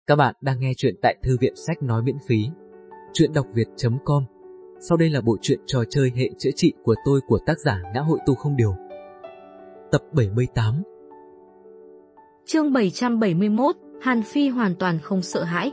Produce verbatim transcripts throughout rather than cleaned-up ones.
Các bạn đang nghe chuyện tại Thư viện Sách Nói miễn phí. Chuyện đọc việt chấm com. Sau đây là bộ truyện trò chơi hệ chữa trị của tôi của tác giả Ngã Hội Tu Không Điều. Tập bảy mươi tám. Chương bảy trăm bảy mươi mốt, Hàn Phi hoàn toàn không sợ hãi.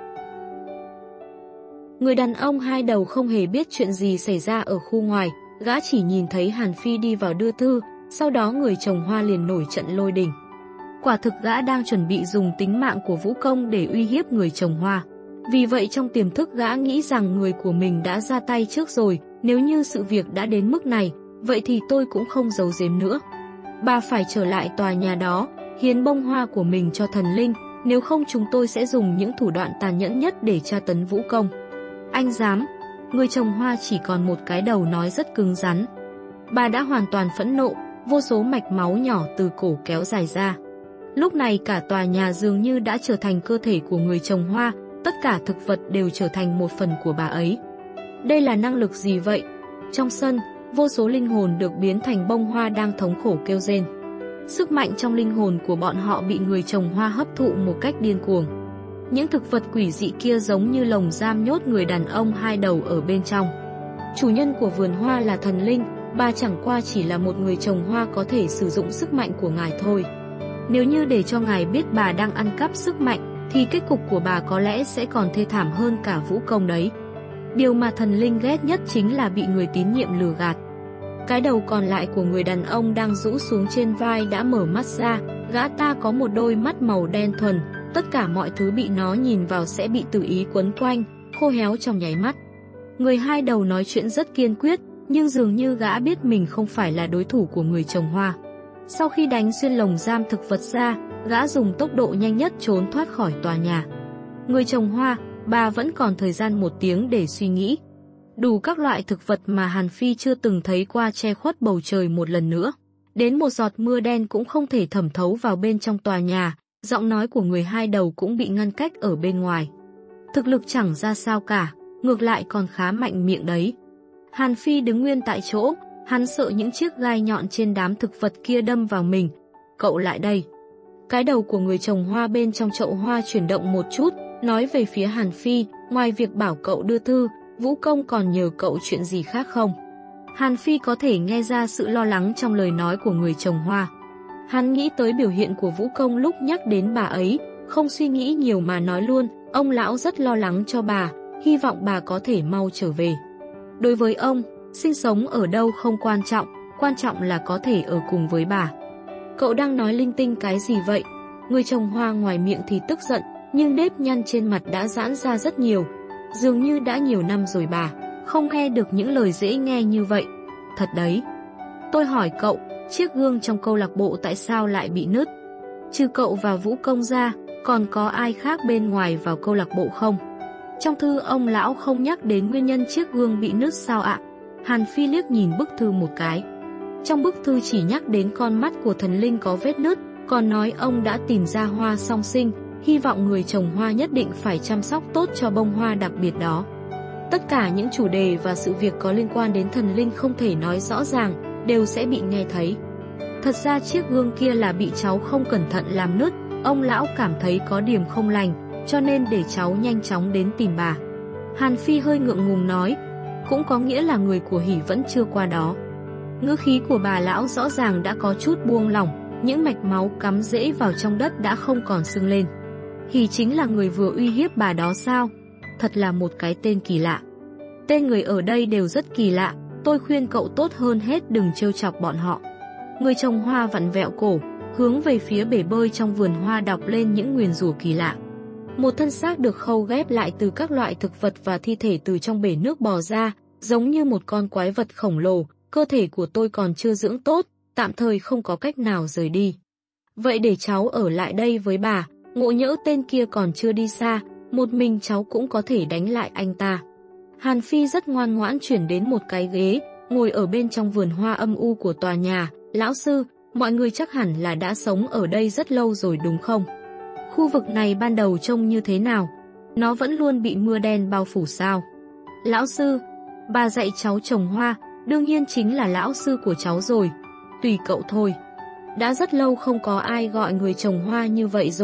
Người đàn ông hai đầu không hề biết chuyện gì xảy ra ở khu ngoài, gã chỉ nhìn thấy Hàn Phi đi vào đưa thư, sau đó người trồng hoa liền nổi trận lôi đình. Quả thực gã đang chuẩn bị dùng tính mạng của Vũ Công để uy hiếp người trồng hoa. Vì vậy trong tiềm thức gã nghĩ rằng người của mình đã ra tay trước rồi, nếu như sự việc đã đến mức này, vậy thì tôi cũng không giấu giếm nữa. Bà phải trở lại tòa nhà đó, hiến bông hoa của mình cho thần linh, nếu không chúng tôi sẽ dùng những thủ đoạn tàn nhẫn nhất để tra tấn Vũ Công. Anh dám? Người trồng hoa chỉ còn một cái đầu nói rất cứng rắn. Bà đã hoàn toàn phẫn nộ, vô số mạch máu nhỏ từ cổ kéo dài ra. Lúc này cả tòa nhà dường như đã trở thành cơ thể của người trồng hoa, tất cả thực vật đều trở thành một phần của bà ấy. Đây là năng lực gì vậy? Trong sân, vô số linh hồn được biến thành bông hoa đang thống khổ kêu rên. Sức mạnh trong linh hồn của bọn họ bị người trồng hoa hấp thụ một cách điên cuồng. Những thực vật quỷ dị kia giống như lồng giam nhốt người đàn ông hai đầu ở bên trong. Chủ nhân của vườn hoa là thần linh, bà chẳng qua chỉ là một người trồng hoa có thể sử dụng sức mạnh của ngài thôi. Nếu như để cho ngài biết bà đang ăn cắp sức mạnh, thì kết cục của bà có lẽ sẽ còn thê thảm hơn cả Vũ Công đấy. Điều mà thần linh ghét nhất chính là bị người tín nhiệm lừa gạt. Cái đầu còn lại của người đàn ông đang rũ xuống trên vai đã mở mắt ra, gã ta có một đôi mắt màu đen thuần, tất cả mọi thứ bị nó nhìn vào sẽ bị tự ý quấn quanh, khô héo trong nháy mắt. Người hai đầu nói chuyện rất kiên quyết, nhưng dường như gã biết mình không phải là đối thủ của người trồng hoa. Sau khi đánh xuyên lồng giam thực vật ra, gã dùng tốc độ nhanh nhất trốn thoát khỏi tòa nhà. Người trồng hoa, bà vẫn còn thời gian một tiếng để suy nghĩ. Đủ các loại thực vật mà Hàn Phi chưa từng thấy qua che khuất bầu trời một lần nữa. Đến một giọt mưa đen cũng không thể thẩm thấu vào bên trong tòa nhà, giọng nói của người hai đầu cũng bị ngăn cách ở bên ngoài. Thực lực chẳng ra sao cả, ngược lại còn khá mạnh miệng đấy. Hàn Phi đứng nguyên tại chỗ, hắn sợ những chiếc gai nhọn trên đám thực vật kia đâm vào mình. Cậu lại đây. Cái đầu của người trồng hoa bên trong chậu hoa chuyển động một chút, nói về phía Hàn Phi, ngoài việc bảo cậu đưa thư, Vũ Công còn nhờ cậu chuyện gì khác không? Hàn Phi có thể nghe ra sự lo lắng trong lời nói của người trồng hoa. Hắn nghĩ tới biểu hiện của Vũ Công lúc nhắc đến bà ấy, không suy nghĩ nhiều mà nói luôn, ông lão rất lo lắng cho bà, hy vọng bà có thể mau trở về. Đối với ông, sinh sống ở đâu không quan trọng, quan trọng là có thể ở cùng với bà. Cậu đang nói linh tinh cái gì vậy? Người trồng hoa ngoài miệng thì tức giận, nhưng nếp nhăn trên mặt đã giãn ra rất nhiều. Dường như đã nhiều năm rồi bà không nghe được những lời dễ nghe như vậy. Thật đấy. Tôi hỏi cậu, chiếc gương trong câu lạc bộ tại sao lại bị nứt? Trừ cậu và Vũ Công ra, còn có ai khác bên ngoài vào câu lạc bộ không? Trong thư ông lão không nhắc đến nguyên nhân chiếc gương bị nứt sao ạ? Hàn Phi liếc nhìn bức thư một cái. Trong bức thư chỉ nhắc đến con mắt của thần linh có vết nứt, còn nói ông đã tìm ra hoa song sinh, hy vọng người trồng hoa nhất định phải chăm sóc tốt cho bông hoa đặc biệt đó. Tất cả những chủ đề và sự việc có liên quan đến thần linh không thể nói rõ ràng, đều sẽ bị nghe thấy. Thật ra chiếc gương kia là bị cháu không cẩn thận làm nứt, ông lão cảm thấy có điểm không lành, cho nên để cháu nhanh chóng đến tìm bà. Hàn Phi hơi ngượng ngùng nói, cũng có nghĩa là người của Hỉ vẫn chưa qua đó. Ngữ khí của bà lão rõ ràng đã có chút buông lỏng, những mạch máu cắm rễ vào trong đất đã không còn sưng lên. Hỉ chính là người vừa uy hiếp bà đó sao? Thật là một cái tên kỳ lạ. Tên người ở đây đều rất kỳ lạ, tôi khuyên cậu tốt hơn hết đừng trêu chọc bọn họ. Người trồng hoa vặn vẹo cổ, hướng về phía bể bơi trong vườn hoa đọc lên những nguyền rủa kỳ lạ. Một thân xác được khâu ghép lại từ các loại thực vật và thi thể từ trong bể nước bò ra, giống như một con quái vật khổng lồ. Cơ thể của tôi còn chưa dưỡng tốt, tạm thời không có cách nào rời đi. Vậy để cháu ở lại đây với bà, ngộ nhỡ tên kia còn chưa đi xa, một mình cháu cũng có thể đánh lại anh ta. Hàn Phi rất ngoan ngoãn chuyển đến một cái ghế, ngồi ở bên trong vườn hoa âm u của tòa nhà. Lão sư, mọi người chắc hẳn là đã sống ở đây rất lâu rồi đúng không? Khu vực này ban đầu trông như thế nào? Nó vẫn luôn bị mưa đen bao phủ sao? Lão sư, bà dạy cháu trồng hoa, đương nhiên chính là lão sư của cháu rồi. Tùy cậu thôi. Đã rất lâu không có ai gọi người trồng hoa như vậy rồi.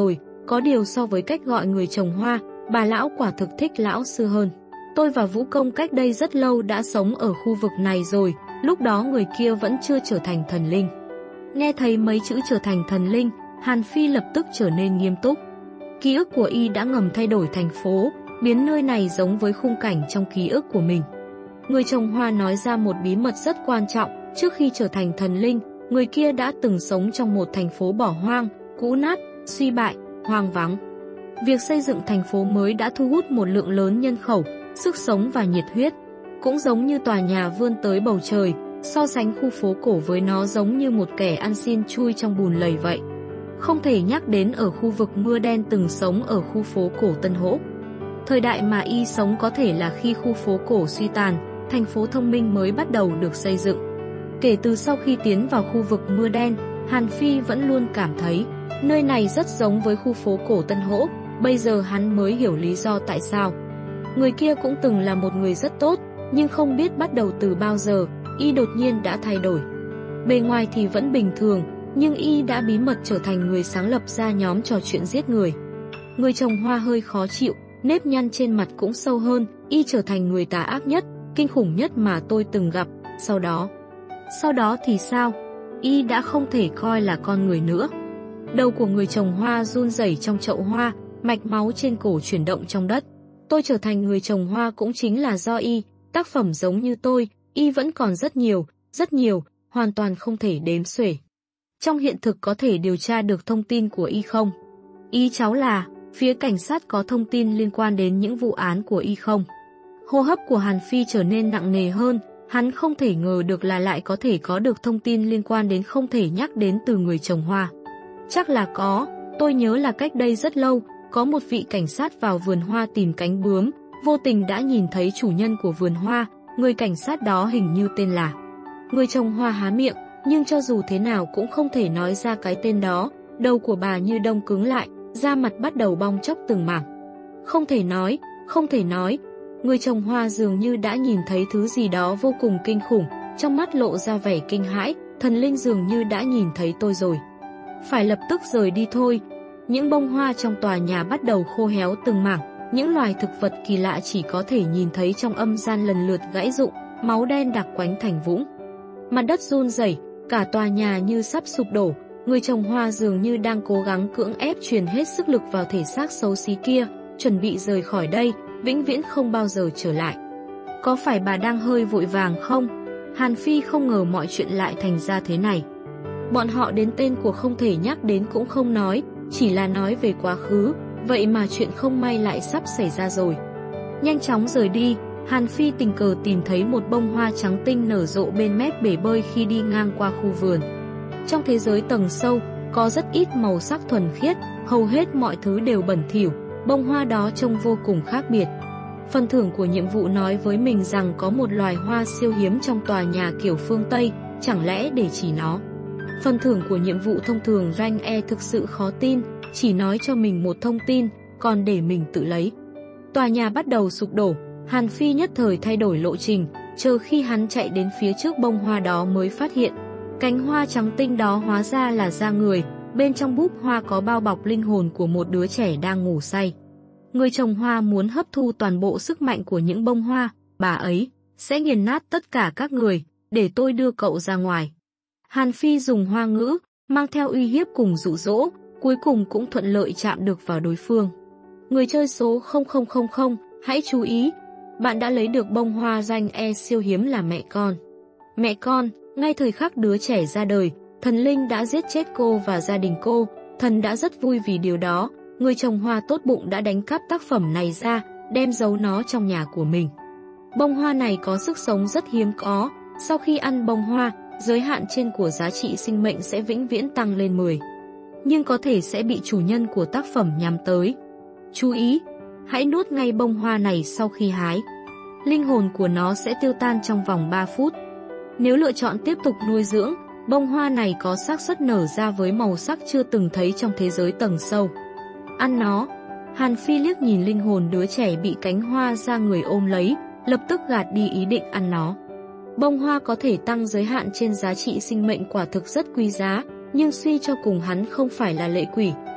Có điều so với cách gọi người trồng hoa, bà lão quả thực thích lão sư hơn. Tôi và Vũ Công cách đây rất lâu đã sống ở khu vực này rồi, lúc đó người kia vẫn chưa trở thành thần linh. Nghe thấy mấy chữ trở thành thần linh, Hàn Phi lập tức trở nên nghiêm túc. Ký ức của y đã ngầm thay đổi thành phố, biến nơi này giống với khung cảnh trong ký ức của mình. Người trồng hoa nói ra một bí mật rất quan trọng, trước khi trở thành thần linh, người kia đã từng sống trong một thành phố bỏ hoang, cũ nát, suy bại, hoang vắng. Việc xây dựng thành phố mới đã thu hút một lượng lớn nhân khẩu, sức sống và nhiệt huyết. Cũng giống như tòa nhà vươn tới bầu trời, so sánh khu phố cổ với nó giống như một kẻ ăn xin chui trong bùn lầy vậy. Không thể nhắc đến ở khu vực Mưa Đen từng sống ở khu phố cổ Tân Hỗ. Thời đại mà y sống có thể là khi khu phố cổ suy tàn, thành phố thông minh mới bắt đầu được xây dựng. Kể từ sau khi tiến vào khu vực Mưa Đen, Hàn Phi vẫn luôn cảm thấy nơi này rất giống với khu phố cổ Tân Hỗ, bây giờ hắn mới hiểu lý do tại sao. Người kia cũng từng là một người rất tốt, nhưng không biết bắt đầu từ bao giờ, y đột nhiên đã thay đổi. Bề ngoài thì vẫn bình thường, nhưng y đã bí mật trở thành người sáng lập ra nhóm trò chuyện giết người. Người trồng hoa hơi khó chịu, nếp nhăn trên mặt cũng sâu hơn, y trở thành người tà ác nhất, kinh khủng nhất mà tôi từng gặp. Sau đó, sau đó thì sao? Y đã không thể coi là con người nữa. Đầu của người trồng hoa run rẩy trong chậu hoa, mạch máu trên cổ chuyển động trong đất. Tôi trở thành người trồng hoa cũng chính là do y, tác phẩm giống như tôi, y vẫn còn rất nhiều, rất nhiều, hoàn toàn không thể đếm xuể. Trong hiện thực có thể điều tra được thông tin của y không? Ý cháu là, phía cảnh sát có thông tin liên quan đến những vụ án của y không? Hô hấp của Hàn Phi trở nên nặng nề hơn, hắn không thể ngờ được là lại có thể có được thông tin liên quan đến không thể nhắc đến từ người trồng hoa. Chắc là có, tôi nhớ là cách đây rất lâu, có một vị cảnh sát vào vườn hoa tìm cánh bướm, vô tình đã nhìn thấy chủ nhân của vườn hoa, người cảnh sát đó hình như tên là. Người trồng hoa há miệng, nhưng cho dù thế nào cũng không thể nói ra cái tên đó, đầu của bà như đông cứng lại, da mặt bắt đầu bong chóc từng mảng. Không thể nói, không thể nói. Người trồng hoa dường như đã nhìn thấy thứ gì đó vô cùng kinh khủng, trong mắt lộ ra vẻ kinh hãi, thần linh dường như đã nhìn thấy tôi rồi. Phải lập tức rời đi thôi. Những bông hoa trong tòa nhà bắt đầu khô héo từng mảng, những loài thực vật kỳ lạ chỉ có thể nhìn thấy trong âm gian lần lượt gãy rụng, máu đen đặc quánh thành vũng. Mặt đất run rẩy, cả tòa nhà như sắp sụp đổ, người trồng hoa dường như đang cố gắng cưỡng ép truyền hết sức lực vào thể xác xấu xí kia, chuẩn bị rời khỏi đây, vĩnh viễn không bao giờ trở lại. Có phải bà đang hơi vội vàng không? Hàn Phi không ngờ mọi chuyện lại thành ra thế này. Bọn họ đến tên của không thể nhắc đến cũng không nói, chỉ là nói về quá khứ, vậy mà chuyện không may lại sắp xảy ra rồi. Nhanh chóng rời đi, Hàn Phi tình cờ tìm thấy một bông hoa trắng tinh nở rộ bên mép bể bơi khi đi ngang qua khu vườn. Trong thế giới tầng sâu, có rất ít màu sắc thuần khiết, hầu hết mọi thứ đều bẩn thỉu, bông hoa đó trông vô cùng khác biệt. Phần thưởng của nhiệm vụ nói với mình rằng có một loài hoa siêu hiếm trong tòa nhà kiểu phương Tây, chẳng lẽ để chỉ nó. Phần thưởng của nhiệm vụ thông thường rank E thực sự khó tin, chỉ nói cho mình một thông tin, còn để mình tự lấy. Tòa nhà bắt đầu sụp đổ, Hàn Phi nhất thời thay đổi lộ trình, chờ khi hắn chạy đến phía trước bông hoa đó mới phát hiện. Cánh hoa trắng tinh đó hóa ra là da người, bên trong búp hoa có bao bọc linh hồn của một đứa trẻ đang ngủ say. Người trồng hoa muốn hấp thu toàn bộ sức mạnh của những bông hoa, bà ấy sẽ nghiền nát tất cả các người, để tôi đưa cậu ra ngoài. Hàn Phi dùng hoa ngữ, mang theo uy hiếp cùng dụ dỗ, cuối cùng cũng thuận lợi chạm được vào đối phương. Người chơi số không không không không, hãy chú ý, bạn đã lấy được bông hoa rank E siêu hiếm là mẹ con. Mẹ con, ngay thời khắc đứa trẻ ra đời, thần linh đã giết chết cô và gia đình cô, thần đã rất vui vì điều đó, người trồng hoa tốt bụng đã đánh cắp tác phẩm này ra, đem giấu nó trong nhà của mình. Bông hoa này có sức sống rất hiếm có, sau khi ăn bông hoa, giới hạn trên của giá trị sinh mệnh sẽ vĩnh viễn tăng lên mười. Nhưng có thể sẽ bị chủ nhân của tác phẩm nhắm tới. Chú ý, hãy nuốt ngay bông hoa này sau khi hái. Linh hồn của nó sẽ tiêu tan trong vòng ba phút. Nếu lựa chọn tiếp tục nuôi dưỡng, bông hoa này có xác suất nở ra với màu sắc chưa từng thấy trong thế giới tầng sâu. Ăn nó. Hàn Phi liếc nhìn linh hồn đứa trẻ bị cánh hoa ra người ôm lấy, lập tức gạt đi ý định ăn nó. Bông hoa có thể tăng giới hạn trên giá trị sinh mệnh quả thực rất quý giá, nhưng suy cho cùng hắn không phải là lệ quỷ,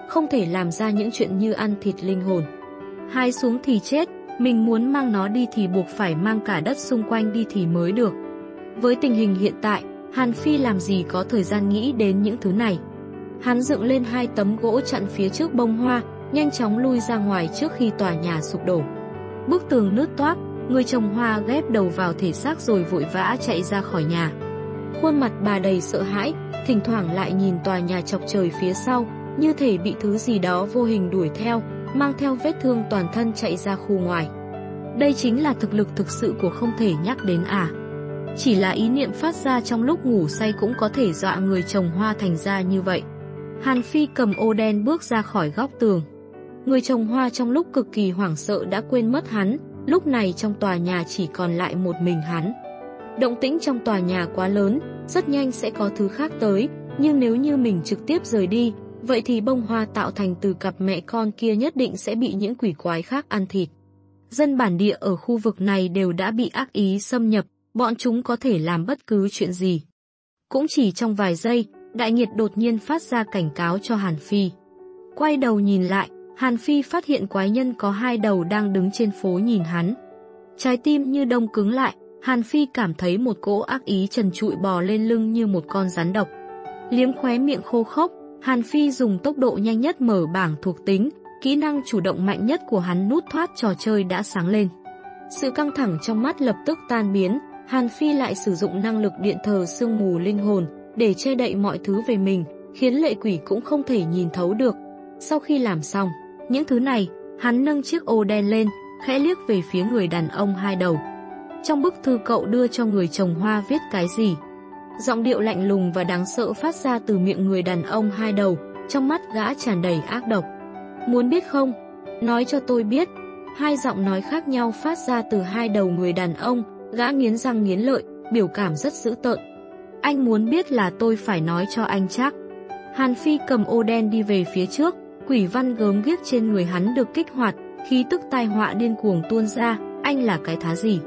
không thể làm ra những chuyện như ăn thịt linh hồn. Hái xuống thì chết, mình muốn mang nó đi thì buộc phải mang cả đất xung quanh đi thì mới được. Với tình hình hiện tại, Hàn Phi làm gì có thời gian nghĩ đến những thứ này. Hắn dựng lên hai tấm gỗ chặn phía trước bông hoa, nhanh chóng lui ra ngoài trước khi tòa nhà sụp đổ. Bức tường nứt toác, người trồng hoa ghép đầu vào thể xác rồi vội vã chạy ra khỏi nhà. Khuôn mặt bà đầy sợ hãi, thỉnh thoảng lại nhìn tòa nhà chọc trời phía sau, như thể bị thứ gì đó vô hình đuổi theo, mang theo vết thương toàn thân chạy ra khu ngoài. Đây chính là thực lực thực sự của không thể nhắc đến à. Chỉ là ý niệm phát ra trong lúc ngủ say cũng có thể dọa người trồng hoa thành ra như vậy. Hàn Phi cầm ô đen bước ra khỏi góc tường. Người trồng hoa trong lúc cực kỳ hoảng sợ đã quên mất hắn, lúc này trong tòa nhà chỉ còn lại một mình hắn. Động tĩnh trong tòa nhà quá lớn, rất nhanh sẽ có thứ khác tới, nhưng nếu như mình trực tiếp rời đi, vậy thì bông hoa tạo thành từ cặp mẹ con kia nhất định sẽ bị những quỷ quái khác ăn thịt. Dân bản địa ở khu vực này đều đã bị ác ý xâm nhập, bọn chúng có thể làm bất cứ chuyện gì. Cũng chỉ trong vài giây, Đại Nghiệt đột nhiên phát ra cảnh cáo cho Hàn Phi. Quay đầu nhìn lại, Hàn Phi phát hiện quái nhân có hai đầu đang đứng trên phố nhìn hắn. Trái tim như đông cứng lại, Hàn Phi cảm thấy một cỗ ác ý trần trụi bò lên lưng như một con rắn độc. Liếm khóe miệng khô khốc, Hàn Phi dùng tốc độ nhanh nhất mở bảng thuộc tính, kỹ năng chủ động mạnh nhất của hắn nút thoát trò chơi đã sáng lên. Sự căng thẳng trong mắt lập tức tan biến, Hàn Phi lại sử dụng năng lực điện thờ sương mù linh hồn để che đậy mọi thứ về mình, khiến lệ quỷ cũng không thể nhìn thấu được. Sau khi làm xong những thứ này, hắn nâng chiếc ô đen lên, khẽ liếc về phía người đàn ông hai đầu. Trong bức thư cậu đưa cho người trồng hoa viết cái gì? Giọng điệu lạnh lùng và đáng sợ phát ra từ miệng người đàn ông hai đầu, trong mắt gã tràn đầy ác độc. Muốn biết không? Nói cho tôi biết. Hai giọng nói khác nhau phát ra từ hai đầu người đàn ông, gã nghiến răng nghiến lợi, biểu cảm rất dữ tợn. Anh muốn biết là tôi phải nói cho anh chắc. Hàn Phi cầm ô đen đi về phía trước, quỷ văn gớm ghiếc trên người hắn được kích hoạt, khí tức tai họa điên cuồng tuôn ra. Anh là cái thá gì?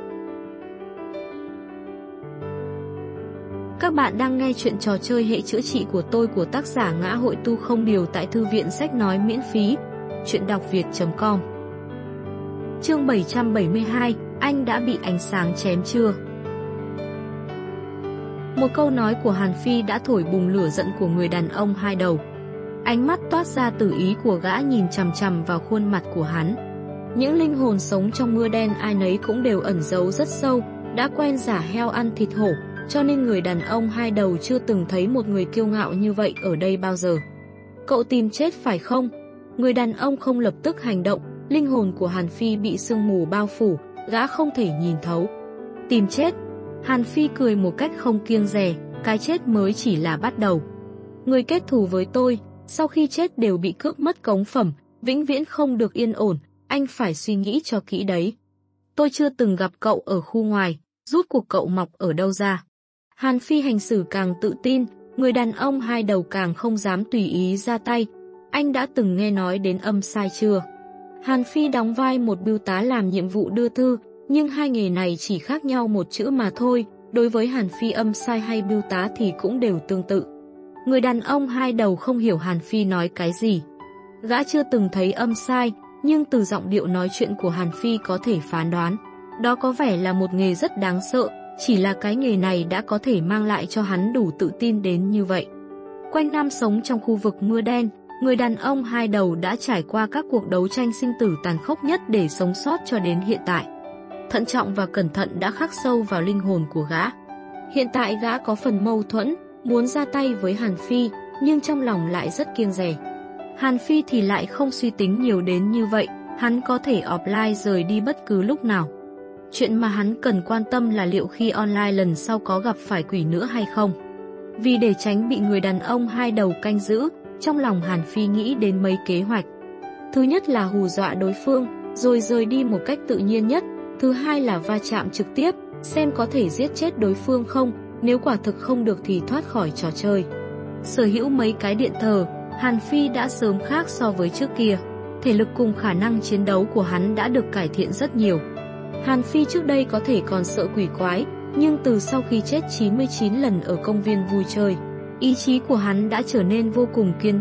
Các bạn đang nghe chuyện trò chơi hệ chữa trị của tôi của tác giả Ngã Hội Tu Không Điều tại thư viện sách nói miễn phí, chuyện đọc việt chấm com. Chương bảy trăm bảy mươi hai, anh đã bị ánh sáng chém chưa? Một câu nói của Hàn Phi đã thổi bùng lửa giận của người đàn ông hai đầu. Ánh mắt toát ra từ ý của gã nhìn chằm chằm vào khuôn mặt của hắn. Những linh hồn sống trong mưa đen ai nấy cũng đều ẩn giấu rất sâu, đã quen giả heo ăn thịt hổ, cho nên người đàn ông hai đầu chưa từng thấy một người kiêu ngạo như vậy ở đây bao giờ. Cậu tìm chết phải không? Người đàn ông không lập tức hành động, linh hồn của Hàn Phi bị sương mù bao phủ, gã không thể nhìn thấu. Tìm chết? Hàn Phi cười một cách không kiêng dè, cái chết mới chỉ là bắt đầu. Người kết thù với tôi, sau khi chết đều bị cướp mất cống phẩm, vĩnh viễn không được yên ổn, anh phải suy nghĩ cho kỹ đấy. Tôi chưa từng gặp cậu ở khu ngoài, rút cuộc cậu mọc ở đâu ra? Hàn Phi hành xử càng tự tin, người đàn ông hai đầu càng không dám tùy ý ra tay. Anh đã từng nghe nói đến âm sai chưa? Hàn Phi đóng vai một bưu tá làm nhiệm vụ đưa thư, nhưng hai nghề này chỉ khác nhau một chữ mà thôi. Đối với Hàn Phi âm sai hay bưu tá thì cũng đều tương tự. Người đàn ông hai đầu không hiểu Hàn Phi nói cái gì. Gã chưa từng thấy âm sai, nhưng từ giọng điệu nói chuyện của Hàn Phi có thể phán đoán. Đó có vẻ là một nghề rất đáng sợ, chỉ là cái nghề này đã có thể mang lại cho hắn đủ tự tin đến như vậy. Quanh năm sống trong khu vực mưa đen, người đàn ông hai đầu đã trải qua các cuộc đấu tranh sinh tử tàn khốc nhất để sống sót cho đến hiện tại. Thận trọng và cẩn thận đã khắc sâu vào linh hồn của gã. Hiện tại gã có phần mâu thuẫn, muốn ra tay với Hàn Phi, nhưng trong lòng lại rất kiêng dè. Hàn Phi thì lại không suy tính nhiều đến như vậy, hắn có thể offline rời đi bất cứ lúc nào. Chuyện mà hắn cần quan tâm là liệu khi online lần sau có gặp phải quỷ nữa hay không. Vì để tránh bị người đàn ông hai đầu canh giữ, trong lòng Hàn Phi nghĩ đến mấy kế hoạch. Thứ nhất là hù dọa đối phương, rồi rời đi một cách tự nhiên nhất. Thứ hai là va chạm trực tiếp, xem có thể giết chết đối phương không, nếu quả thực không được thì thoát khỏi trò chơi. Sở hữu mấy cái điện thờ, Hàn Phi đã sớm khác so với trước kia. Thể lực cùng khả năng chiến đấu của hắn đã được cải thiện rất nhiều. Hàn Phi trước đây có thể còn sợ quỷ quái, nhưng từ sau khi chết chín mươi chín lần ở công viên vui chơi, ý chí của hắn đã trở nên vô cùng kiên định,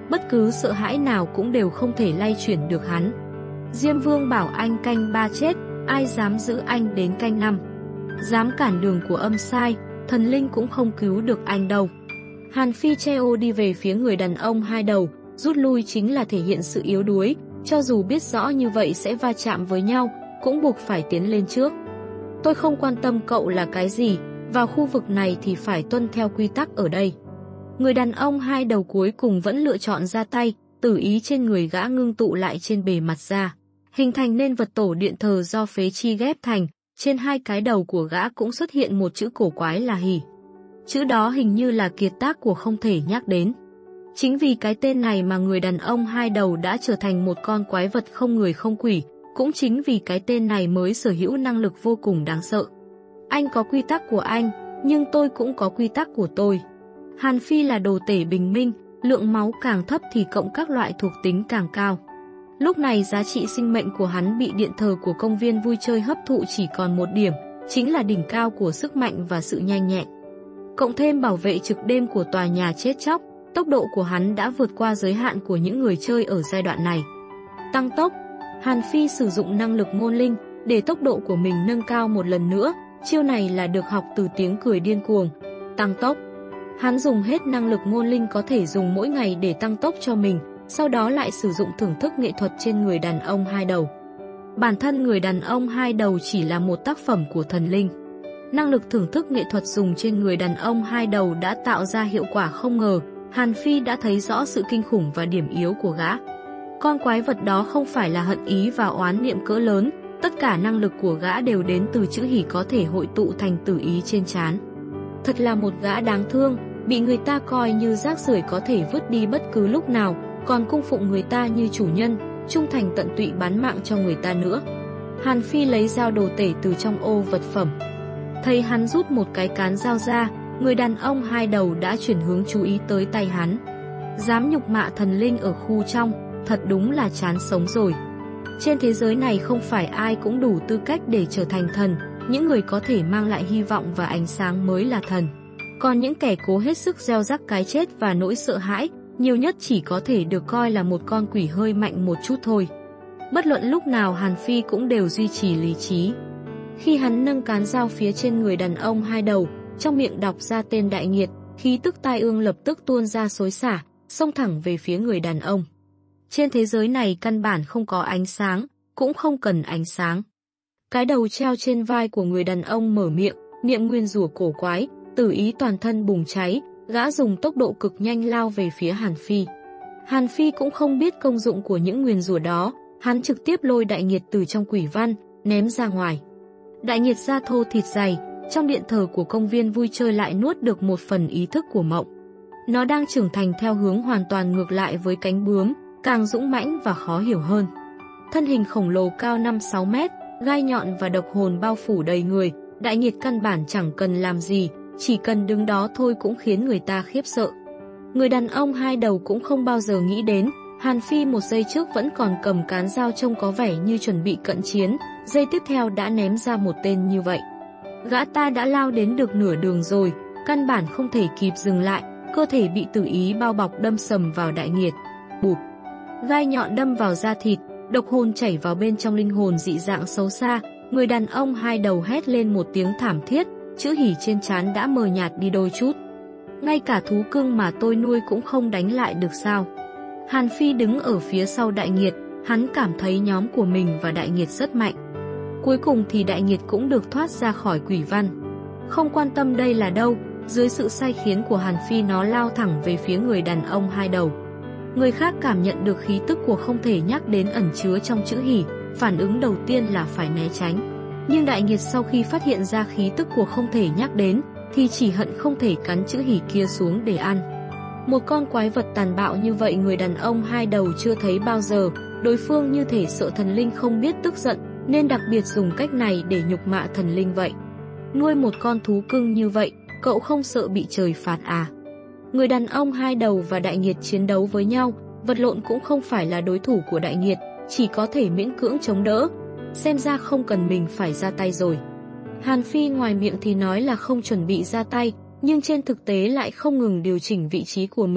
bất cứ sợ hãi nào cũng đều không thể lay chuyển được hắn. Diêm Vương bảo anh canh ba chết, ai dám giữ anh đến canh năm. Dám cản đường của âm sai, thần linh cũng không cứu được anh đâu. Hàn Phi che ô đi về phía người đàn ông hai đầu, rút lui chính là thể hiện sự yếu đuối, cho dù biết rõ như vậy sẽ va chạm với nhau, cũng buộc phải tiến lên trước. Tôi không quan tâm cậu là cái gì, vào khu vực này thì phải tuân theo quy tắc ở đây. Người đàn ông hai đầu cuối cùng vẫn lựa chọn ra tay, tử ý trên người gã ngưng tụ lại trên bề mặt da, hình thành nên vật tổ điện thờ do phế chi ghép thành, trên hai cái đầu của gã cũng xuất hiện một chữ cổ quái là hỉ. Chữ đó hình như là kiệt tác của không thể nhắc đến. Chính vì cái tên này mà người đàn ông hai đầu đã trở thành một con quái vật không người không quỷ, cũng chính vì cái tên này mới sở hữu năng lực vô cùng đáng sợ. Anh có quy tắc của anh, nhưng tôi cũng có quy tắc của tôi. Hàn Phi là đồ tể bình minh, lượng máu càng thấp thì cộng các loại thuộc tính càng cao. Lúc này giá trị sinh mệnh của hắn bị điện thờ của công viên vui chơi hấp thụ chỉ còn một điểm, chính là đỉnh cao của sức mạnh và sự nhanh nhẹn. Cộng thêm bảo vệ trực đêm của tòa nhà chết chóc, tốc độ của hắn đã vượt qua giới hạn của những người chơi ở giai đoạn này. Tăng tốc, Hàn Phi sử dụng năng lực ngôn linh để tốc độ của mình nâng cao một lần nữa, chiêu này là được học từ tiếng cười điên cuồng. Tăng tốc, hắn dùng hết năng lực ngôn linh có thể dùng mỗi ngày để tăng tốc cho mình, sau đó lại sử dụng thưởng thức nghệ thuật trên người đàn ông hai đầu. Bản thân người đàn ông hai đầu chỉ là một tác phẩm của thần linh. Năng lực thưởng thức nghệ thuật dùng trên người đàn ông hai đầu đã tạo ra hiệu quả không ngờ. Hàn Phi đã thấy rõ sự kinh khủng và điểm yếu của gã. Con quái vật đó không phải là hận ý và oán niệm cỡ lớn, tất cả năng lực của gã đều đến từ chữ hỉ có thể hội tụ thành tử ý trên trán. Thật là một gã đáng thương, bị người ta coi như rác rưởi có thể vứt đi bất cứ lúc nào, còn cung phụng người ta như chủ nhân, trung thành tận tụy bán mạng cho người ta nữa. Hàn Phi lấy dao đồ tể từ trong ô vật phẩm. Thấy hắn rút một cái cán dao ra, người đàn ông hai đầu đã chuyển hướng chú ý tới tay hắn. Dám nhục mạ thần linh ở khu trong, thật đúng là chán sống rồi. Trên thế giới này không phải ai cũng đủ tư cách để trở thành thần, những người có thể mang lại hy vọng và ánh sáng mới là thần. Còn những kẻ cố hết sức gieo rắc cái chết và nỗi sợ hãi, nhiều nhất chỉ có thể được coi là một con quỷ hơi mạnh một chút thôi. Bất luận lúc nào Hàn Phi cũng đều duy trì lý trí. Khi hắn nâng cán dao phía trên người đàn ông hai đầu, trong miệng đọc ra tên đại nghiệt, khí tức tai ương lập tức tuôn ra xối xả, xông thẳng về phía người đàn ông. Trên thế giới này căn bản không có ánh sáng, cũng không cần ánh sáng. Cái đầu treo trên vai của người đàn ông mở miệng, niệm nguyên rủa cổ quái, tử ý toàn thân bùng cháy, gã dùng tốc độ cực nhanh lao về phía Hàn Phi. Hàn Phi cũng không biết công dụng của những nguyền rủa đó, hắn trực tiếp lôi đại nghiệt từ trong quỷ văn, ném ra ngoài. Đại nghiệt da thô thịt dày, trong điện thờ của công viên vui chơi lại nuốt được một phần ý thức của mộng. Nó đang trưởng thành theo hướng hoàn toàn ngược lại với cánh bướm, càng dũng mãnh và khó hiểu hơn. Thân hình khổng lồ cao năm sáu mét, gai nhọn và độc hồn bao phủ đầy người, đại nghiệt căn bản chẳng cần làm gì, chỉ cần đứng đó thôi cũng khiến người ta khiếp sợ. Người đàn ông hai đầu cũng không bao giờ nghĩ đến, Hàn Phi một giây trước vẫn còn cầm cán dao trông có vẻ như chuẩn bị cận chiến, giây tiếp theo đã ném ra một tên như vậy. Gã ta đã lao đến được nửa đường rồi, căn bản không thể kịp dừng lại, cơ thể bị tử ý bao bọc đâm sầm vào đại nghiệt. Bụp! Gai nhọn đâm vào da thịt, độc hồn chảy vào bên trong linh hồn dị dạng xấu xa, người đàn ông hai đầu hét lên một tiếng thảm thiết, chữ hỉ trên trán đã mờ nhạt đi đôi chút. Ngay cả thú cưng mà tôi nuôi cũng không đánh lại được sao? Hàn Phi đứng ở phía sau đại nghiệt, hắn cảm thấy nhóm của mình và đại nghiệt rất mạnh. Cuối cùng thì đại nghiệt cũng được thoát ra khỏi quỷ văn. Không quan tâm đây là đâu, dưới sự sai khiến của Hàn Phi nó lao thẳng về phía người đàn ông hai đầu. Người khác cảm nhận được khí tức của không thể nhắc đến ẩn chứa trong chữ hỉ, phản ứng đầu tiên là phải né tránh. Nhưng đại nghiệt sau khi phát hiện ra khí tức của không thể nhắc đến, thì chỉ hận không thể cắn chữ hỉ kia xuống để ăn. Một con quái vật tàn bạo như vậy người đàn ông hai đầu chưa thấy bao giờ, đối phương như thể sợ thần linh không biết tức giận, nên đặc biệt dùng cách này để nhục mạ thần linh vậy. Nuôi một con thú cưng như vậy, cậu không sợ bị trời phạt à? Người đàn ông hai đầu và đại nghiệt chiến đấu với nhau, vật lộn cũng không phải là đối thủ của đại nghiệt, chỉ có thể miễn cưỡng chống đỡ. Xem ra không cần mình phải ra tay rồi. Hàn Phi ngoài miệng thì nói là không chuẩn bị ra tay, nhưng trên thực tế lại không ngừng điều chỉnh vị trí của mình,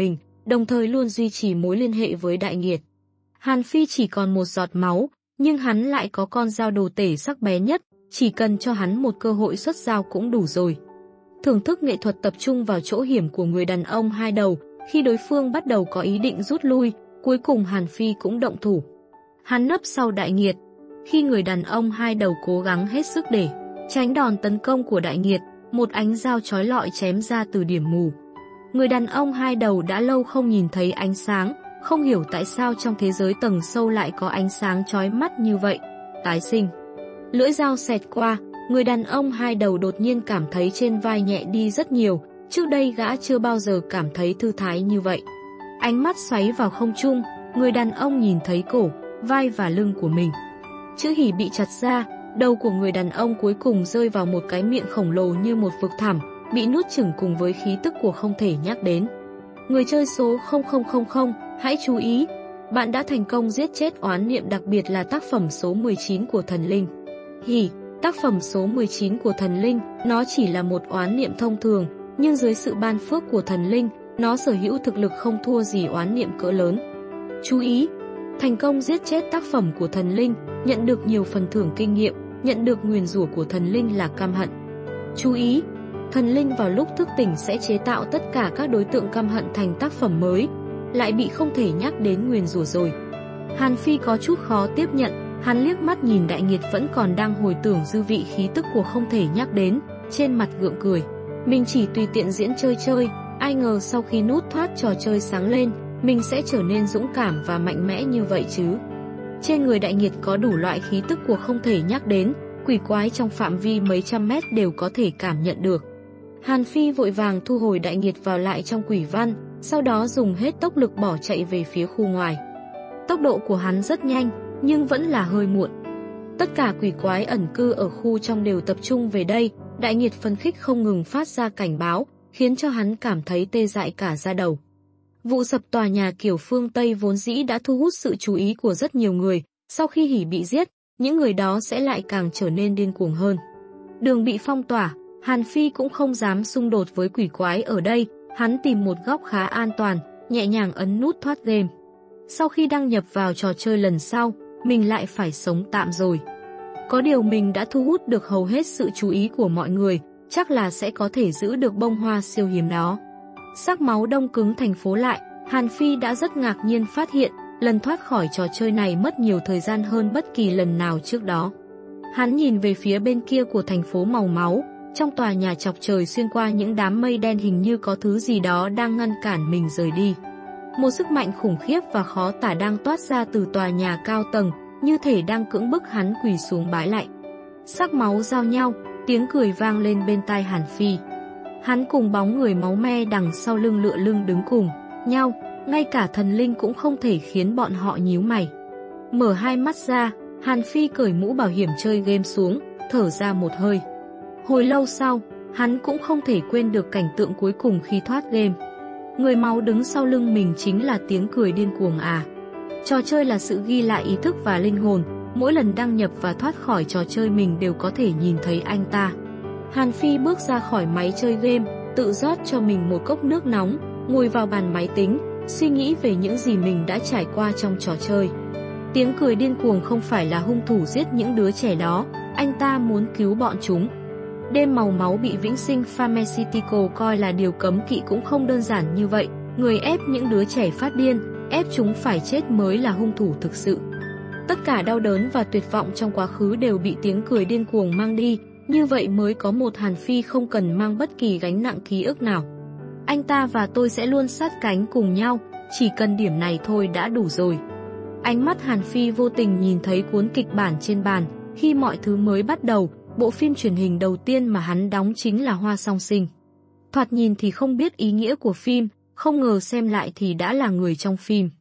đồng thời luôn duy trì mối liên hệ với Đại Nghiệt. Hàn Phi chỉ còn một giọt máu, nhưng hắn lại có con dao đồ tể sắc bén nhất, chỉ cần cho hắn một cơ hội xuất dao cũng đủ rồi. Thưởng thức nghệ thuật tập trung vào chỗ hiểm của người đàn ông hai đầu, khi đối phương bắt đầu có ý định rút lui, cuối cùng Hàn Phi cũng động thủ. Hắn nấp sau Đại Nghiệt. Khi người đàn ông hai đầu cố gắng hết sức để tránh đòn tấn công của Đại Nghiệt, một ánh dao chói lọi chém ra từ điểm mù. Người đàn ông hai đầu đã lâu không nhìn thấy ánh sáng, không hiểu tại sao trong thế giới tầng sâu lại có ánh sáng chói mắt như vậy. Tái sinh. Lưỡi dao xẹt qua, người đàn ông hai đầu đột nhiên cảm thấy trên vai nhẹ đi rất nhiều, trước đây gã chưa bao giờ cảm thấy thư thái như vậy. Ánh mắt xoáy vào không trung, người đàn ông nhìn thấy cổ, vai và lưng của mình. Chữ hỉ bị chặt ra, đầu của người đàn ông cuối cùng rơi vào một cái miệng khổng lồ như một vực thẳm, bị nuốt chửng cùng với khí tức của không thể nhắc đến. Người chơi số không không không không, hãy chú ý, bạn đã thành công giết chết oán niệm, đặc biệt là tác phẩm số mười chín của thần linh. Hỉ, tác phẩm số mười chín của thần linh, nó chỉ là một oán niệm thông thường, nhưng dưới sự ban phước của thần linh, nó sở hữu thực lực không thua gì oán niệm cỡ lớn. Chú ý, thành công giết chết tác phẩm của thần linh, nhận được nhiều phần thưởng kinh nghiệm, nhận được nguyền rủa của thần linh là căm hận. Chú ý, thần linh vào lúc thức tỉnh sẽ chế tạo tất cả các đối tượng căm hận thành tác phẩm mới, lại bị không thể nhắc đến nguyền rủa rồi. Hàn Phi có chút khó tiếp nhận, hắn liếc mắt nhìn Đại Nghiệt vẫn còn đang hồi tưởng dư vị khí tức của không thể nhắc đến, trên mặt gượng cười. Mình chỉ tùy tiện diễn chơi chơi, ai ngờ sau khi nút thoát trò chơi sáng lên, mình sẽ trở nên dũng cảm và mạnh mẽ như vậy chứ. Trên người Đại Nghiệt có đủ loại khí tức của không thể nhắc đến, quỷ quái trong phạm vi mấy trăm mét đều có thể cảm nhận được. Hàn Phi vội vàng thu hồi Đại Nghiệt vào lại trong quỷ văn, sau đó dùng hết tốc lực bỏ chạy về phía khu ngoài. Tốc độ của hắn rất nhanh, nhưng vẫn là hơi muộn. Tất cả quỷ quái ẩn cư ở khu trong đều tập trung về đây, Đại Nghiệt phấn khích không ngừng phát ra cảnh báo, khiến cho hắn cảm thấy tê dại cả da đầu. Vụ sập tòa nhà kiểu phương Tây vốn dĩ đã thu hút sự chú ý của rất nhiều người, sau khi Hỉ bị giết, những người đó sẽ lại càng trở nên điên cuồng hơn. Đường bị phong tỏa, Hàn Phi cũng không dám xung đột với quỷ quái ở đây, hắn tìm một góc khá an toàn, nhẹ nhàng ấn nút thoát game. Sau khi đăng nhập vào trò chơi lần sau, mình lại phải sống tạm rồi. Có điều mình đã thu hút được hầu hết sự chú ý của mọi người, chắc là sẽ có thể giữ được bông hoa siêu hiếm đó. Sắc máu đông cứng thành phố lại, Hàn Phi đã rất ngạc nhiên phát hiện, lần thoát khỏi trò chơi này mất nhiều thời gian hơn bất kỳ lần nào trước đó. Hắn nhìn về phía bên kia của thành phố màu máu, trong tòa nhà chọc trời xuyên qua những đám mây đen hình như có thứ gì đó đang ngăn cản mình rời đi. Một sức mạnh khủng khiếp và khó tả đang toát ra từ tòa nhà cao tầng, như thể đang cưỡng bức hắn quỳ xuống bái lạy. Sắc máu giao nhau, tiếng cười vang lên bên tai Hàn Phi. Hắn cùng bóng người máu me đằng sau lưng lựa lưng đứng cùng nhau, ngay cả thần linh cũng không thể khiến bọn họ nhíu mày. Mở hai mắt ra, Hàn Phi cởi mũ bảo hiểm chơi game xuống, thở ra một hơi. Hồi lâu sau, hắn cũng không thể quên được cảnh tượng cuối cùng khi thoát game. Người máu đứng sau lưng mình chính là tiếng cười điên cuồng à. Trò chơi là sự ghi lại ý thức và linh hồn, mỗi lần đăng nhập và thoát khỏi trò chơi mình đều có thể nhìn thấy anh ta. Hàn Phi bước ra khỏi máy chơi game, tự rót cho mình một cốc nước nóng, ngồi vào bàn máy tính, suy nghĩ về những gì mình đã trải qua trong trò chơi. Tiếng cười điên cuồng không phải là hung thủ giết những đứa trẻ đó, anh ta muốn cứu bọn chúng. Đêm màu máu bị Vĩnh Sinh Pharmaceutical coi là điều cấm kỵ cũng không đơn giản như vậy, người ép những đứa trẻ phát điên, ép chúng phải chết mới là hung thủ thực sự. Tất cả đau đớn và tuyệt vọng trong quá khứ đều bị tiếng cười điên cuồng mang đi, như vậy mới có một Hàn Phi không cần mang bất kỳ gánh nặng ký ức nào. Anh ta và tôi sẽ luôn sát cánh cùng nhau, chỉ cần điểm này thôi đã đủ rồi. Ánh mắt Hàn Phi vô tình nhìn thấy cuốn kịch bản trên bàn, khi mọi thứ mới bắt đầu, bộ phim truyền hình đầu tiên mà hắn đóng chính là Hoa Song Sinh. Thoạt nhìn thì không biết ý nghĩa của phim, không ngờ xem lại thì đã là người trong phim.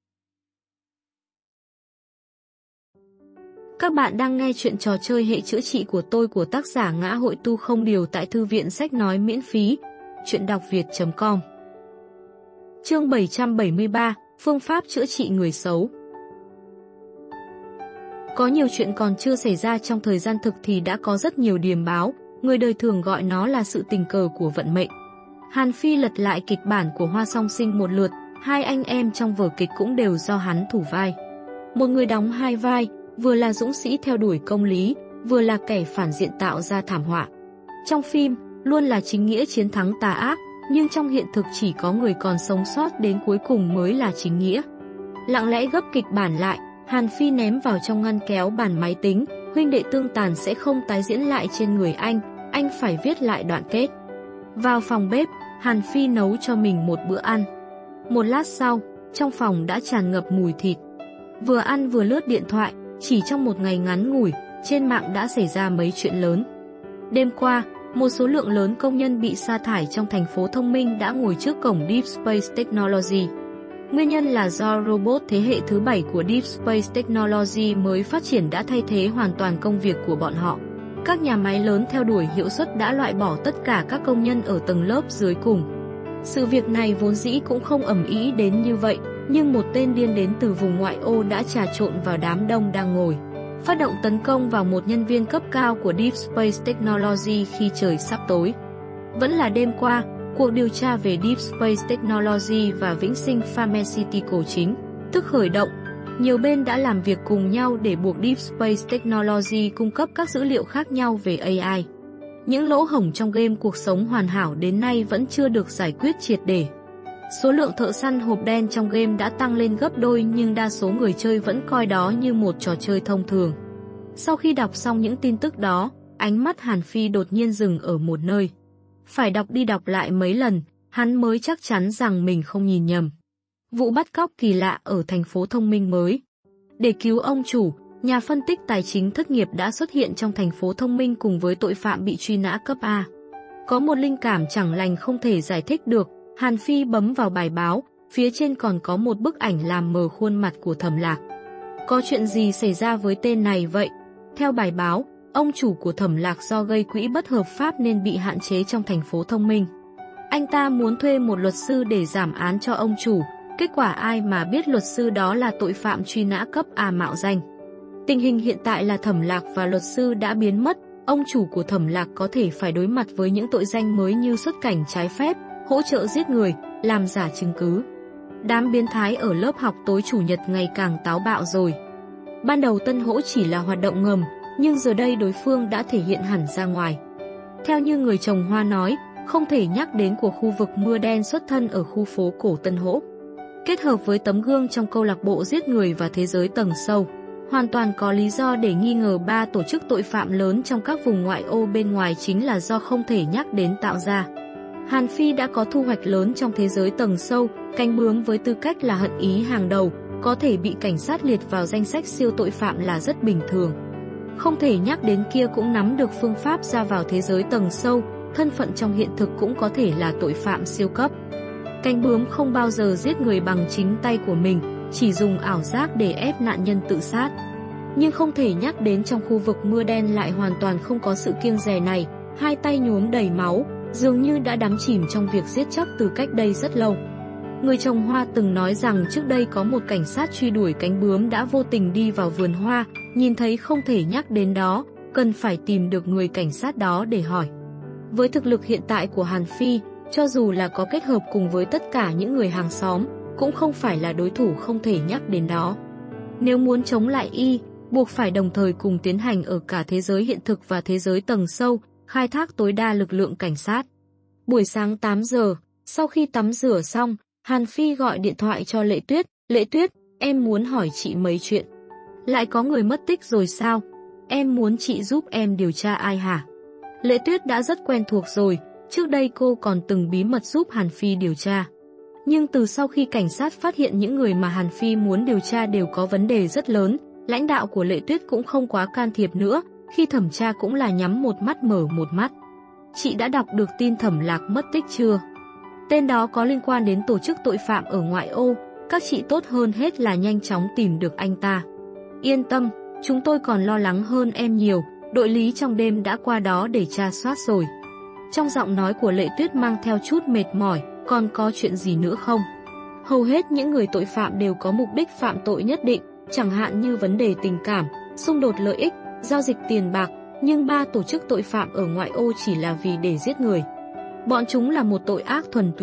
Các bạn đang nghe chuyện trò chơi hệ chữa trị của tôi của tác giả Ngã Hội Tu Không Điều tại Thư viện Sách Nói miễn phí, chuyện đọc việt chấm com. Chương bảy trăm bảy mươi ba, Phương pháp chữa trị người xấu. Có nhiều chuyện còn chưa xảy ra trong thời gian thực thì đã có rất nhiều điềm báo, người đời thường gọi nó là sự tình cờ của vận mệnh. Hàn Phi lật lại kịch bản của Hoa Song Sinh một lượt, Hai anh em trong vở kịch cũng đều do hắn thủ vai. Một người đóng hai vai, vừa là dũng sĩ theo đuổi công lý, vừa là kẻ phản diện tạo ra thảm họa. Trong phim, luôn là chính nghĩa chiến thắng tà ác, nhưng trong hiện thực chỉ có người còn sống sót đến cuối cùng mới là chính nghĩa. Lặng lẽ gấp kịch bản lại, Hàn Phi ném vào trong ngăn kéo bàn máy tính, huynh đệ tương tàn sẽ không tái diễn lại trên người anh, anh phải viết lại đoạn kết. Vào phòng bếp, Hàn Phi nấu cho mình một bữa ăn. Một lát sau, trong phòng đã tràn ngập mùi thịt. Vừa ăn vừa lướt điện thoại, chỉ trong một ngày ngắn ngủi, trên mạng đã xảy ra mấy chuyện lớn. Đêm qua, một số lượng lớn công nhân bị sa thải trong thành phố thông minh đã ngồi trước cổng Deep Space Technology. Nguyên nhân là do robot thế hệ thứ bảy của Deep Space Technology mới phát triển đã thay thế hoàn toàn công việc của bọn họ. Các nhà máy lớn theo đuổi hiệu suất đã loại bỏ tất cả các công nhân ở tầng lớp dưới cùng. Sự việc này vốn dĩ cũng không ầm ĩ đến như vậy, nhưng một tên điên đến từ vùng ngoại ô đã trà trộn vào đám đông đang ngồi, phát động tấn công vào một nhân viên cấp cao của Deep Space Technology khi trời sắp tối. Vẫn là đêm qua, cuộc điều tra về Deep Space Technology và Vĩnh Sinh Pharmaceutical chính thức khởi động. Nhiều bên đã làm việc cùng nhau để buộc Deep Space Technology cung cấp các dữ liệu khác nhau về a i. Những lỗ hổng trong game cuộc sống hoàn hảo đến nay vẫn chưa được giải quyết triệt để. Số lượng thợ săn hộp đen trong game đã tăng lên gấp đôi nhưng đa số người chơi vẫn coi đó như một trò chơi thông thường. Sau khi đọc xong những tin tức đó, ánh mắt Hàn Phi đột nhiên dừng ở một nơi. Phải đọc đi đọc lại mấy lần, hắn mới chắc chắn rằng mình không nhìn nhầm. Vụ bắt cóc kỳ lạ ở thành phố thông minh mới. Để cứu ông chủ, nhà phân tích tài chính thất nghiệp đã xuất hiện trong thành phố thông minh cùng với tội phạm bị truy nã cấp A. Có một linh cảm chẳng lành không thể giải thích được, Hàn Phi bấm vào bài báo, phía trên còn có một bức ảnh làm mờ khuôn mặt của Thẩm Lạc. Có chuyện gì xảy ra với tên này vậy? Theo bài báo, ông chủ của Thẩm Lạc do gây quỹ bất hợp pháp nên bị hạn chế trong thành phố thông minh. Anh ta muốn thuê một luật sư để giảm án cho ông chủ, kết quả ai mà biết luật sư đó là tội phạm truy nã cấp A mạo danh. Tình hình hiện tại là Thẩm Lạc và luật sư đã biến mất, ông chủ của Thẩm Lạc có thể phải đối mặt với những tội danh mới như xuất cảnh trái phép, hỗ trợ giết người, làm giả chứng cứ. Đám biến thái ở lớp học tối chủ nhật ngày càng táo bạo rồi. Ban đầu Tân Hỗ chỉ là hoạt động ngầm, nhưng giờ đây đối phương đã thể hiện hẳn ra ngoài. Theo như người trồng hoa nói, không thể nhắc đến của khu vực mưa đen xuất thân ở khu phố cổ Tân Hỗ. Kết hợp với tấm gương trong câu lạc bộ giết người và thế giới tầng sâu, hoàn toàn có lý do để nghi ngờ ba tổ chức tội phạm lớn trong các vùng ngoại ô bên ngoài chính là do không thể nhắc đến tạo ra. Hàn Phi đã có thu hoạch lớn trong thế giới tầng sâu, cánh bướm với tư cách là hận ý hàng đầu, có thể bị cảnh sát liệt vào danh sách siêu tội phạm là rất bình thường. Không thể nhắc đến kia cũng nắm được phương pháp ra vào thế giới tầng sâu, thân phận trong hiện thực cũng có thể là tội phạm siêu cấp. Cánh bướm không bao giờ giết người bằng chính tay của mình, chỉ dùng ảo giác để ép nạn nhân tự sát. Nhưng không thể nhắc đến trong khu vực mưa đen lại hoàn toàn không có sự kiêng dè này, hai tay nhuốm đầy máu, dường như đã đắm chìm trong việc giết chóc từ cách đây rất lâu. Người trồng hoa từng nói rằng trước đây có một cảnh sát truy đuổi cánh bướm đã vô tình đi vào vườn hoa, nhìn thấy không thể nhắc đến đó, cần phải tìm được người cảnh sát đó để hỏi. Với thực lực hiện tại của Hàn Phi, cho dù là có kết hợp cùng với tất cả những người hàng xóm, cũng không phải là đối thủ không thể nhắc đến đó. Nếu muốn chống lại y, buộc phải đồng thời cùng tiến hành ở cả thế giới hiện thực và thế giới tầng sâu, khai thác tối đa lực lượng cảnh sát. Buổi sáng tám giờ, sau khi tắm rửa xong, Hàn Phi gọi điện thoại cho Lệ Tuyết. Lệ Tuyết, em muốn hỏi chị mấy chuyện. Lại có người mất tích rồi sao? Em muốn chị giúp em điều tra ai hả? Lệ Tuyết đã rất quen thuộc rồi, trước đây cô còn từng bí mật giúp Hàn Phi điều tra. Nhưng từ sau khi cảnh sát phát hiện những người mà Hàn Phi muốn điều tra đều có vấn đề rất lớn, lãnh đạo của Lệ Tuyết cũng không quá can thiệp nữa, khi thẩm tra cũng là nhắm một mắt mở một mắt. Chị đã đọc được tin Thẩm Lạc mất tích chưa? Tên đó có liên quan đến tổ chức tội phạm ở ngoại ô, các chị tốt hơn hết là nhanh chóng tìm được anh ta. Yên tâm, chúng tôi còn lo lắng hơn em nhiều, đội lý trong đêm đã qua đó để tra soát rồi. Trong giọng nói của Lệ Tuyết mang theo chút mệt mỏi, còn có chuyện gì nữa không? Hầu hết những người tội phạm đều có mục đích phạm tội nhất định, chẳng hạn như vấn đề tình cảm, xung đột lợi ích, giao dịch tiền bạc, nhưng ba tổ chức tội phạm ở ngoại ô chỉ là vì để giết người. Bọn chúng là một tội ác thuần túy,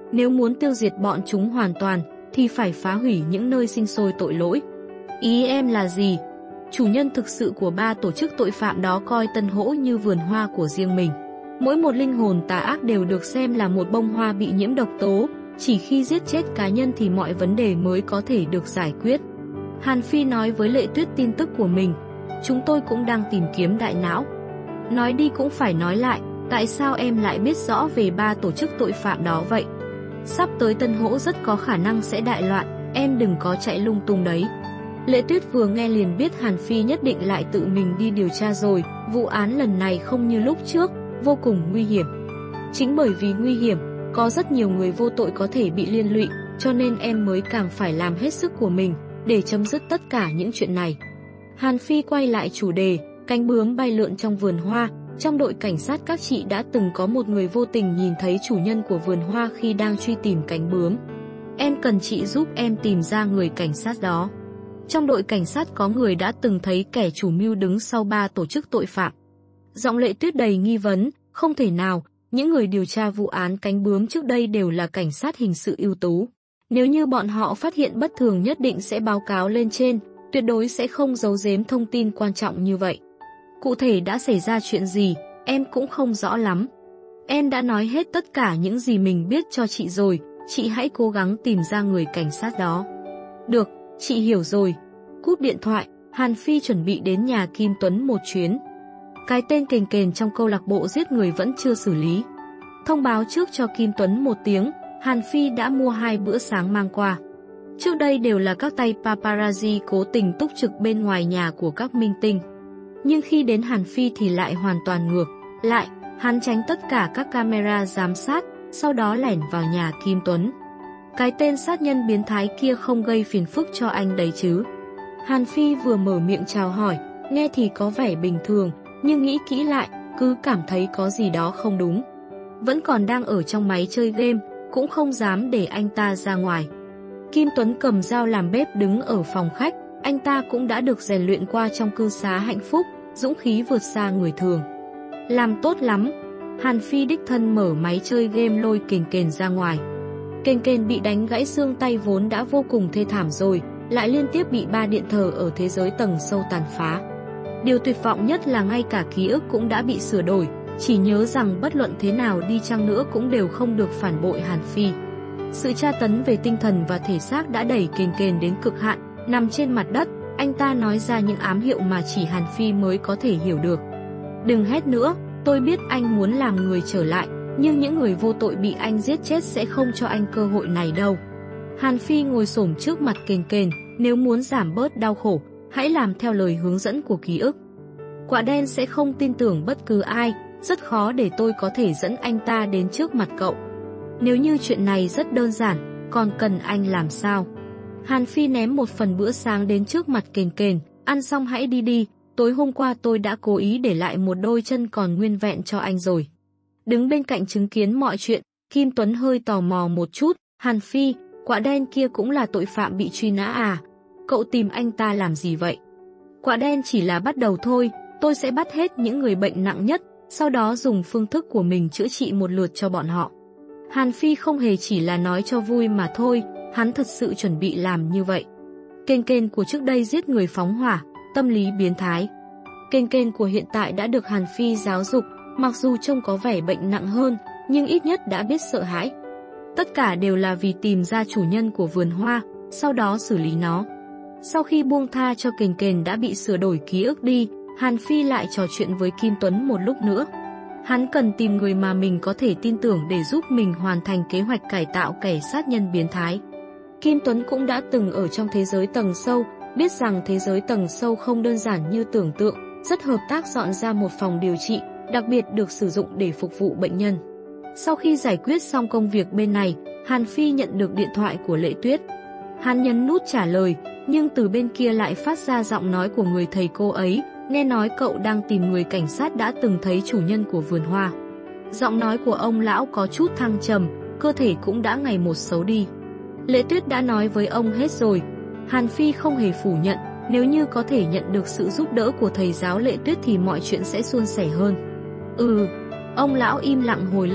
Nếu muốn tiêu diệt bọn chúng hoàn toàn, thì phải phá hủy những nơi sinh sôi tội lỗi. Ý em là gì? Chủ nhân thực sự của ba tổ chức tội phạm đó coi Tân Hỗ như vườn hoa của riêng mình. Mỗi một linh hồn tà ác đều được xem là một bông hoa bị nhiễm độc tố, chỉ khi giết chết cá nhân thì mọi vấn đề mới có thể được giải quyết. Hàn Phi nói với Lệ Tuyết tin tức của mình. Chúng tôi cũng đang tìm kiếm đại não. Nói đi cũng phải nói lại, tại sao em lại biết rõ về ba tổ chức tội phạm đó vậy? Sắp tới Tân Hỗ rất có khả năng sẽ đại loạn, em đừng có chạy lung tung đấy. Lệ Tuyết vừa nghe liền biết Hàn Phi nhất định lại tự mình đi điều tra rồi, vụ án lần này không như lúc trước, vô cùng nguy hiểm. Chính bởi vì nguy hiểm, có rất nhiều người vô tội có thể bị liên lụy, cho nên em mới càng phải làm hết sức của mình, để chấm dứt tất cả những chuyện này. Hàn Phi quay lại chủ đề, cánh bướm bay lượn trong vườn hoa. Trong đội cảnh sát các chị đã từng có một người vô tình nhìn thấy chủ nhân của vườn hoa khi đang truy tìm cánh bướm. Em cần chị giúp em tìm ra người cảnh sát đó. Trong đội cảnh sát có người đã từng thấy kẻ chủ mưu đứng sau ba tổ chức tội phạm. Giọng Lệ Tuyết đầy nghi vấn, không thể nào, những người điều tra vụ án cánh bướm trước đây đều là cảnh sát hình sự ưu tú. Nếu như bọn họ phát hiện bất thường nhất định sẽ báo cáo lên trên, tuyệt đối sẽ không giấu giếm thông tin quan trọng như vậy. Cụ thể đã xảy ra chuyện gì, em cũng không rõ lắm. Em đã nói hết tất cả những gì mình biết cho chị rồi, chị hãy cố gắng tìm ra người cảnh sát đó. Được, chị hiểu rồi. Cúp điện thoại, Hàn Phi chuẩn bị đến nhà Kim Tuấn một chuyến. Cái tên kền kền trong câu lạc bộ giết người vẫn chưa xử lý. Thông báo trước cho Kim Tuấn một tiếng, Hàn Phi đã mua hai bữa sáng mang qua. Trước đây đều là các tay paparazzi cố tình túc trực bên ngoài nhà của các minh tinh. Nhưng khi đến Hàn Phi thì lại hoàn toàn ngược lại, hắn tránh tất cả các camera giám sát, sau đó lẻn vào nhà Kim Tuấn. Cái tên sát nhân biến thái kia không gây phiền phức cho anh đấy chứ? Hàn Phi vừa mở miệng chào hỏi, nghe thì có vẻ bình thường, nhưng nghĩ kỹ lại, cứ cảm thấy có gì đó không đúng. Vẫn còn đang ở trong máy chơi game, cũng không dám để anh ta ra ngoài. Kim Tuấn cầm dao làm bếp đứng ở phòng khách, anh ta cũng đã được rèn luyện qua trong cư xá hạnh phúc, dũng khí vượt xa người thường. Làm tốt lắm. Hàn Phi đích thân mở máy chơi game lôi kền kền ra ngoài. Kền kền bị đánh gãy xương tay vốn đã vô cùng thê thảm rồi, lại liên tiếp bị ba điện thờ ở thế giới tầng sâu tàn phá. Điều tuyệt vọng nhất là ngay cả ký ức cũng đã bị sửa đổi, chỉ nhớ rằng bất luận thế nào đi chăng nữa cũng đều không được phản bội Hàn Phi. Sự tra tấn về tinh thần và thể xác đã đẩy kền kền đến cực hạn. Nằm trên mặt đất, anh ta nói ra những ám hiệu mà chỉ Hàn Phi mới có thể hiểu được. Đừng hét nữa, tôi biết anh muốn làm người trở lại, nhưng những người vô tội bị anh giết chết sẽ không cho anh cơ hội này đâu. Hàn Phi ngồi xổm trước mặt kền kền, nếu muốn giảm bớt đau khổ, hãy làm theo lời hướng dẫn của ký ức. Quả đen sẽ không tin tưởng bất cứ ai, rất khó để tôi có thể dẫn anh ta đến trước mặt cậu. Nếu như chuyện này rất đơn giản, còn cần anh làm sao? Hàn Phi ném một phần bữa sáng đến trước mặt kền kền, ăn xong hãy đi đi, tối hôm qua tôi đã cố ý để lại một đôi chân còn nguyên vẹn cho anh rồi. Đứng bên cạnh chứng kiến mọi chuyện, Kim Tuấn hơi tò mò một chút, Hàn Phi, quả đen kia cũng là tội phạm bị truy nã à? Cậu tìm anh ta làm gì vậy? Quả đen chỉ là bắt đầu thôi, tôi sẽ bắt hết những người bệnh nặng nhất, sau đó dùng phương thức của mình chữa trị một lượt cho bọn họ. Hàn Phi không hề chỉ là nói cho vui mà thôi, hắn thật sự chuẩn bị làm như vậy. Kền kền của trước đây giết người phóng hỏa, tâm lý biến thái. Kền kền của hiện tại đã được Hàn Phi giáo dục, mặc dù trông có vẻ bệnh nặng hơn, nhưng ít nhất đã biết sợ hãi. Tất cả đều là vì tìm ra chủ nhân của vườn hoa, sau đó xử lý nó. Sau khi buông tha cho kền kền đã bị sửa đổi ký ức đi, Hàn Phi lại trò chuyện với Kim Tuấn một lúc nữa. Hắn cần tìm người mà mình có thể tin tưởng để giúp mình hoàn thành kế hoạch cải tạo kẻ sát nhân biến thái. Kim Tuấn cũng đã từng ở trong thế giới tầng sâu, biết rằng thế giới tầng sâu không đơn giản như tưởng tượng, rất hợp tác dọn ra một phòng điều trị, đặc biệt được sử dụng để phục vụ bệnh nhân. Sau khi giải quyết xong công việc bên này, Hàn Phi nhận được điện thoại của Lệ Tuyết. Hắn nhấn nút trả lời, nhưng từ bên kia lại phát ra giọng nói của người thầy cô ấy, nghe nói cậu đang tìm người cảnh sát đã từng thấy chủ nhân của vườn hoa. Giọng nói của ông lão có chút thăng trầm, cơ thể cũng đã ngày một xấu đi. Lệ Tuyết đã nói với ông hết rồi. Hàn Phi không hề phủ nhận, nếu như có thể nhận được sự giúp đỡ của thầy giáo Lệ Tuyết thì mọi chuyện sẽ suôn sẻ hơn. Ừ, ông lão im lặng hồi lâu,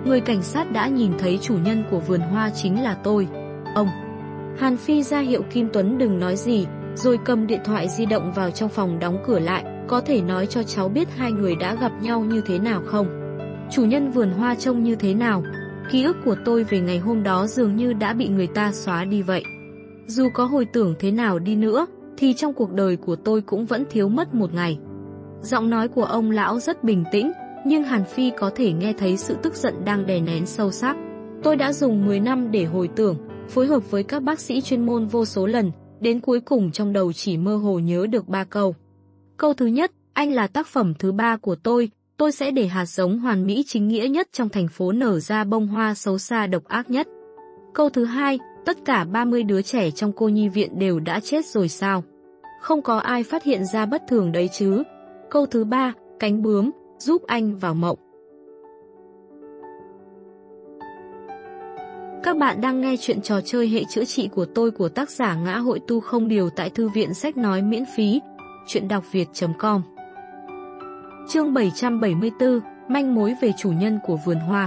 Người cảnh sát đã nhìn thấy chủ nhân của vườn hoa chính là tôi. Ông. Hàn Phi ra hiệu Kim Tuấn đừng nói gì, rồi cầm điện thoại di động vào trong phòng đóng cửa lại. Có thể nói cho cháu biết hai người đã gặp nhau như thế nào không? Chủ nhân vườn hoa trông như thế nào? Ký ức của tôi về ngày hôm đó dường như đã bị người ta xóa đi vậy. Dù có hồi tưởng thế nào đi nữa, thì trong cuộc đời của tôi cũng vẫn thiếu mất một ngày. Giọng nói của ông lão rất bình tĩnh, nhưng Hàn Phi có thể nghe thấy sự tức giận đang đè nén sâu sắc. Tôi đã dùng mười năm để hồi tưởng, phối hợp với các bác sĩ chuyên môn vô số lần, đến cuối cùng trong đầu chỉ mơ hồ nhớ được ba câu. Câu thứ nhất, anh là tác phẩm thứ ba của tôi, tôi sẽ để hạt giống hoàn mỹ chính nghĩa nhất trong thành phố nở ra bông hoa xấu xa độc ác nhất. Câu thứ hai, tất cả ba mươi đứa trẻ trong cô nhi viện đều đã chết rồi sao? Không có ai phát hiện ra bất thường đấy chứ. Câu thứ ba, cánh bướm, giúp anh vào mộng. Các bạn đang nghe chuyện trò chơi hệ chữa trị của tôi của tác giả Ngã Hội Tu Không Điều tại Thư viện Sách Nói miễn phí, chuyện đọc việt chấm com. Chương bảy trăm bảy mươi tư, manh mối về chủ nhân của vườn hoa.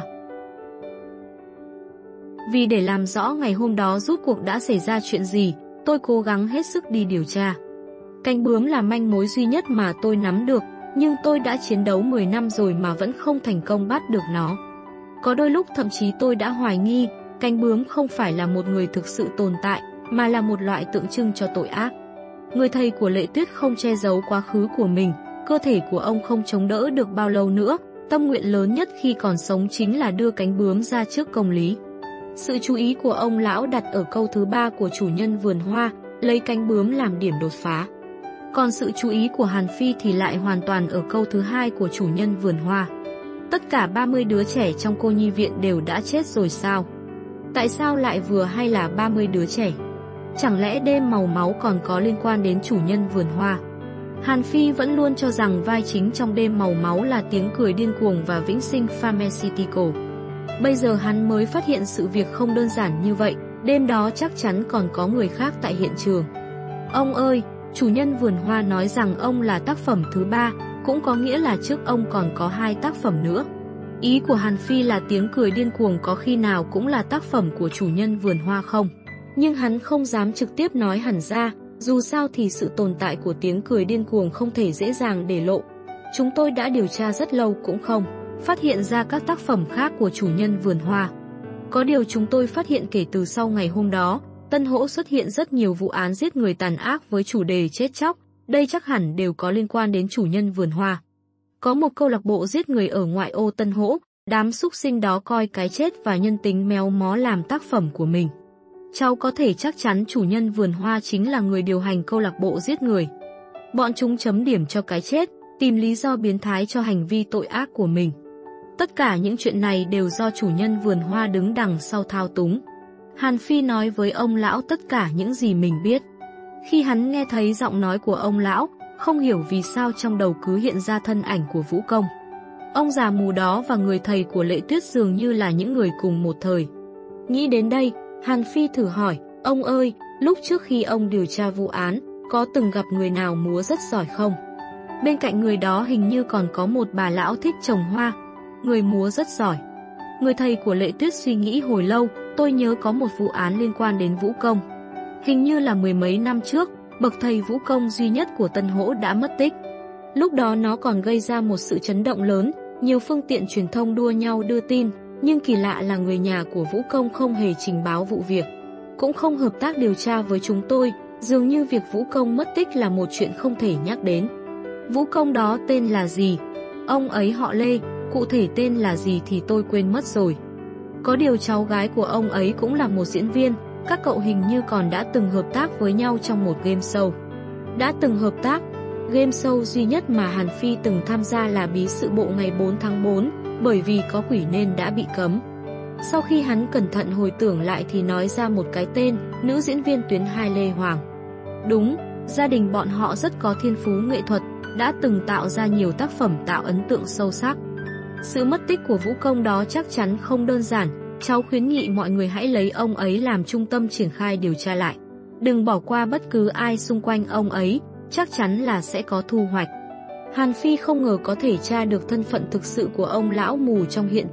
Vì để làm rõ ngày hôm đó rốt cuộc đã xảy ra chuyện gì, tôi cố gắng hết sức đi điều tra. Cánh bướm là manh mối duy nhất mà tôi nắm được, nhưng tôi đã chiến đấu mười năm rồi mà vẫn không thành công bắt được nó. Có đôi lúc thậm chí tôi đã hoài nghi, cánh bướm không phải là một người thực sự tồn tại, mà là một loại tượng trưng cho tội ác. Người thầy của Lệ Tuyết không che giấu quá khứ của mình, cơ thể của ông không chống đỡ được bao lâu nữa, tâm nguyện lớn nhất khi còn sống chính là đưa cánh bướm ra trước công lý. Sự chú ý của ông lão đặt ở câu thứ ba của chủ nhân vườn hoa, lấy cánh bướm làm điểm đột phá. Còn sự chú ý của Hàn Phi thì lại hoàn toàn ở câu thứ hai của chủ nhân vườn hoa. Tất cả ba mươi đứa trẻ trong cô nhi viện đều đã chết rồi sao? Tại sao lại vừa hay là ba mươi đứa trẻ? Chẳng lẽ đêm màu máu còn có liên quan đến chủ nhân vườn hoa? Hàn Phi vẫn luôn cho rằng vai chính trong đêm màu máu là tiếng cười điên cuồng và vĩnh sinh Pharmaceutical. Bây giờ hắn mới phát hiện sự việc không đơn giản như vậy, đêm đó chắc chắn còn có người khác tại hiện trường. Ông ơi, chủ nhân vườn hoa nói rằng ông là tác phẩm thứ ba, cũng có nghĩa là trước ông còn có hai tác phẩm nữa. Ý của Hàn Phi là tiếng cười điên cuồng có khi nào cũng là tác phẩm của chủ nhân vườn hoa không? Nhưng hắn không dám trực tiếp nói hẳn ra, dù sao thì sự tồn tại của tiếng cười điên cuồng không thể dễ dàng để lộ. Chúng tôi đã điều tra rất lâu cũng không phát hiện ra các tác phẩm khác của chủ nhân vườn hoa. Có điều chúng tôi phát hiện kể từ sau ngày hôm đó, Tân Hỗ xuất hiện rất nhiều vụ án giết người tàn ác với chủ đề chết chóc, đây chắc hẳn đều có liên quan đến chủ nhân vườn hoa. Có một câu lạc bộ giết người ở ngoại ô Tân Hỗ, đám súc sinh đó coi cái chết và nhân tính méo mó làm tác phẩm của mình. Cháu có thể chắc chắn chủ nhân vườn hoa chính là người điều hành câu lạc bộ giết người. Bọn chúng chấm điểm cho cái chết, tìm lý do biến thái cho hành vi tội ác của mình. Tất cả những chuyện này đều do chủ nhân vườn hoa đứng đằng sau thao túng. Hàn Phi nói với ông lão tất cả những gì mình biết. Khi hắn nghe thấy giọng nói của ông lão, không hiểu vì sao trong đầu cứ hiện ra thân ảnh của Vũ Công. Ông già mù đó và người thầy của Lệ Tuyết dường như là những người cùng một thời. Nghĩ đến đây, Hàn Phi thử hỏi, ông ơi, lúc trước khi ông điều tra vụ án, có từng gặp người nào múa rất giỏi không? Bên cạnh người đó hình như còn có một bà lão thích trồng hoa, người múa rất giỏi. Người thầy của Lệ Tuyết suy nghĩ hồi lâu, tôi nhớ có một vụ án liên quan đến Vũ Công. Hình như là mười mấy năm trước, bậc thầy Vũ Công duy nhất của Tân Hỗ đã mất tích. Lúc đó nó còn gây ra một sự chấn động lớn, nhiều phương tiện truyền thông đua nhau đưa tin, nhưng kỳ lạ là người nhà của Vũ Công không hề trình báo vụ việc, cũng không hợp tác điều tra với chúng tôi, dường như việc Vũ Công mất tích là một chuyện không thể nhắc đến. Vũ Công đó tên là gì? Ông ấy họ Lê, cụ thể tên là gì thì tôi quên mất rồi. Có điều cháu gái của ông ấy cũng là một diễn viên, các cậu hình như còn đã từng hợp tác với nhau trong một game show. Đã từng hợp tác? Game show duy nhất mà Hàn Phi từng tham gia là Bí sự bộ ngày bốn tháng tư, bởi vì có quỷ nên đã bị cấm. Sau khi hắn cẩn thận hồi tưởng lại thì nói ra một cái tên, nữ diễn viên tuyến hai Lê Hoàng. Đúng, gia đình bọn họ rất có thiên phú nghệ thuật, đã từng tạo ra nhiều tác phẩm tạo ấn tượng sâu sắc. Sự mất tích của Vũ Công đó chắc chắn không đơn giản, cháu khuyến nghị mọi người hãy lấy ông ấy làm trung tâm triển khai điều tra lại. Đừng bỏ qua bất cứ ai xung quanh ông ấy, chắc chắn là sẽ có thu hoạch. Hàn Phi không ngờ có thể tra được thân phận thực sự của ông lão mù trong hiện thực,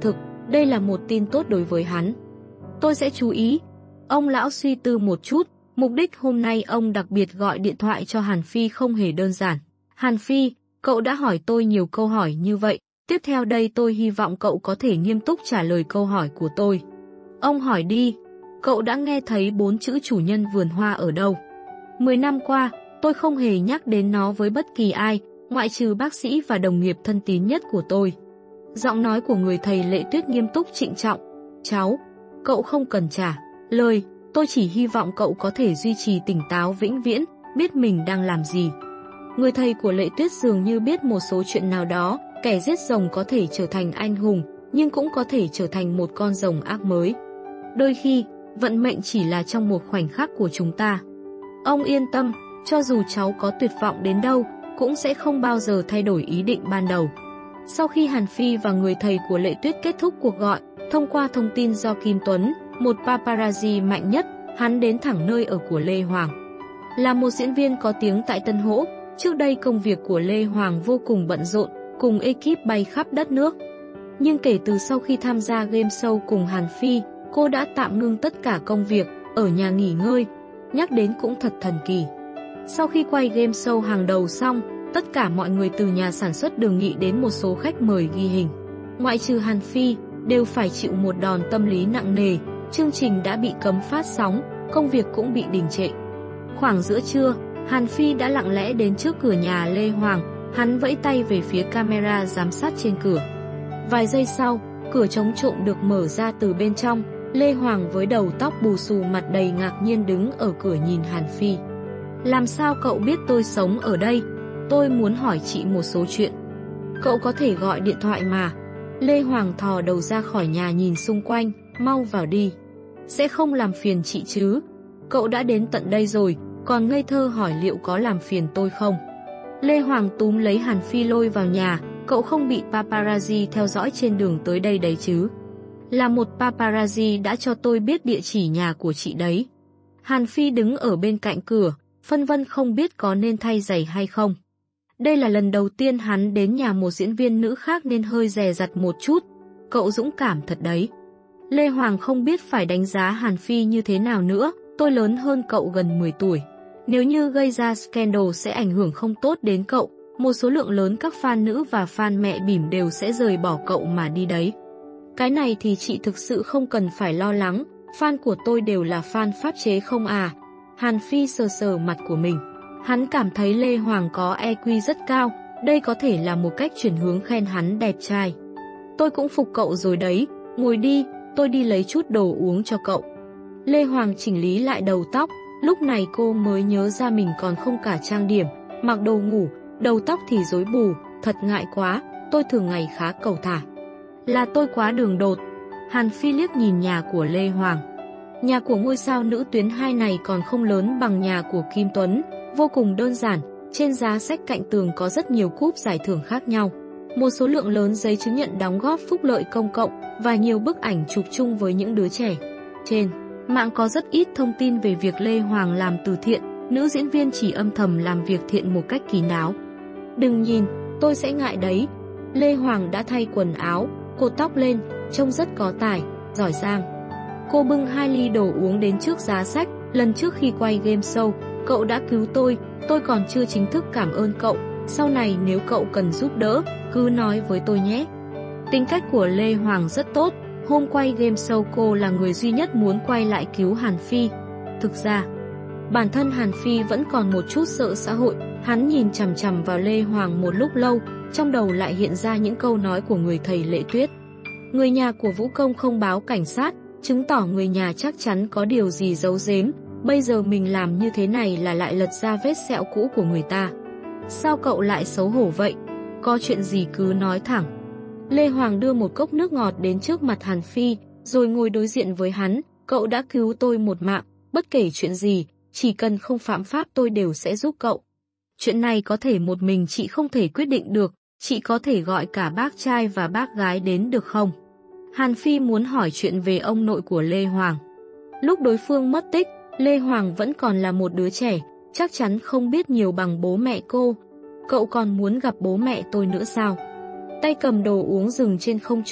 Đây là một tin tốt đối với hắn. Tôi sẽ chú ý. Ông lão suy tư một chút, mục đích hôm nay ông đặc biệt gọi điện thoại cho Hàn Phi không hề đơn giản. Hàn Phi, cậu đã hỏi tôi nhiều câu hỏi như vậy, tiếp theo đây tôi hy vọng cậu có thể nghiêm túc trả lời câu hỏi của tôi. Ông hỏi đi, cậu đã nghe thấy bốn chữ chủ nhân vườn hoa ở đâu? Mười năm qua, tôi không hề nhắc đến nó với bất kỳ ai, ngoại trừ bác sĩ và đồng nghiệp thân tín nhất của tôi. Giọng nói của người thầy Lệ Tuyết nghiêm túc trịnh trọng. Cháu, cậu không cần trả lời, tôi chỉ hy vọng cậu có thể duy trì tỉnh táo vĩnh viễn, biết mình đang làm gì. Người thầy của Lệ Tuyết dường như biết một số chuyện nào đó, kẻ giết rồng có thể trở thành anh hùng, nhưng cũng có thể trở thành một con rồng ác mới. Đôi khi, vận mệnh chỉ là trong một khoảnh khắc của chúng ta. Ông yên tâm, cho dù cháu có tuyệt vọng đến đâu, cũng sẽ không bao giờ thay đổi ý định ban đầu. Sau khi Hàn Phi và người thầy của Lệ Tuyết kết thúc cuộc gọi, thông qua thông tin do Kim Tuấn, một paparazzi mạnh nhất, hắn đến thẳng nơi ở của Lê Hoàng. Là một diễn viên có tiếng tại Tân Hỗ, trước đây công việc của Lê Hoàng vô cùng bận rộn, cùng ekip bay khắp đất nước. Nhưng kể từ sau khi tham gia game show cùng Hàn Phi, cô đã tạm ngưng tất cả công việc, ở nhà nghỉ ngơi. Nhắc đến cũng thật thần kỳ. Sau khi quay game show hàng đầu xong, tất cả mọi người từ nhà sản xuất đường nghị đến một số khách mời ghi hình. Ngoại trừ Hàn Phi, đều phải chịu một đòn tâm lý nặng nề, chương trình đã bị cấm phát sóng, công việc cũng bị đình trệ. Khoảng giữa trưa, Hàn Phi đã lặng lẽ đến trước cửa nhà Lê Hoàng, hắn vẫy tay về phía camera giám sát trên cửa. Vài giây sau, cửa chống trộm được mở ra từ bên trong, Lê Hoàng với đầu tóc bù xù mặt đầy ngạc nhiên đứng ở cửa nhìn Hàn Phi. Làm sao cậu biết tôi sống ở đây? Tôi muốn hỏi chị một số chuyện. Cậu có thể gọi điện thoại mà. Lê Hoàng thò đầu ra khỏi nhà nhìn xung quanh, mau vào đi. Sẽ không làm phiền chị chứ? Cậu đã đến tận đây rồi, còn ngây thơ hỏi liệu có làm phiền tôi không? Lê Hoàng túm lấy Hàn Phi lôi vào nhà, cậu không bị paparazzi theo dõi trên đường tới đây đấy chứ? Là một paparazzi đã cho tôi biết địa chỉ nhà của chị đấy. Hàn Phi đứng ở bên cạnh cửa, phân vân không biết có nên thay giày hay không. Đây là lần đầu tiên hắn đến nhà một diễn viên nữ khác nên hơi dè dặt một chút. Cậu dũng cảm thật đấy. Lê Hoàng không biết phải đánh giá Hàn Phi như thế nào nữa, tôi lớn hơn cậu gần mười tuổi. Nếu như gây ra scandal sẽ ảnh hưởng không tốt đến cậu, một số lượng lớn các fan nữ và fan mẹ bỉm đều sẽ rời bỏ cậu mà đi đấy. Cái này thì chị thực sự không cần phải lo lắng, fan của tôi đều là fan pháp chế không à. Hàn Phi sờ sờ mặt của mình. Hắn cảm thấy Lê Hoàng có e quy rất cao, đây có thể là một cách chuyển hướng khen hắn đẹp trai. Tôi cũng phục cậu rồi đấy, ngồi đi, tôi đi lấy chút đồ uống cho cậu. Lê Hoàng chỉnh lý lại đầu tóc, lúc này cô mới nhớ ra mình còn không cả trang điểm, mặc đồ ngủ, đầu tóc thì rối bù, thật ngại quá, tôi thường ngày khá cẩu thả. Là tôi quá đường đột. Hàn Phi liếc nhìn nhà của Lê Hoàng. Nhà của ngôi sao nữ tuyến hai này còn không lớn bằng nhà của Kim Tuấn, vô cùng đơn giản, trên giá sách cạnh tường có rất nhiều cúp giải thưởng khác nhau. Một số lượng lớn giấy chứng nhận đóng góp phúc lợi công cộng và nhiều bức ảnh chụp chung với những đứa trẻ. Trên mạng có rất ít thông tin về việc Lê Hoàng làm từ thiện, nữ diễn viên chỉ âm thầm làm việc thiện một cách kín đáo. Đừng nhìn, tôi sẽ ngại đấy. Lê Hoàng đã thay quần áo, cột tóc lên, trông rất có tài, giỏi giang. Cô bưng hai ly đồ uống đến trước giá sách, lần trước khi quay game show, cậu đã cứu tôi, tôi còn chưa chính thức cảm ơn cậu, sau này nếu cậu cần giúp đỡ, cứ nói với tôi nhé. Tính cách của Lê Hoàng rất tốt, hôm quay game show cô là người duy nhất muốn quay lại cứu Hàn Phi. Thực ra, bản thân Hàn Phi vẫn còn một chút sợ xã hội, hắn nhìn chằm chằm vào Lê Hoàng một lúc lâu, trong đầu lại hiện ra những câu nói của người thầy Lệ Tuyết. Người nhà của Vũ Công không báo cảnh sát, chứng tỏ người nhà chắc chắn có điều gì giấu giếm, bây giờ mình làm như thế này là lại lật ra vết sẹo cũ của người ta. Sao cậu lại xấu hổ vậy? Có chuyện gì cứ nói thẳng. Lê Hoàng đưa một cốc nước ngọt đến trước mặt Hàn Phi, rồi ngồi đối diện với hắn. Cậu đã cứu tôi một mạng, bất kể chuyện gì, chỉ cần không phạm pháp tôi đều sẽ giúp cậu. Chuyện này có thể một mình chị không thể quyết định được, chị có thể gọi cả bác trai và bác gái đến được không? Hàn Phi muốn hỏi chuyện về ông nội của Lê Hoàng. Lúc đối phương mất tích, Lê Hoàng vẫn còn là một đứa trẻ, chắc chắn không biết nhiều bằng bố mẹ cô. Cậu còn muốn gặp bố mẹ tôi nữa sao? Tay cầm đồ uống dừng trên không trung,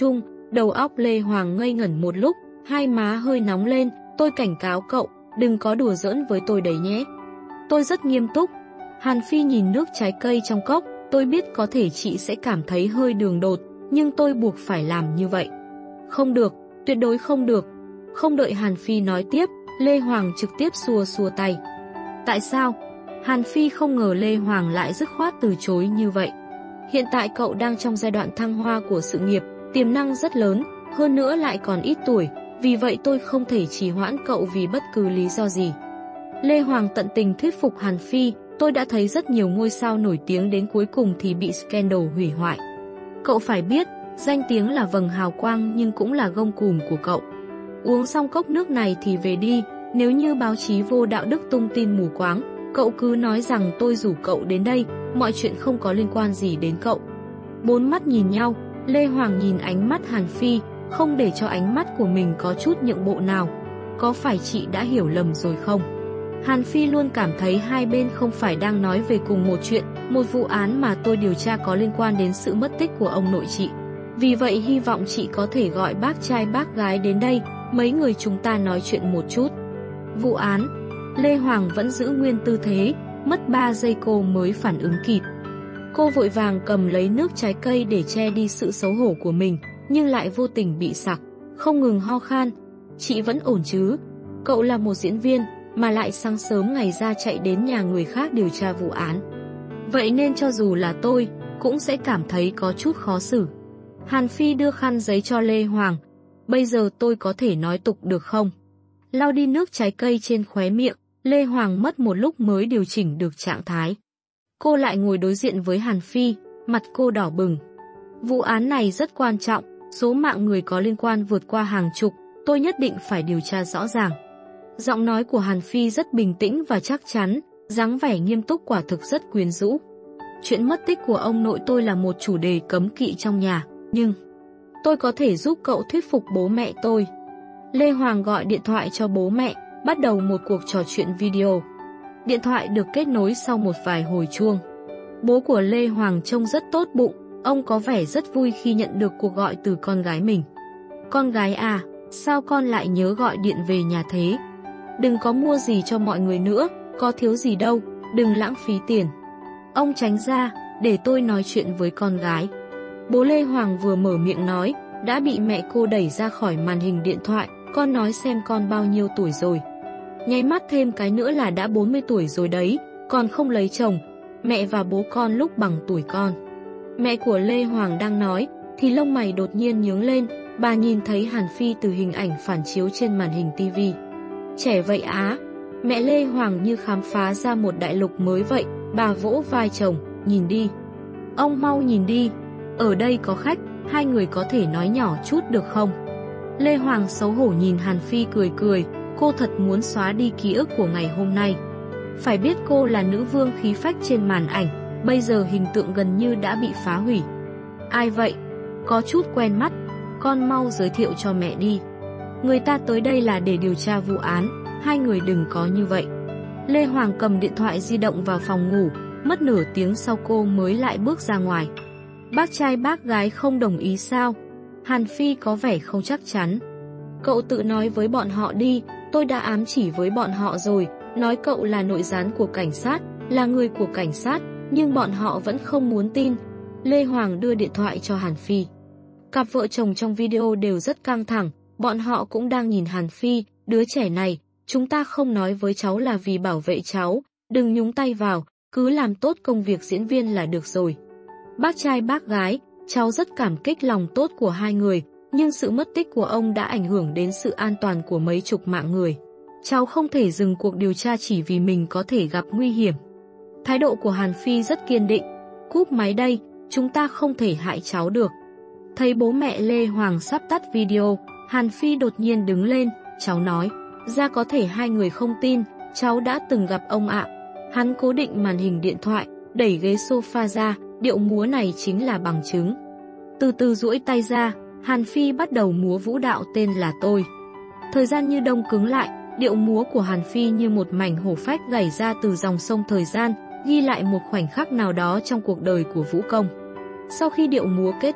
Đầu óc Lê Hoàng ngây ngẩn một lúc, hai má hơi nóng lên, tôi cảnh cáo cậu, đừng có đùa giỡn với tôi đấy nhé. Tôi rất nghiêm túc. Hàn Phi nhìn nước trái cây trong cốc, tôi biết có thể chị sẽ cảm thấy hơi đường đột, nhưng tôi buộc phải làm như vậy. Không được, tuyệt đối không được. Không đợi Hàn Phi nói tiếp, Lê Hoàng trực tiếp xua xua tay. Tại sao? Hàn Phi không ngờ Lê Hoàng lại dứt khoát từ chối như vậy. Hiện tại cậu đang trong giai đoạn thăng hoa của sự nghiệp, tiềm năng rất lớn, hơn nữa lại còn ít tuổi, vì vậy tôi không thể trì hoãn cậu vì bất cứ lý do gì. Lê Hoàng tận tình thuyết phục Hàn Phi, tôi đã thấy rất nhiều ngôi sao nổi tiếng đến cuối cùng thì bị scandal hủy hoại. Cậu phải biết, danh tiếng là vầng hào quang nhưng cũng là gông cùm của cậu. Uống xong cốc nước này thì về đi, nếu như báo chí vô đạo đức tung tin mù quáng, cậu cứ nói rằng tôi rủ cậu đến đây, mọi chuyện không có liên quan gì đến cậu. Bốn mắt nhìn nhau, Lê Hoàng nhìn ánh mắt Hàn Phi, không để cho ánh mắt của mình có chút nhượng bộ nào. Có phải chị đã hiểu lầm rồi không? Hàn Phi luôn cảm thấy hai bên không phải đang nói về cùng một chuyện, một vụ án mà tôi điều tra có liên quan đến sự mất tích của ông nội chị. Vì vậy hy vọng chị có thể gọi bác trai bác gái đến đây, mấy người chúng ta nói chuyện một chút. Vụ án. Lê Hoàng vẫn giữ nguyên tư thế, mất ba giây cô mới phản ứng kịp. Cô vội vàng cầm lấy nước trái cây để che đi sự xấu hổ của mình, nhưng lại vô tình bị sặc, không ngừng ho khan. Chị vẫn ổn chứ? Cậu là một diễn viên, mà lại sáng sớm ngày ra chạy đến nhà người khác điều tra vụ án. Vậy nên cho dù là tôi, cũng sẽ cảm thấy có chút khó xử. Hàn Phi đưa khăn giấy cho Lê Hoàng. Bây giờ tôi có thể nói tục được không? Lau đi nước trái cây trên khóe miệng, Lê Hoàng mất một lúc mới điều chỉnh được trạng thái. Cô lại ngồi đối diện với Hàn Phi, mặt cô đỏ bừng. Vụ án này rất quan trọng, số mạng người có liên quan vượt qua hàng chục, tôi nhất định phải điều tra rõ ràng. Giọng nói của Hàn Phi rất bình tĩnh và chắc chắn, dáng vẻ nghiêm túc quả thực rất quyến rũ. Chuyện mất tích của ông nội tôi là một chủ đề cấm kỵ trong nhà, nhưng tôi có thể giúp cậu thuyết phục bố mẹ tôi. Lê Hoàng gọi điện thoại cho bố mẹ, bắt đầu một cuộc trò chuyện video. Điện thoại được kết nối sau một vài hồi chuông. Bố của Lê Hoàng trông rất tốt bụng, ông có vẻ rất vui khi nhận được cuộc gọi từ con gái mình. Con gái à, sao con lại nhớ gọi điện về nhà thế? Đừng có mua gì cho mọi người nữa, có thiếu gì đâu, đừng lãng phí tiền. Ông tránh ra, để tôi nói chuyện với con gái. Bố Lê Hoàng vừa mở miệng nói, đã bị mẹ cô đẩy ra khỏi màn hình điện thoại. Con nói xem con bao nhiêu tuổi rồi. Nháy mắt thêm cái nữa là đã bốn mươi tuổi rồi đấy, còn không lấy chồng. Mẹ và bố con lúc bằng tuổi con. Mẹ của Lê Hoàng đang nói, thì lông mày đột nhiên nhướng lên, bà nhìn thấy Hàn Phi từ hình ảnh phản chiếu trên màn hình tivi. Trẻ vậy á? Mẹ Lê Hoàng như khám phá ra một đại lục mới vậy, bà vỗ vai chồng, nhìn đi. Ông mau nhìn đi, ở đây có khách, hai người có thể nói nhỏ chút được không? Lê Hoàng xấu hổ nhìn Hàn Phi cười cười, cô thật muốn xóa đi ký ức của ngày hôm nay. Phải biết cô là nữ vương khí phách trên màn ảnh, bây giờ hình tượng gần như đã bị phá hủy. Ai vậy? Có chút quen mắt, con mau giới thiệu cho mẹ đi. Người ta tới đây là để điều tra vụ án, hai người đừng có như vậy. Lê Hoàng cầm điện thoại di động vào phòng ngủ, mất nửa tiếng sau cô mới lại bước ra ngoài. Bác trai bác gái không đồng ý sao? Hàn Phi có vẻ không chắc chắn. Cậu tự nói với bọn họ đi, tôi đã ám chỉ với bọn họ rồi, nói cậu là nội gián của cảnh sát, là người của cảnh sát, nhưng bọn họ vẫn không muốn tin. Lê Hoàng đưa điện thoại cho Hàn Phi. Cặp vợ chồng trong video đều rất căng thẳng, bọn họ cũng đang nhìn Hàn Phi, đứa trẻ này, chúng ta không nói với cháu là vì bảo vệ cháu, đừng nhúng tay vào, cứ làm tốt công việc diễn viên là được rồi. Bác trai bác gái, cháu rất cảm kích lòng tốt của hai người, nhưng sự mất tích của ông đã ảnh hưởng đến sự an toàn của mấy chục mạng người. Cháu không thể dừng cuộc điều tra chỉ vì mình có thể gặp nguy hiểm. Thái độ của Hàn Phi rất kiên định. Cúp máy đây, chúng ta không thể hại cháu được. Thấy bố mẹ Lê Hoàng sắp tắt video, Hàn Phi đột nhiên đứng lên, cháu nói, ra có thể hai người không tin, cháu đã từng gặp ông ạ. Hắn cố định màn hình điện thoại, đẩy ghế sofa ra, điệu múa này chính là bằng chứng. Từ từ duỗi tay ra, Hàn Phi bắt đầu múa vũ đạo tên là Tôi. Thời gian như đông cứng lại, điệu múa của Hàn Phi như một mảnh hổ phách gảy ra từ dòng sông thời gian, ghi lại một khoảnh khắc nào đó trong cuộc đời của vũ công. Sau khi điệu múa kết thúc,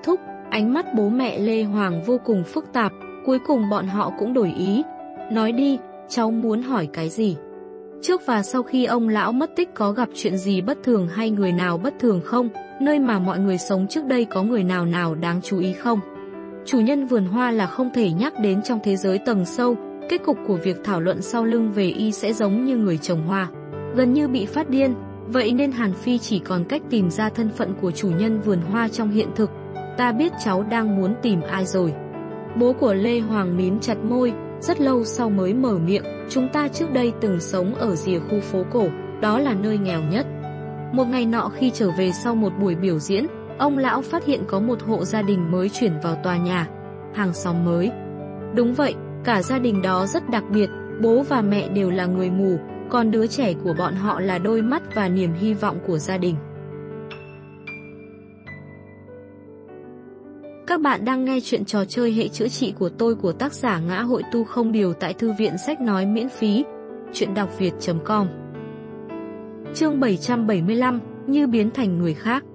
Ánh mắt bố mẹ Lê Hoàng vô cùng phức tạp, cuối cùng bọn họ cũng đổi ý. Nói đi, cháu muốn hỏi cái gì? Trước và sau khi ông lão mất tích có gặp chuyện gì bất thường hay người nào bất thường không? Nơi mà mọi người sống trước đây có người nào nào đáng chú ý không? Chủ nhân vườn hoa là không thể nhắc đến trong thế giới tầng sâu, kết cục của việc thảo luận sau lưng về y sẽ giống như người trồng hoa, gần như bị phát điên, vậy nên Hàn Phi chỉ còn cách tìm ra thân phận của chủ nhân vườn hoa trong hiện thực. Ta biết cháu đang muốn tìm ai rồi. Bố của Lê Hoàng mím chặt môi, rất lâu sau mới mở miệng, chúng ta trước đây từng sống ở rìa khu phố cổ, đó là nơi nghèo nhất. Một ngày nọ khi trở về sau một buổi biểu diễn, ông lão phát hiện có một hộ gia đình mới chuyển vào tòa nhà, hàng xóm mới. Đúng vậy, cả gia đình đó rất đặc biệt, bố và mẹ đều là người mù, còn đứa trẻ của bọn họ là đôi mắt và niềm hy vọng của gia đình. Các bạn đang nghe chuyện trò chơi hệ chữa trị của tôi của tác giả Ngã Hội Tu Không Điều tại Thư viện Sách Nói miễn phí, chuyện đọc việt chấm com. Chương bảy trăm bảy mươi lăm, như biến thành người khác.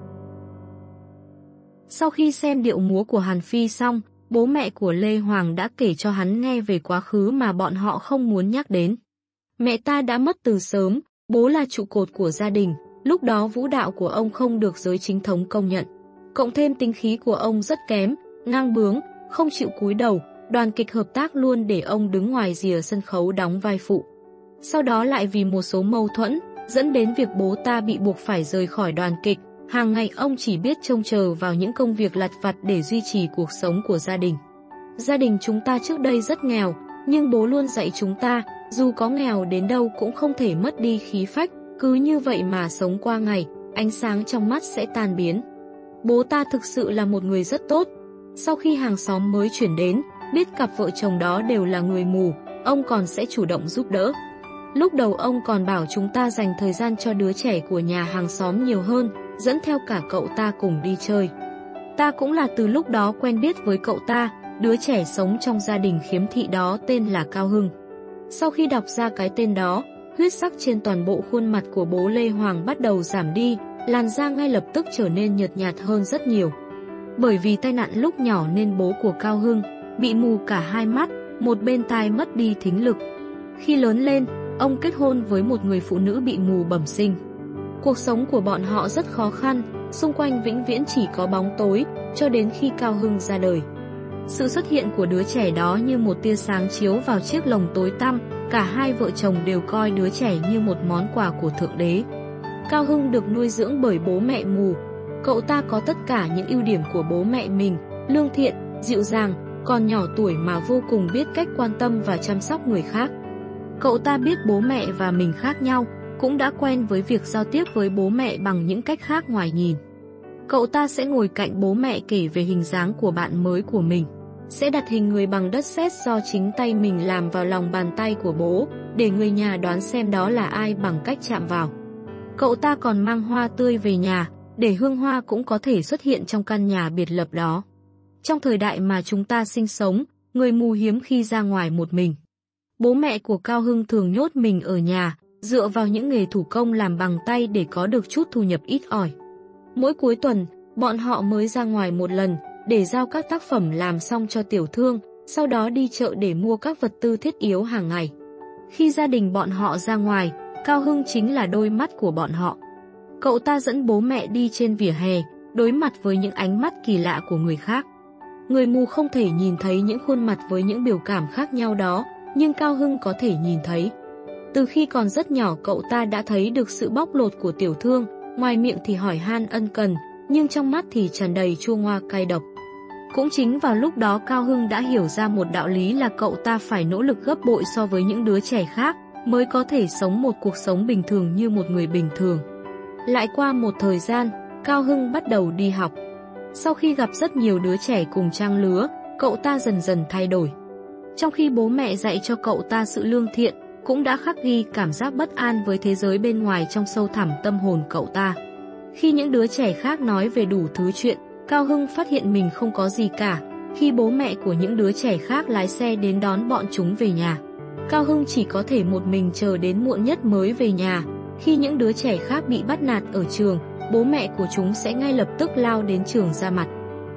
Sau khi xem điệu múa của Hàn Phi xong, bố mẹ của Lê Hoàng đã kể cho hắn nghe về quá khứ mà bọn họ không muốn nhắc đến. Mẹ ta đã mất từ sớm, bố là trụ cột của gia đình, lúc đó vũ đạo của ông không được giới chính thống công nhận. Cộng thêm tính khí của ông rất kém, ngang bướng, không chịu cúi đầu, đoàn kịch hợp tác luôn để ông đứng ngoài rìa sân khấu đóng vai phụ. Sau đó lại vì một số mâu thuẫn, dẫn đến việc bố ta bị buộc phải rời khỏi đoàn kịch, hàng ngày ông chỉ biết trông chờ vào những công việc lặt vặt để duy trì cuộc sống của gia đình. Gia đình chúng ta trước đây rất nghèo, nhưng bố luôn dạy chúng ta, dù có nghèo đến đâu cũng không thể mất đi khí phách, cứ như vậy mà sống qua ngày, ánh sáng trong mắt sẽ tan biến. Bố ta thực sự là một người rất tốt. Sau khi hàng xóm mới chuyển đến, biết cặp vợ chồng đó đều là người mù, ông còn sẽ chủ động giúp đỡ. Lúc đầu ông còn bảo chúng ta dành thời gian cho đứa trẻ của nhà hàng xóm nhiều hơn, dẫn theo cả cậu ta cùng đi chơi. Ta cũng là từ lúc đó quen biết với cậu ta, đứa trẻ sống trong gia đình khiếm thị đó tên là Cao Hưng. Sau khi đọc ra cái tên đó, huyết sắc trên toàn bộ khuôn mặt của bố Lê Hoàng bắt đầu giảm đi, làn da ngay lập tức trở nên nhợt nhạt hơn rất nhiều. Bởi vì tai nạn lúc nhỏ nên bố của Cao Hưng bị mù cả hai mắt, một bên tai mất đi thính lực. Khi lớn lên, ông kết hôn với một người phụ nữ bị mù bẩm sinh. Cuộc sống của bọn họ rất khó khăn, xung quanh vĩnh viễn chỉ có bóng tối, cho đến khi Cao Hưng ra đời. Sự xuất hiện của đứa trẻ đó như một tia sáng chiếu vào chiếc lồng tối tăm, cả hai vợ chồng đều coi đứa trẻ như một món quà của Thượng Đế. Cao Hưng được nuôi dưỡng bởi bố mẹ mù. Cậu ta có tất cả những ưu điểm của bố mẹ mình, lương thiện, dịu dàng, còn nhỏ tuổi mà vô cùng biết cách quan tâm và chăm sóc người khác. Cậu ta biết bố mẹ và mình khác nhau, cũng đã quen với việc giao tiếp với bố mẹ bằng những cách khác ngoài nhìn. Cậu ta sẽ ngồi cạnh bố mẹ kể về hình dáng của bạn mới của mình, sẽ đặt hình người bằng đất sét do chính tay mình làm vào lòng bàn tay của bố, để người nhà đoán xem đó là ai bằng cách chạm vào. Cậu ta còn mang hoa tươi về nhà, để hương hoa cũng có thể xuất hiện trong căn nhà biệt lập đó. Trong thời đại mà chúng ta sinh sống, người mù hiếm khi ra ngoài một mình. Bố mẹ của Cao Hưng thường nhốt mình ở nhà, dựa vào những nghề thủ công làm bằng tay để có được chút thu nhập ít ỏi. Mỗi cuối tuần, bọn họ mới ra ngoài một lần, để giao các tác phẩm làm xong cho tiểu thương, sau đó đi chợ để mua các vật tư thiết yếu hàng ngày. Khi gia đình bọn họ ra ngoài, Cao Hưng chính là đôi mắt của bọn họ. Cậu ta dẫn bố mẹ đi trên vỉa hè, đối mặt với những ánh mắt kỳ lạ của người khác. Người mù không thể nhìn thấy những khuôn mặt với những biểu cảm khác nhau đó, nhưng Cao Hưng có thể nhìn thấy. Từ khi còn rất nhỏ cậu ta đã thấy được sự bóc lột của tiểu thương, ngoài miệng thì hỏi han ân cần, nhưng trong mắt thì tràn đầy chua ngoa cay độc. Cũng chính vào lúc đó Cao Hưng đã hiểu ra một đạo lý là cậu ta phải nỗ lực gấp bội so với những đứa trẻ khác, mới có thể sống một cuộc sống bình thường như một người bình thường. Lại qua một thời gian, Cao Hưng bắt đầu đi học. Sau khi gặp rất nhiều đứa trẻ cùng trang lứa, cậu ta dần dần thay đổi. Trong khi bố mẹ dạy cho cậu ta sự lương thiện, cũng đã khắc ghi cảm giác bất an với thế giới bên ngoài trong sâu thẳm tâm hồn cậu ta. Khi những đứa trẻ khác nói về đủ thứ chuyện, Cao Hưng phát hiện mình không có gì cả. Khi bố mẹ của những đứa trẻ khác lái xe đến đón bọn chúng về nhà, Cao Hưng chỉ có thể một mình chờ đến muộn nhất mới về nhà. Khi những đứa trẻ khác bị bắt nạt ở trường, bố mẹ của chúng sẽ ngay lập tức lao đến trường ra mặt.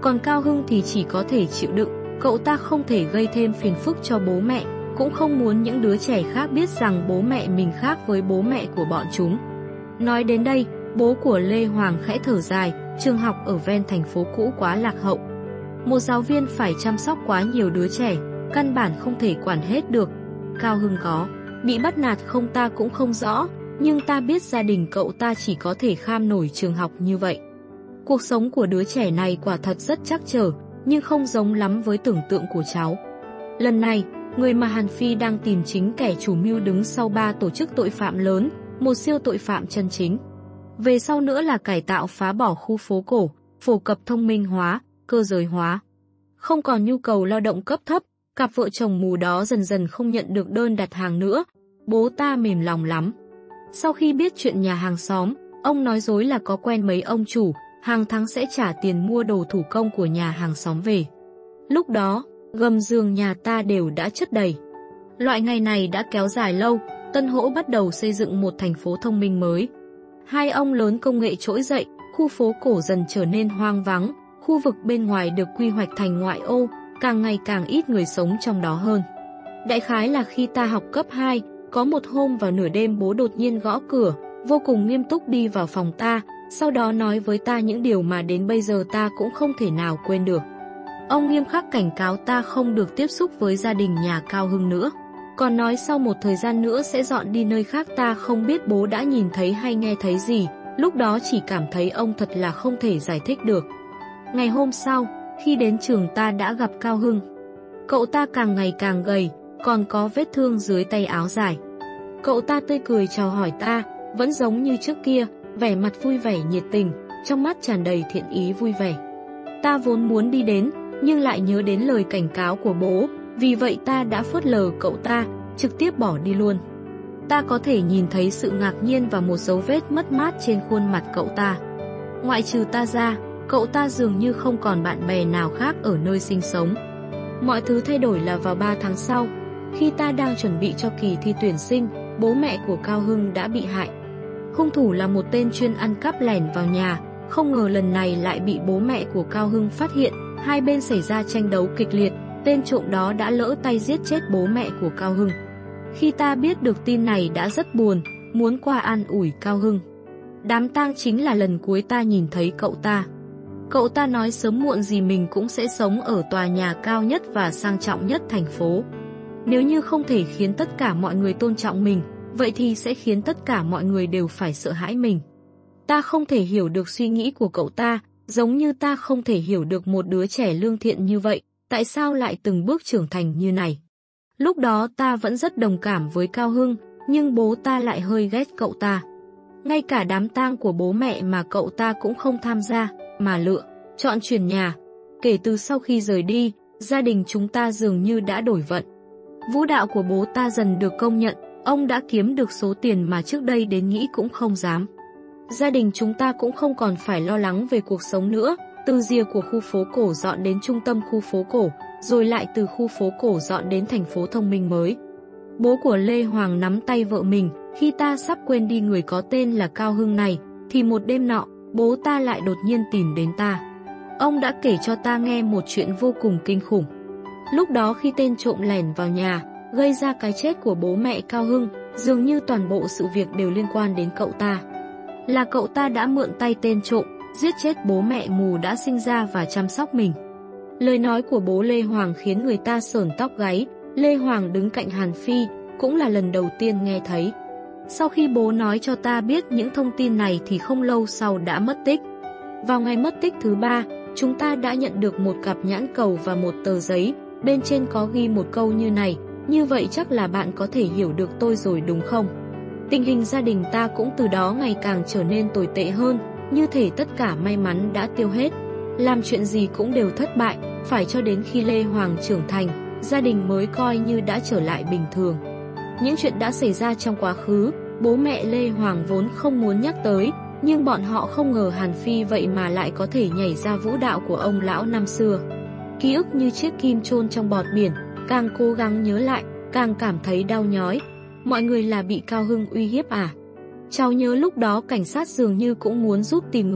Còn Cao Hưng thì chỉ có thể chịu đựng, cậu ta không thể gây thêm phiền phức cho bố mẹ, cũng không muốn những đứa trẻ khác biết rằng bố mẹ mình khác với bố mẹ của bọn chúng. Nói đến đây, bố của Lê Hoàng khẽ thở dài, trường học ở ven thành phố cũ quá lạc hậu. Một giáo viên phải chăm sóc quá nhiều đứa trẻ, căn bản không thể quản hết được. Cao Hưng có bị bắt nạt không ta cũng không rõ, nhưng ta biết gia đình cậu ta chỉ có thể kham nổi trường học như vậy. Cuộc sống của đứa trẻ này quả thật rất trắc trở, nhưng không giống lắm với tưởng tượng của cháu. Lần này, người mà Hàn Phi đang tìm chính kẻ chủ mưu đứng sau ba tổ chức tội phạm lớn, một siêu tội phạm chân chính. Về sau nữa là cải tạo phá bỏ khu phố cổ, phổ cập thông minh hóa, cơ giới hóa. Không còn nhu cầu lao động cấp thấp, cặp vợ chồng mù đó dần dần không nhận được đơn đặt hàng nữa. Bố ta mềm lòng lắm. Sau khi biết chuyện nhà hàng xóm, ông nói dối là có quen mấy ông chủ, hàng tháng sẽ trả tiền mua đồ thủ công của nhà hàng xóm về. Lúc đó, gầm giường nhà ta đều đã chất đầy. Loại ngày này đã kéo dài lâu, Tân Hỗ bắt đầu xây dựng một thành phố thông minh mới. Hai ông lớn công nghệ trỗi dậy, khu phố cổ dần trở nên hoang vắng, khu vực bên ngoài được quy hoạch thành ngoại ô, càng ngày càng ít người sống trong đó hơn. Đại khái là khi ta học cấp hai, có một hôm vào nửa đêm bố đột nhiên gõ cửa, vô cùng nghiêm túc đi vào phòng ta, sau đó nói với ta những điều mà đến bây giờ ta cũng không thể nào quên được. Ông nghiêm khắc cảnh cáo ta không được tiếp xúc với gia đình nhà Cao Hưng nữa. Còn nói sau một thời gian nữa sẽ dọn đi nơi khác. Ta không biết bố đã nhìn thấy hay nghe thấy gì, lúc đó chỉ cảm thấy ông thật là không thể giải thích được. Ngày hôm sau, khi đến trường ta đã gặp Cao Hưng. Cậu ta càng ngày càng gầy, còn có vết thương dưới tay áo dài. Cậu ta tươi cười chào hỏi ta, vẫn giống như trước kia, vẻ mặt vui vẻ nhiệt tình, trong mắt tràn đầy thiện ý vui vẻ. Ta vốn muốn đi đến, nhưng lại nhớ đến lời cảnh cáo của bố, vì vậy ta đã phớt lờ cậu ta, trực tiếp bỏ đi luôn. Ta có thể nhìn thấy sự ngạc nhiên và một dấu vết mất mát trên khuôn mặt cậu ta. Ngoại trừ ta ra, cậu ta dường như không còn bạn bè nào khác ở nơi sinh sống. Mọi thứ thay đổi là vào ba tháng sau, khi ta đang chuẩn bị cho kỳ thi tuyển sinh, bố mẹ của Cao Hưng đã bị hại. Hung thủ là một tên chuyên ăn cắp lẻn vào nhà, không ngờ lần này lại bị bố mẹ của Cao Hưng phát hiện, hai bên xảy ra tranh đấu kịch liệt, tên trộm đó đã lỡ tay giết chết bố mẹ của Cao Hưng. Khi ta biết được tin này đã rất buồn, muốn qua an ủi Cao Hưng. Đám tang chính là lần cuối ta nhìn thấy cậu ta. Cậu ta nói sớm muộn gì mình cũng sẽ sống ở tòa nhà cao nhất và sang trọng nhất thành phố. Nếu như không thể khiến tất cả mọi người tôn trọng mình, vậy thì sẽ khiến tất cả mọi người đều phải sợ hãi mình. Ta không thể hiểu được suy nghĩ của cậu ta, giống như ta không thể hiểu được một đứa trẻ lương thiện như vậy, tại sao lại từng bước trưởng thành như này. Lúc đó ta vẫn rất đồng cảm với Cao Hưng, nhưng bố ta lại hơi ghét cậu ta. Ngay cả đám tang của bố mẹ mà cậu ta cũng không tham gia, mà lựa chọn chuyển nhà. Kể từ sau khi rời đi, gia đình chúng ta dường như đã đổi vận. Vũ đạo của bố ta dần được công nhận, ông đã kiếm được số tiền mà trước đây đến nghĩ cũng không dám. Gia đình chúng ta cũng không còn phải lo lắng về cuộc sống nữa, từ rìa của khu phố cổ dọn đến trung tâm khu phố cổ, rồi lại từ khu phố cổ dọn đến thành phố thông minh mới. Bố của Lê Hoàng nắm tay vợ mình, khi ta sắp quên đi người có tên là Cao Hưng này, thì một đêm nọ, bố ta lại đột nhiên tìm đến ta. Ông đã kể cho ta nghe một chuyện vô cùng kinh khủng. Lúc đó khi tên trộm lẻn vào nhà, gây ra cái chết của bố mẹ Cao Hưng, dường như toàn bộ sự việc đều liên quan đến cậu ta. Là cậu ta đã mượn tay tên trộm, giết chết bố mẹ mù đã sinh ra và chăm sóc mình. Lời nói của bố Lê Hoàng khiến người ta sởn tóc gáy. Lê Hoàng đứng cạnh Hàn Phi, cũng là lần đầu tiên nghe thấy. Sau khi bố nói cho ta biết những thông tin này thì không lâu sau đã mất tích. Vào ngày mất tích thứ ba, chúng ta đã nhận được một cặp nhãn cầu và một tờ giấy, bên trên có ghi một câu như này: như vậy chắc là bạn có thể hiểu được tôi rồi đúng không? Tình hình gia đình ta cũng từ đó ngày càng trở nên tồi tệ hơn, như thể tất cả may mắn đã tiêu hết. Làm chuyện gì cũng đều thất bại, phải cho đến khi Lê Hoàng trưởng thành, gia đình mới coi như đã trở lại bình thường. Những chuyện đã xảy ra trong quá khứ, bố mẹ Lê Hoàng vốn không muốn nhắc tới, nhưng bọn họ không ngờ Hàn Phi vậy mà lại có thể nhảy ra vũ đạo của ông lão năm xưa. Ký ức như chiếc kim chôn trong bọt biển, càng cố gắng nhớ lại, càng cảm thấy đau nhói. Mọi người là bị Cao Hưng uy hiếp à? Cháu nhớ lúc đó cảnh sát dường như cũng muốn giúp tìm người,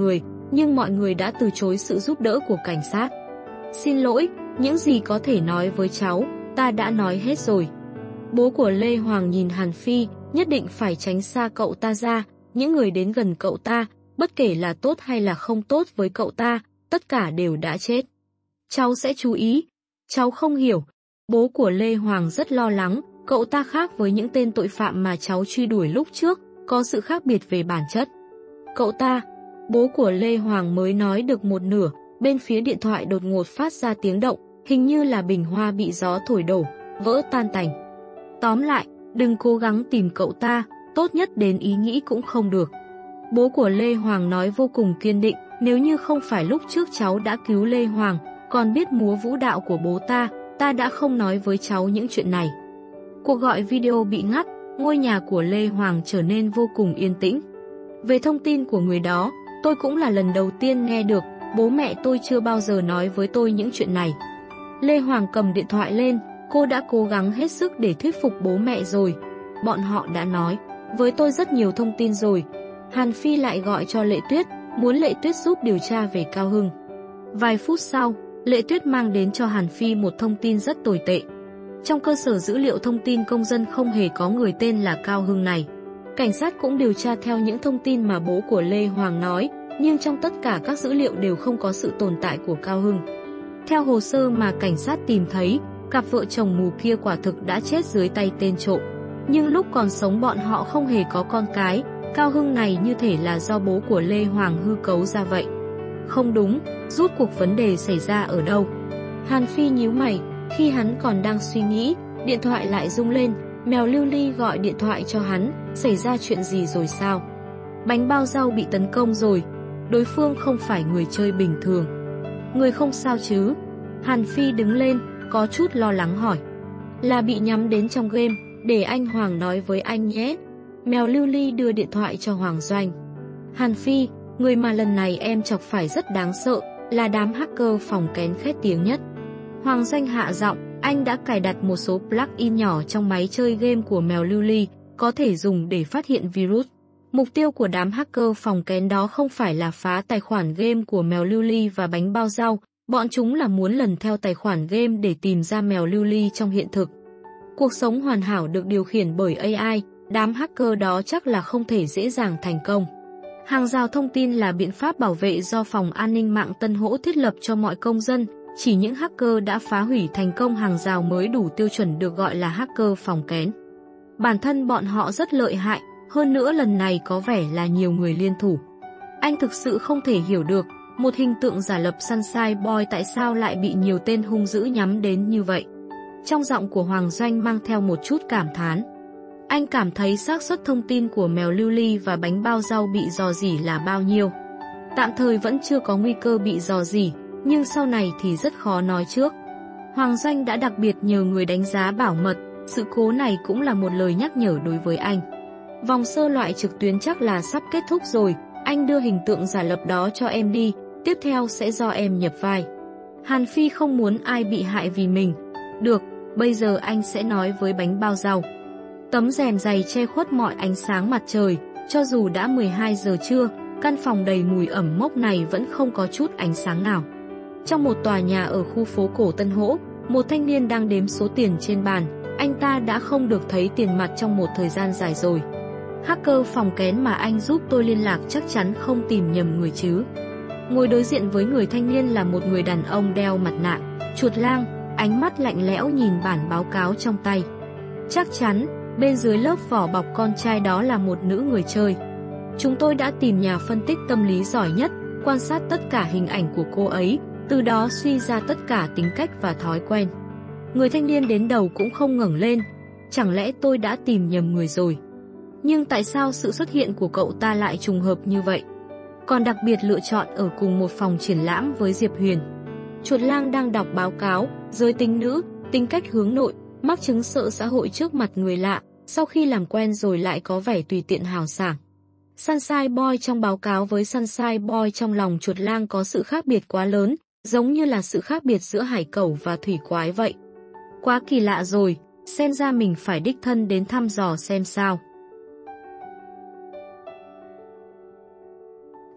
nhưng mọi người đã từ chối sự giúp đỡ của cảnh sát. Xin lỗi, những gì có thể nói với cháu, ta đã nói hết rồi. Bố của Lê Hoàng nhìn Hàn Phi, nhất định phải tránh xa cậu ta ra, những người đến gần cậu ta, bất kể là tốt hay là không tốt với cậu ta, tất cả đều đã chết. Cháu sẽ chú ý. Cháu không hiểu. Bố của Lê Hoàng rất lo lắng, cậu ta khác với những tên tội phạm mà cháu truy đuổi lúc trước, có sự khác biệt về bản chất. Cậu ta, bố của Lê Hoàng mới nói được một nửa, bên phía điện thoại đột ngột phát ra tiếng động, hình như là bình hoa bị gió thổi đổ, vỡ tan tành. Tóm lại, đừng cố gắng tìm cậu ta, tốt nhất đến ý nghĩ cũng không được. Bố của Lê Hoàng nói vô cùng kiên định, nếu như không phải lúc trước cháu đã cứu Lê Hoàng, còn biết múa vũ đạo của bố ta, ta đã không nói với cháu những chuyện này. Cuộc gọi video bị ngắt, ngôi nhà của Lê Hoàng trở nên vô cùng yên tĩnh. Về thông tin của người đó, tôi cũng là lần đầu tiên nghe được, bố mẹ tôi chưa bao giờ nói với tôi những chuyện này. Lê Hoàng cầm điện thoại lên, cô đã cố gắng hết sức để thuyết phục bố mẹ rồi. Bọn họ đã nói với tôi rất nhiều thông tin rồi. Hàn Phi lại gọi cho Lệ Tuyết, muốn Lệ Tuyết giúp điều tra về Cao Hưng. Vài phút sau, Lệ Tuyết mang đến cho Hàn Phi một thông tin rất tồi tệ. Trong cơ sở dữ liệu thông tin công dân không hề có người tên là Cao Hưng này. Cảnh sát cũng điều tra theo những thông tin mà bố của Lê Hoàng nói, nhưng trong tất cả các dữ liệu đều không có sự tồn tại của Cao Hưng. Theo hồ sơ mà cảnh sát tìm thấy, cặp vợ chồng mù kia quả thực đã chết dưới tay tên trộm. Nhưng lúc còn sống bọn họ không hề có con cái, Cao Hưng này như thể là do bố của Lê Hoàng hư cấu ra vậy. Không đúng, rốt cuộc vấn đề xảy ra ở đâu? Hàn Phi nhíu mày, khi hắn còn đang suy nghĩ, điện thoại lại rung lên, mèo Lưu Ly gọi điện thoại cho hắn, xảy ra chuyện gì rồi sao? Bánh bao rau bị tấn công rồi, đối phương không phải người chơi bình thường. Người không sao chứ? Hàn Phi đứng lên, có chút lo lắng hỏi. Là bị nhắm đến trong game, để anh Hoàng nói với anh nhé. Mèo Lưu Ly đưa điện thoại cho Hoàng Doanh. Hàn Phi, người mà lần này em chọc phải rất đáng sợ, là đám hacker phòng kén khét tiếng nhất. Hoàng Doanh hạ giọng, anh đã cài đặt một số plugin nhỏ trong máy chơi game của mèo Lưu Ly, có thể dùng để phát hiện virus. Mục tiêu của đám hacker phòng kén đó không phải là phá tài khoản game của mèo Lưu Ly và bánh bao rau, bọn chúng là muốn lần theo tài khoản game để tìm ra mèo Lưu Ly trong hiện thực. Cuộc sống hoàn hảo được điều khiển bởi a i, đám hacker đó chắc là không thể dễ dàng thành công. Hàng rào thông tin là biện pháp bảo vệ do Phòng An ninh mạng Tân Hỗ thiết lập cho mọi công dân, chỉ những hacker đã phá hủy thành công hàng rào mới đủ tiêu chuẩn được gọi là hacker phòng kén. Bản thân bọn họ rất lợi hại, hơn nữa lần này có vẻ là nhiều người liên thủ. Anh thực sự không thể hiểu được, một hình tượng giả lập Sunshine Boy tại sao lại bị nhiều tên hung dữ nhắm đến như vậy. Trong giọng của Hoàng Doanh mang theo một chút cảm thán. Anh cảm thấy xác suất thông tin của mèo Lưu Ly và bánh bao rau bị rò rỉ là bao nhiêu. Tạm thời vẫn chưa có nguy cơ bị rò rỉ, nhưng sau này thì rất khó nói trước. Hoàng Doanh đã đặc biệt nhờ người đánh giá bảo mật, sự cố này cũng là một lời nhắc nhở đối với anh. Vòng sơ loại trực tuyến chắc là sắp kết thúc rồi, anh đưa hình tượng giả lập đó cho em đi, tiếp theo sẽ do em nhập vai. Hàn Phi không muốn ai bị hại vì mình. Được, bây giờ anh sẽ nói với bánh bao rau. Tấm rèm dày che khuất mọi ánh sáng mặt trời, cho dù đã mười hai giờ trưa, căn phòng đầy mùi ẩm mốc này vẫn không có chút ánh sáng nào. Trong một tòa nhà ở khu phố cổ Tân Hỗ, một thanh niên đang đếm số tiền trên bàn, anh ta đã không được thấy tiền mặt trong một thời gian dài rồi. Hacker phòng kén mà anh giúp tôi liên lạc chắc chắn không tìm nhầm người chứ. Ngồi đối diện với người thanh niên là một người đàn ông đeo mặt nạ, chuột lang, ánh mắt lạnh lẽo nhìn bản báo cáo trong tay. Chắc chắn, bên dưới lớp vỏ bọc con trai đó là một nữ người chơi. Chúng tôi đã tìm nhà phân tích tâm lý giỏi nhất, quan sát tất cả hình ảnh của cô ấy, từ đó suy ra tất cả tính cách và thói quen. Người thanh niên đến đầu cũng không ngẩng lên. Chẳng lẽ tôi đã tìm nhầm người rồi? Nhưng tại sao sự xuất hiện của cậu ta lại trùng hợp như vậy? Còn đặc biệt lựa chọn ở cùng một phòng triển lãm với Diệp Huyền. Chuột lang đang đọc báo cáo, giới tính nữ, tính cách hướng nội, mắc chứng sợ xã hội trước mặt người lạ, sau khi làm quen rồi lại có vẻ tùy tiện hào sảng. Sunshine Boy trong báo cáo với Sunshine Boy trong lòng chuột lang có sự khác biệt quá lớn, giống như là sự khác biệt giữa hải cẩu và thủy quái vậy. Quá kỳ lạ rồi, xem ra mình phải đích thân đến thăm dò xem sao.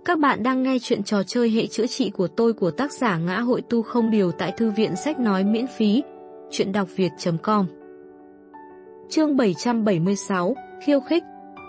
Các bạn đang nghe chuyện trò chơi hệ chữa trị của tôi của tác giả Ngã Hội Tu Không Điều tại Thư viện Sách Nói miễn phí. Chuyện đọc việt chấm com. Chương bảy trăm bảy mươi sáu, khiêu khích.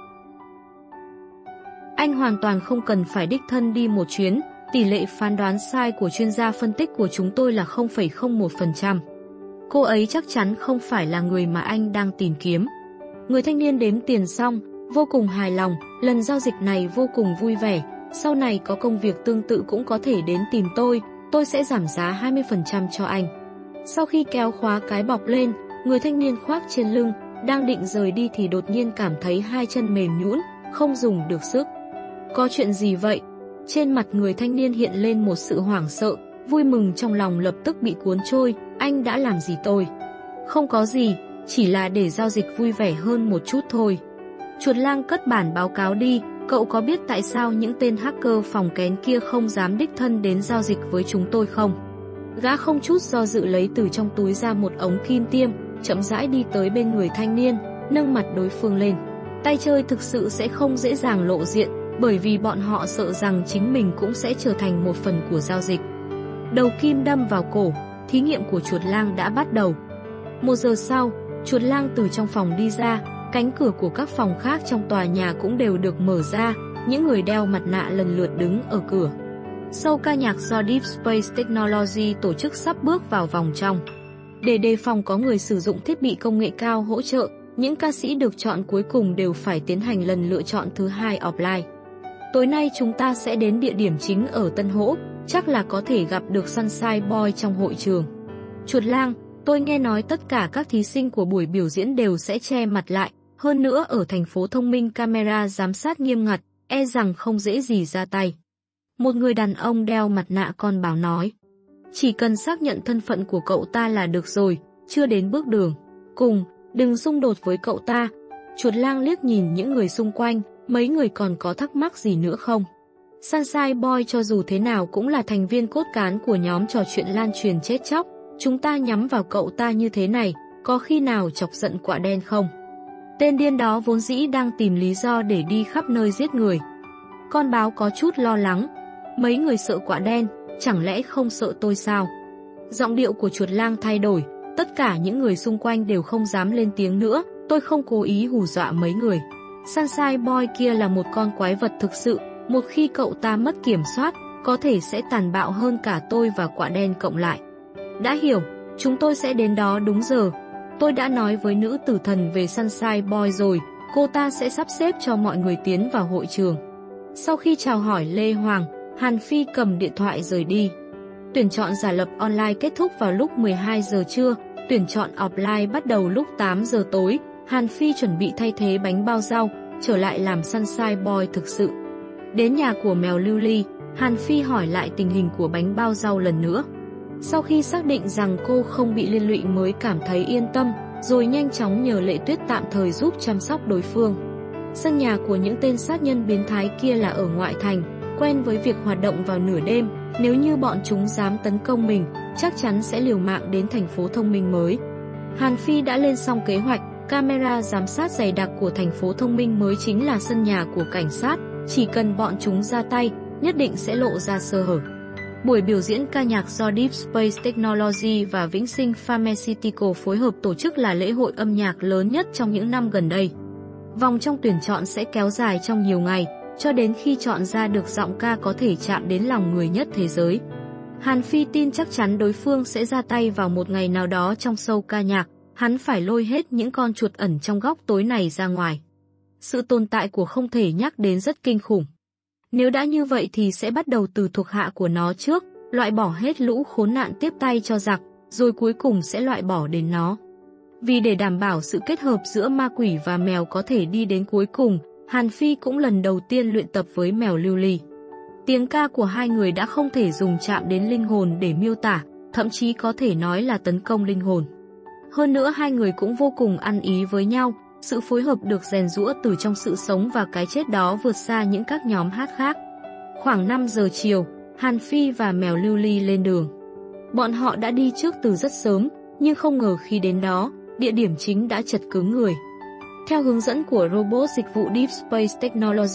Anh hoàn toàn không cần phải đích thân đi một chuyến, tỷ lệ phán đoán sai của chuyên gia phân tích của chúng tôi là không phẩy không một phần trăm. Cô ấy chắc chắn không phải là người mà anh đang tìm kiếm. Người thanh niên đếm tiền xong, vô cùng hài lòng, lần giao dịch này vô cùng vui vẻ. Sau này có công việc tương tự cũng có thể đến tìm tôi, tôi sẽ giảm giá hai mươi phần trăm cho anh. Sau khi kéo khóa cái bọc lên, người thanh niên khoác trên lưng, đang định rời đi thì đột nhiên cảm thấy hai chân mềm nhũn, không dùng được sức. Có chuyện gì vậy? Trên mặt người thanh niên hiện lên một sự hoảng sợ, vui mừng trong lòng lập tức bị cuốn trôi. Anh đã làm gì tôi? Không có gì, chỉ là để giao dịch vui vẻ hơn một chút thôi. Chuột lang cất bản báo cáo đi. Cậu có biết tại sao những tên hacker phòng kén kia không dám đích thân đến giao dịch với chúng tôi không? Gã không chút do dự lấy từ trong túi ra một ống kim tiêm, chậm rãi đi tới bên người thanh niên, nâng mặt đối phương lên. Tay chơi thực sự sẽ không dễ dàng lộ diện, bởi vì bọn họ sợ rằng chính mình cũng sẽ trở thành một phần của giao dịch. Đầu kim đâm vào cổ, thí nghiệm của chuột lang đã bắt đầu. Một giờ sau, chuột lang từ trong phòng đi ra. Cánh cửa của các phòng khác trong tòa nhà cũng đều được mở ra, những người đeo mặt nạ lần lượt đứng ở cửa. Show ca nhạc do Deep Space Technology tổ chức sắp bước vào vòng trong. Để đề phòng có người sử dụng thiết bị công nghệ cao hỗ trợ, những ca sĩ được chọn cuối cùng đều phải tiến hành lần lựa chọn thứ hai offline. Tối nay chúng ta sẽ đến địa điểm chính ở Tân Hỗ, chắc là có thể gặp được Sunshine Boy trong hội trường. Chuột lang, tôi nghe nói tất cả các thí sinh của buổi biểu diễn đều sẽ che mặt lại. Hơn nữa ở thành phố thông minh camera giám sát nghiêm ngặt, e rằng không dễ gì ra tay. Một người đàn ông đeo mặt nạ con báo nói. Chỉ cần xác nhận thân phận của cậu ta là được rồi, chưa đến bước đường. Cùng, đừng xung đột với cậu ta. Chuột lang liếc nhìn những người xung quanh, mấy người còn có thắc mắc gì nữa không? Sunshine Boy cho dù thế nào cũng là thành viên cốt cán của nhóm trò chuyện lan truyền chết chóc. Chúng ta nhắm vào cậu ta như thế này, có khi nào chọc giận Quạ Đen không? Tên điên đó vốn dĩ đang tìm lý do để đi khắp nơi giết người. Con báo có chút lo lắng. Mấy người sợ Quạ Đen, chẳng lẽ không sợ tôi sao? Giọng điệu của chuột lang thay đổi, tất cả những người xung quanh đều không dám lên tiếng nữa, tôi không cố ý hù dọa mấy người. Sunshine Boy kia là một con quái vật thực sự, một khi cậu ta mất kiểm soát, có thể sẽ tàn bạo hơn cả tôi và Quạ Đen cộng lại. Đã hiểu, chúng tôi sẽ đến đó đúng giờ. Tôi đã nói với nữ tử thần về Sunshine Boy rồi, cô ta sẽ sắp xếp cho mọi người tiến vào hội trường. Sau khi chào hỏi Lê Hoàng, Hàn Phi cầm điện thoại rời đi. Tuyển chọn giả lập online kết thúc vào lúc mười hai giờ trưa, tuyển chọn offline bắt đầu lúc tám giờ tối. Hàn Phi chuẩn bị thay thế bánh bao rau, trở lại làm Sunshine Boy thực sự. Đến nhà của mèo Lưu Ly, Hàn Phi hỏi lại tình hình của bánh bao rau lần nữa. Sau khi xác định rằng cô không bị liên lụy mới cảm thấy yên tâm, rồi nhanh chóng nhờ Lệ Tuyết tạm thời giúp chăm sóc đối phương. Sân nhà của những tên sát nhân biến thái kia là ở ngoại thành, quen với việc hoạt động vào nửa đêm, nếu như bọn chúng dám tấn công mình, chắc chắn sẽ liều mạng đến thành phố thông minh mới. Hàn Phi đã lên xong kế hoạch, camera giám sát dày đặc của thành phố thông minh mới chính là sân nhà của cảnh sát, chỉ cần bọn chúng ra tay, nhất định sẽ lộ ra sơ hở. Buổi biểu diễn ca nhạc do Deep Space Technology và Vĩnh Sinh Pharmaceutical phối hợp tổ chức là lễ hội âm nhạc lớn nhất trong những năm gần đây. Vòng trong tuyển chọn sẽ kéo dài trong nhiều ngày, cho đến khi chọn ra được giọng ca có thể chạm đến lòng người nhất thế giới. Hàn Phi tin chắc chắn đối phương sẽ ra tay vào một ngày nào đó trong show ca nhạc, hắn phải lôi hết những con chuột ẩn trong góc tối này ra ngoài. Sự tồn tại của không thể nhắc đến rất kinh khủng. Nếu đã như vậy thì sẽ bắt đầu từ thuộc hạ của nó trước, loại bỏ hết lũ khốn nạn tiếp tay cho giặc, rồi cuối cùng sẽ loại bỏ đến nó. Vì để đảm bảo sự kết hợp giữa ma quỷ và mèo có thể đi đến cuối cùng, Hàn Phi cũng lần đầu tiên luyện tập với mèo Lưu Ly. Tiếng ca của hai người đã không thể dùng chạm đến linh hồn để miêu tả, thậm chí có thể nói là tấn công linh hồn. Hơn nữa hai người cũng vô cùng ăn ý với nhau, sự phối hợp được rèn giũa từ trong sự sống và cái chết đó vượt xa những các nhóm hát khác. Khoảng năm giờ chiều, Hàn Phi và mèo Lưu Ly lên đường. Bọn họ đã đi trước từ rất sớm, nhưng không ngờ khi đến đó, địa điểm chính đã chật cứng người. Theo hướng dẫn của robot dịch vụ Deep Space Technology,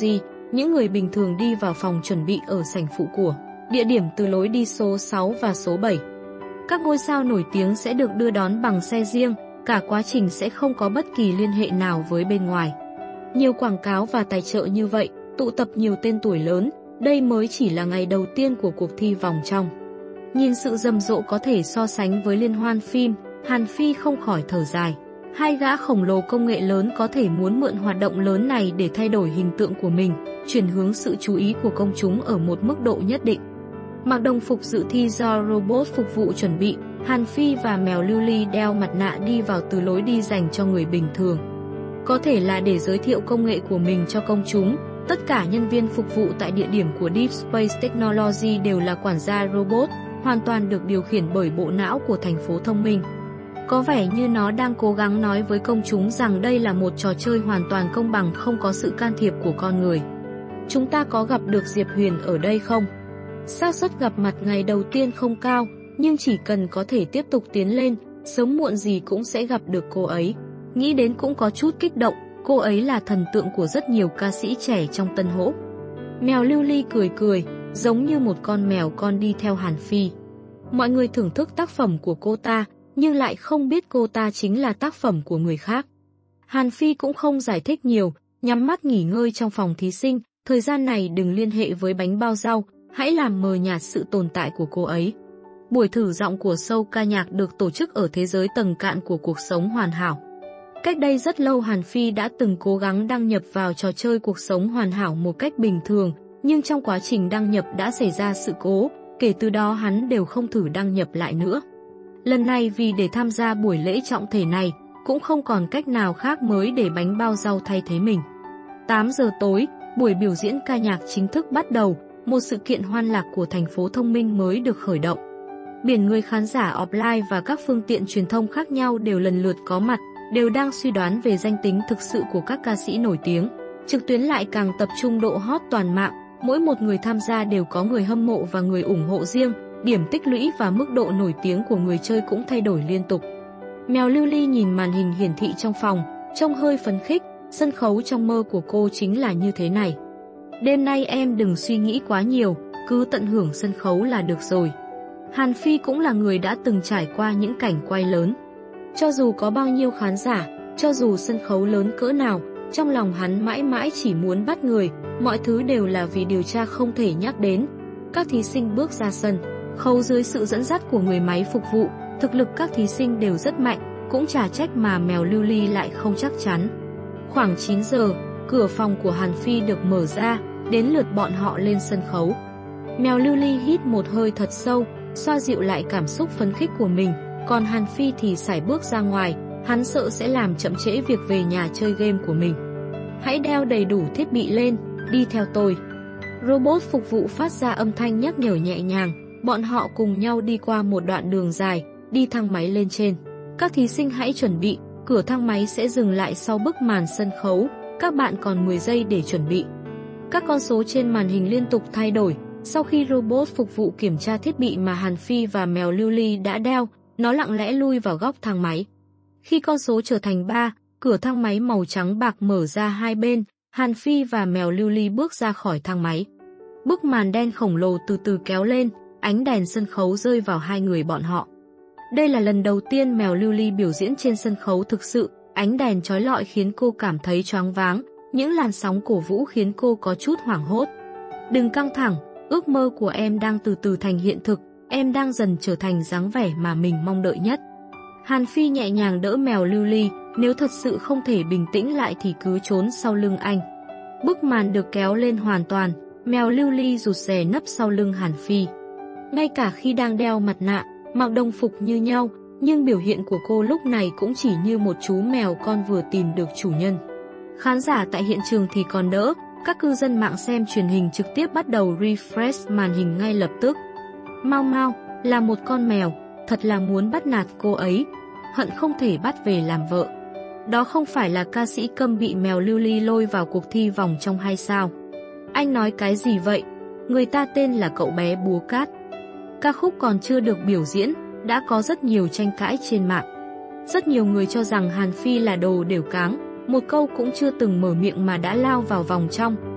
những người bình thường đi vào phòng chuẩn bị ở sảnh phụ của địa điểm từ lối đi số sáu và số bảy. Các ngôi sao nổi tiếng sẽ được đưa đón bằng xe riêng, cả quá trình sẽ không có bất kỳ liên hệ nào với bên ngoài. Nhiều quảng cáo và tài trợ như vậy, tụ tập nhiều tên tuổi lớn, đây mới chỉ là ngày đầu tiên của cuộc thi vòng trong. Nhìn sự rầm rộ có thể so sánh với liên hoan phim, Hàn Phi không khỏi thở dài. Hai gã khổng lồ công nghệ lớn có thể muốn mượn hoạt động lớn này để thay đổi hình tượng của mình, chuyển hướng sự chú ý của công chúng ở một mức độ nhất định. Mặc đồng phục dự thi do robot phục vụ chuẩn bị, Hàn Phi và mèo lưu ly đeo mặt nạ đi vào từ lối đi dành cho người bình thường. Có thể là để giới thiệu công nghệ của mình cho công chúng, tất cả nhân viên phục vụ tại địa điểm của Deep Space Technology đều là quản gia robot, hoàn toàn được điều khiển bởi bộ não của thành phố thông minh. Có vẻ như nó đang cố gắng nói với công chúng rằng đây là một trò chơi hoàn toàn công bằng, không có sự can thiệp của con người. Chúng ta có gặp được Diệp Huyền ở đây không? Xác suất gặp mặt ngày đầu tiên không cao, nhưng chỉ cần có thể tiếp tục tiến lên, sớm muộn gì cũng sẽ gặp được cô ấy. Nghĩ đến cũng có chút kích động, cô ấy là thần tượng của rất nhiều ca sĩ trẻ trong Tân Hỗ. Mèo lưu ly cười cười, giống như một con mèo con đi theo Hàn Phi. Mọi người thưởng thức tác phẩm của cô ta, nhưng lại không biết cô ta chính là tác phẩm của người khác. Hàn Phi cũng không giải thích nhiều, nhắm mắt nghỉ ngơi trong phòng thí sinh, thời gian này đừng liên hệ với bánh bao rau, hãy làm mờ nhạt sự tồn tại của cô ấy. Buổi thử giọng của show ca nhạc được tổ chức ở thế giới tầng cạn của cuộc sống hoàn hảo. Cách đây rất lâu Hàn Phi đã từng cố gắng đăng nhập vào trò chơi cuộc sống hoàn hảo một cách bình thường, nhưng trong quá trình đăng nhập đã xảy ra sự cố, kể từ đó hắn đều không thử đăng nhập lại nữa. Lần này vì để tham gia buổi lễ trọng thể này, cũng không còn cách nào khác mới để bánh bao rau thay thế mình. tám giờ tối, buổi biểu diễn ca nhạc chính thức bắt đầu, một sự kiện hoan lạc của thành phố thông minh mới được khởi động. Biển người khán giả offline và các phương tiện truyền thông khác nhau đều lần lượt có mặt, đều đang suy đoán về danh tính thực sự của các ca sĩ nổi tiếng. Trực tuyến lại càng tập trung độ hot toàn mạng, mỗi một người tham gia đều có người hâm mộ và người ủng hộ riêng, điểm tích lũy và mức độ nổi tiếng của người chơi cũng thay đổi liên tục. Mèo lưu ly nhìn màn hình hiển thị trong phòng, trông hơi phấn khích, sân khấu trong mơ của cô chính là như thế này. Đêm nay em đừng suy nghĩ quá nhiều, cứ tận hưởng sân khấu là được rồi. Hàn Phi cũng là người đã từng trải qua những cảnh quay lớn. Cho dù có bao nhiêu khán giả, cho dù sân khấu lớn cỡ nào, trong lòng hắn mãi mãi chỉ muốn bắt người, mọi thứ đều là vì điều tra không thể nhắc đến. Các thí sinh bước ra sân, khâu dưới sự dẫn dắt của người máy phục vụ, thực lực các thí sinh đều rất mạnh, cũng chả trách mà mèo lưu ly lại không chắc chắn. Khoảng chín giờ, cửa phòng của Hàn Phi được mở ra, đến lượt bọn họ lên sân khấu. Mèo lưu ly hít một hơi thật sâu, xoa dịu lại cảm xúc phấn khích của mình, còn Hàn Phi thì sải bước ra ngoài, hắn sợ sẽ làm chậm trễ việc về nhà chơi game của mình. Hãy đeo đầy đủ thiết bị lên, đi theo tôi. Robot phục vụ phát ra âm thanh nhắc nhở nhẹ nhàng, bọn họ cùng nhau đi qua một đoạn đường dài, đi thang máy lên trên. Các thí sinh hãy chuẩn bị, cửa thang máy sẽ dừng lại sau bức màn sân khấu, các bạn còn mười giây để chuẩn bị. Các con số trên màn hình liên tục thay đổi, sau khi robot phục vụ kiểm tra thiết bị mà Hàn Phi và mèo lưu ly đã đeo, nó lặng lẽ lui vào góc thang máy. Khi con số trở thành ba, cửa thang máy màu trắng bạc mở ra hai bên, Hàn Phi và mèo lưu ly bước ra khỏi thang máy. Bức màn đen khổng lồ từ từ kéo lên, ánh đèn sân khấu rơi vào hai người bọn họ. Đây là lần đầu tiên mèo lưu ly biểu diễn trên sân khấu thực sự, ánh đèn chói lọi khiến cô cảm thấy choáng váng, những làn sóng cổ vũ khiến cô có chút hoảng hốt. Đừng căng thẳng, ước mơ của em đang từ từ thành hiện thực, em đang dần trở thành dáng vẻ mà mình mong đợi nhất. Hàn Phi nhẹ nhàng đỡ mèo lưu ly, nếu thật sự không thể bình tĩnh lại thì cứ trốn sau lưng anh. Bức màn được kéo lên hoàn toàn, mèo lưu ly rụt rè nấp sau lưng Hàn Phi. Ngay cả khi đang đeo mặt nạ, mặc đồng phục như nhau, nhưng biểu hiện của cô lúc này cũng chỉ như một chú mèo con vừa tìm được chủ nhân. Khán giả tại hiện trường thì còn đỡ, các cư dân mạng xem truyền hình trực tiếp bắt đầu refresh màn hình ngay lập tức. Mau mau, là một con mèo, thật là muốn bắt nạt cô ấy, hận không thể bắt về làm vợ. Đó không phải là ca sĩ Câm bị mèo lưu ly lôi vào cuộc thi vòng trong hay sao? Anh nói cái gì vậy? Người ta tên là cậu bé búa cát. Ca khúc còn chưa được biểu diễn, đã có rất nhiều tranh cãi trên mạng. Rất nhiều người cho rằng Hàn Phi là đồ đều cáng, một câu cũng chưa từng mở miệng mà đã lao vào vòng trong,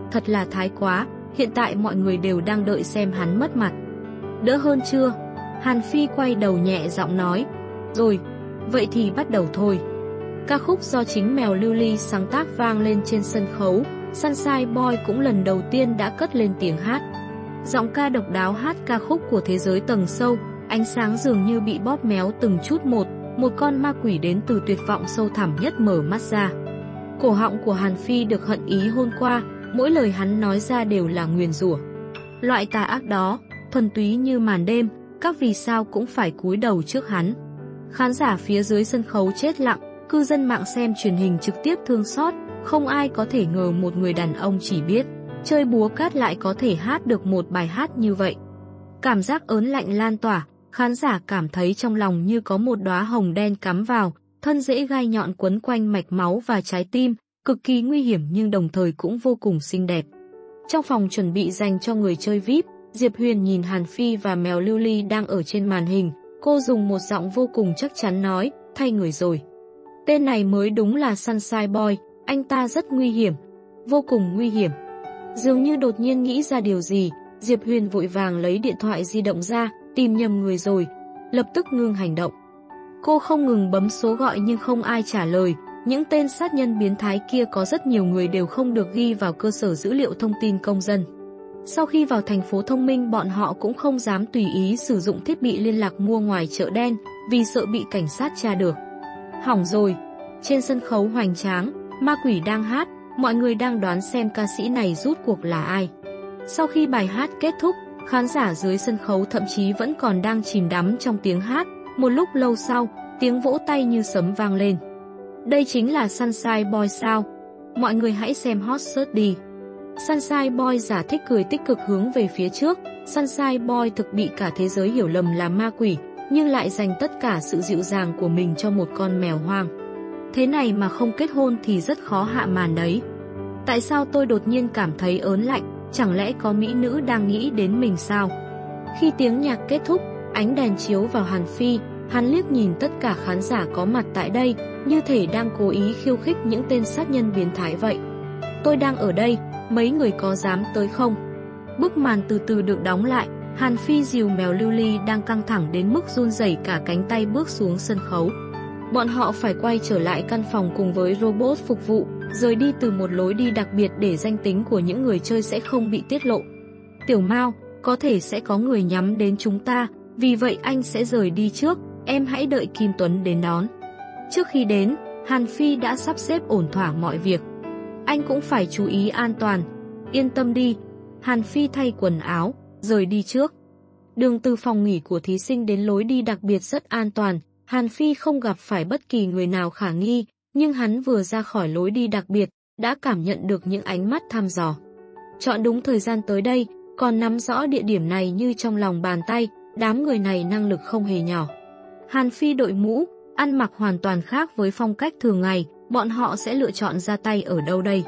thật là thái quá, hiện tại mọi người đều đang đợi xem hắn mất mặt. Đỡ hơn chưa? Hàn Phi quay đầu nhẹ giọng nói. Rồi, vậy thì bắt đầu thôi. Ca khúc do chính Mèo Lưu Ly sáng tác vang lên trên sân khấu, Sunshine Boy cũng lần đầu tiên đã cất lên tiếng hát. Giọng ca độc đáo hát ca khúc của thế giới tầng sâu, ánh sáng dường như bị bóp méo từng chút một, một con ma quỷ đến từ tuyệt vọng sâu thẳm nhất mở mắt ra. Cổ họng của Hàn Phi được hận ý hôn qua, mỗi lời hắn nói ra đều là nguyền rủa. Loại tà ác đó, thuần túy như màn đêm, các vì sao cũng phải cúi đầu trước hắn. Khán giả phía dưới sân khấu chết lặng, cư dân mạng xem truyền hình trực tiếp thương xót, không ai có thể ngờ một người đàn ông chỉ biết chơi búa cát lại có thể hát được một bài hát như vậy. Cảm giác ớn lạnh lan tỏa, khán giả cảm thấy trong lòng như có một đóa hồng đen cắm vào, thân rễ gai nhọn quấn quanh mạch máu và trái tim, cực kỳ nguy hiểm nhưng đồng thời cũng vô cùng xinh đẹp. Trong phòng chuẩn bị dành cho người chơi vi ai pi, Diệp Huyền nhìn Hàn Phi và Mèo Lưu Ly đang ở trên màn hình, cô dùng một giọng vô cùng chắc chắn nói, thay người rồi. Tên này mới đúng là Sunshine Boy, anh ta rất nguy hiểm, vô cùng nguy hiểm. Dường như đột nhiên nghĩ ra điều gì, Diệp Huyền vội vàng lấy điện thoại di động ra, tìm nhầm người rồi, lập tức ngưng hành động. Cô không ngừng bấm số gọi nhưng không ai trả lời, những tên sát nhân biến thái kia có rất nhiều người đều không được ghi vào cơ sở dữ liệu thông tin công dân. Sau khi vào thành phố thông minh bọn họ cũng không dám tùy ý sử dụng thiết bị liên lạc mua ngoài chợ đen, vì sợ bị cảnh sát tra được. Hỏng rồi, trên sân khấu hoành tráng, ma quỷ đang hát, mọi người đang đoán xem ca sĩ này rút cuộc là ai. Sau khi bài hát kết thúc, khán giả dưới sân khấu thậm chí vẫn còn đang chìm đắm trong tiếng hát, một lúc lâu sau, tiếng vỗ tay như sấm vang lên. Đây chính là Sunshine Boy sao? Mọi người hãy xem hot search đi. Sunshine Boy giả thích cười tích cực hướng về phía trước, Sunshine Boy thực bị cả thế giới hiểu lầm là ma quỷ, nhưng lại dành tất cả sự dịu dàng của mình cho một con mèo hoang. Thế này mà không kết hôn thì rất khó hạ màn đấy. Tại sao tôi đột nhiên cảm thấy ớn lạnh, chẳng lẽ có mỹ nữ đang nghĩ đến mình sao? Khi tiếng nhạc kết thúc, ánh đèn chiếu vào Hàn Phi, hắn liếc nhìn tất cả khán giả có mặt tại đây, như thể đang cố ý khiêu khích những tên sát nhân biến thái vậy. Tôi đang ở đây, mấy người có dám tới không? Bức màn từ từ được đóng lại, Hàn Phi dìu Mèo Lưu Ly đang căng thẳng đến mức run rẩy cả cánh tay bước xuống sân khấu. Bọn họ phải quay trở lại căn phòng cùng với robot phục vụ, rời đi từ một lối đi đặc biệt để danh tính của những người chơi sẽ không bị tiết lộ. Tiểu Mao, có thể sẽ có người nhắm đến chúng ta, vì vậy anh sẽ rời đi trước, em hãy đợi Kim Tuấn đến đón. Trước khi đến, Hàn Phi đã sắp xếp ổn thỏa mọi việc. Anh cũng phải chú ý an toàn. Yên tâm đi. Hàn Phi thay quần áo, rời đi trước. Đường từ phòng nghỉ của thí sinh đến lối đi đặc biệt rất an toàn. Hàn Phi không gặp phải bất kỳ người nào khả nghi, nhưng hắn vừa ra khỏi lối đi đặc biệt, đã cảm nhận được những ánh mắt thăm dò. Chọn đúng thời gian tới đây, còn nắm rõ địa điểm này như trong lòng bàn tay, đám người này năng lực không hề nhỏ. Hàn Phi đội mũ, ăn mặc hoàn toàn khác với phong cách thường ngày, bọn họ sẽ lựa chọn ra tay ở đâu đây?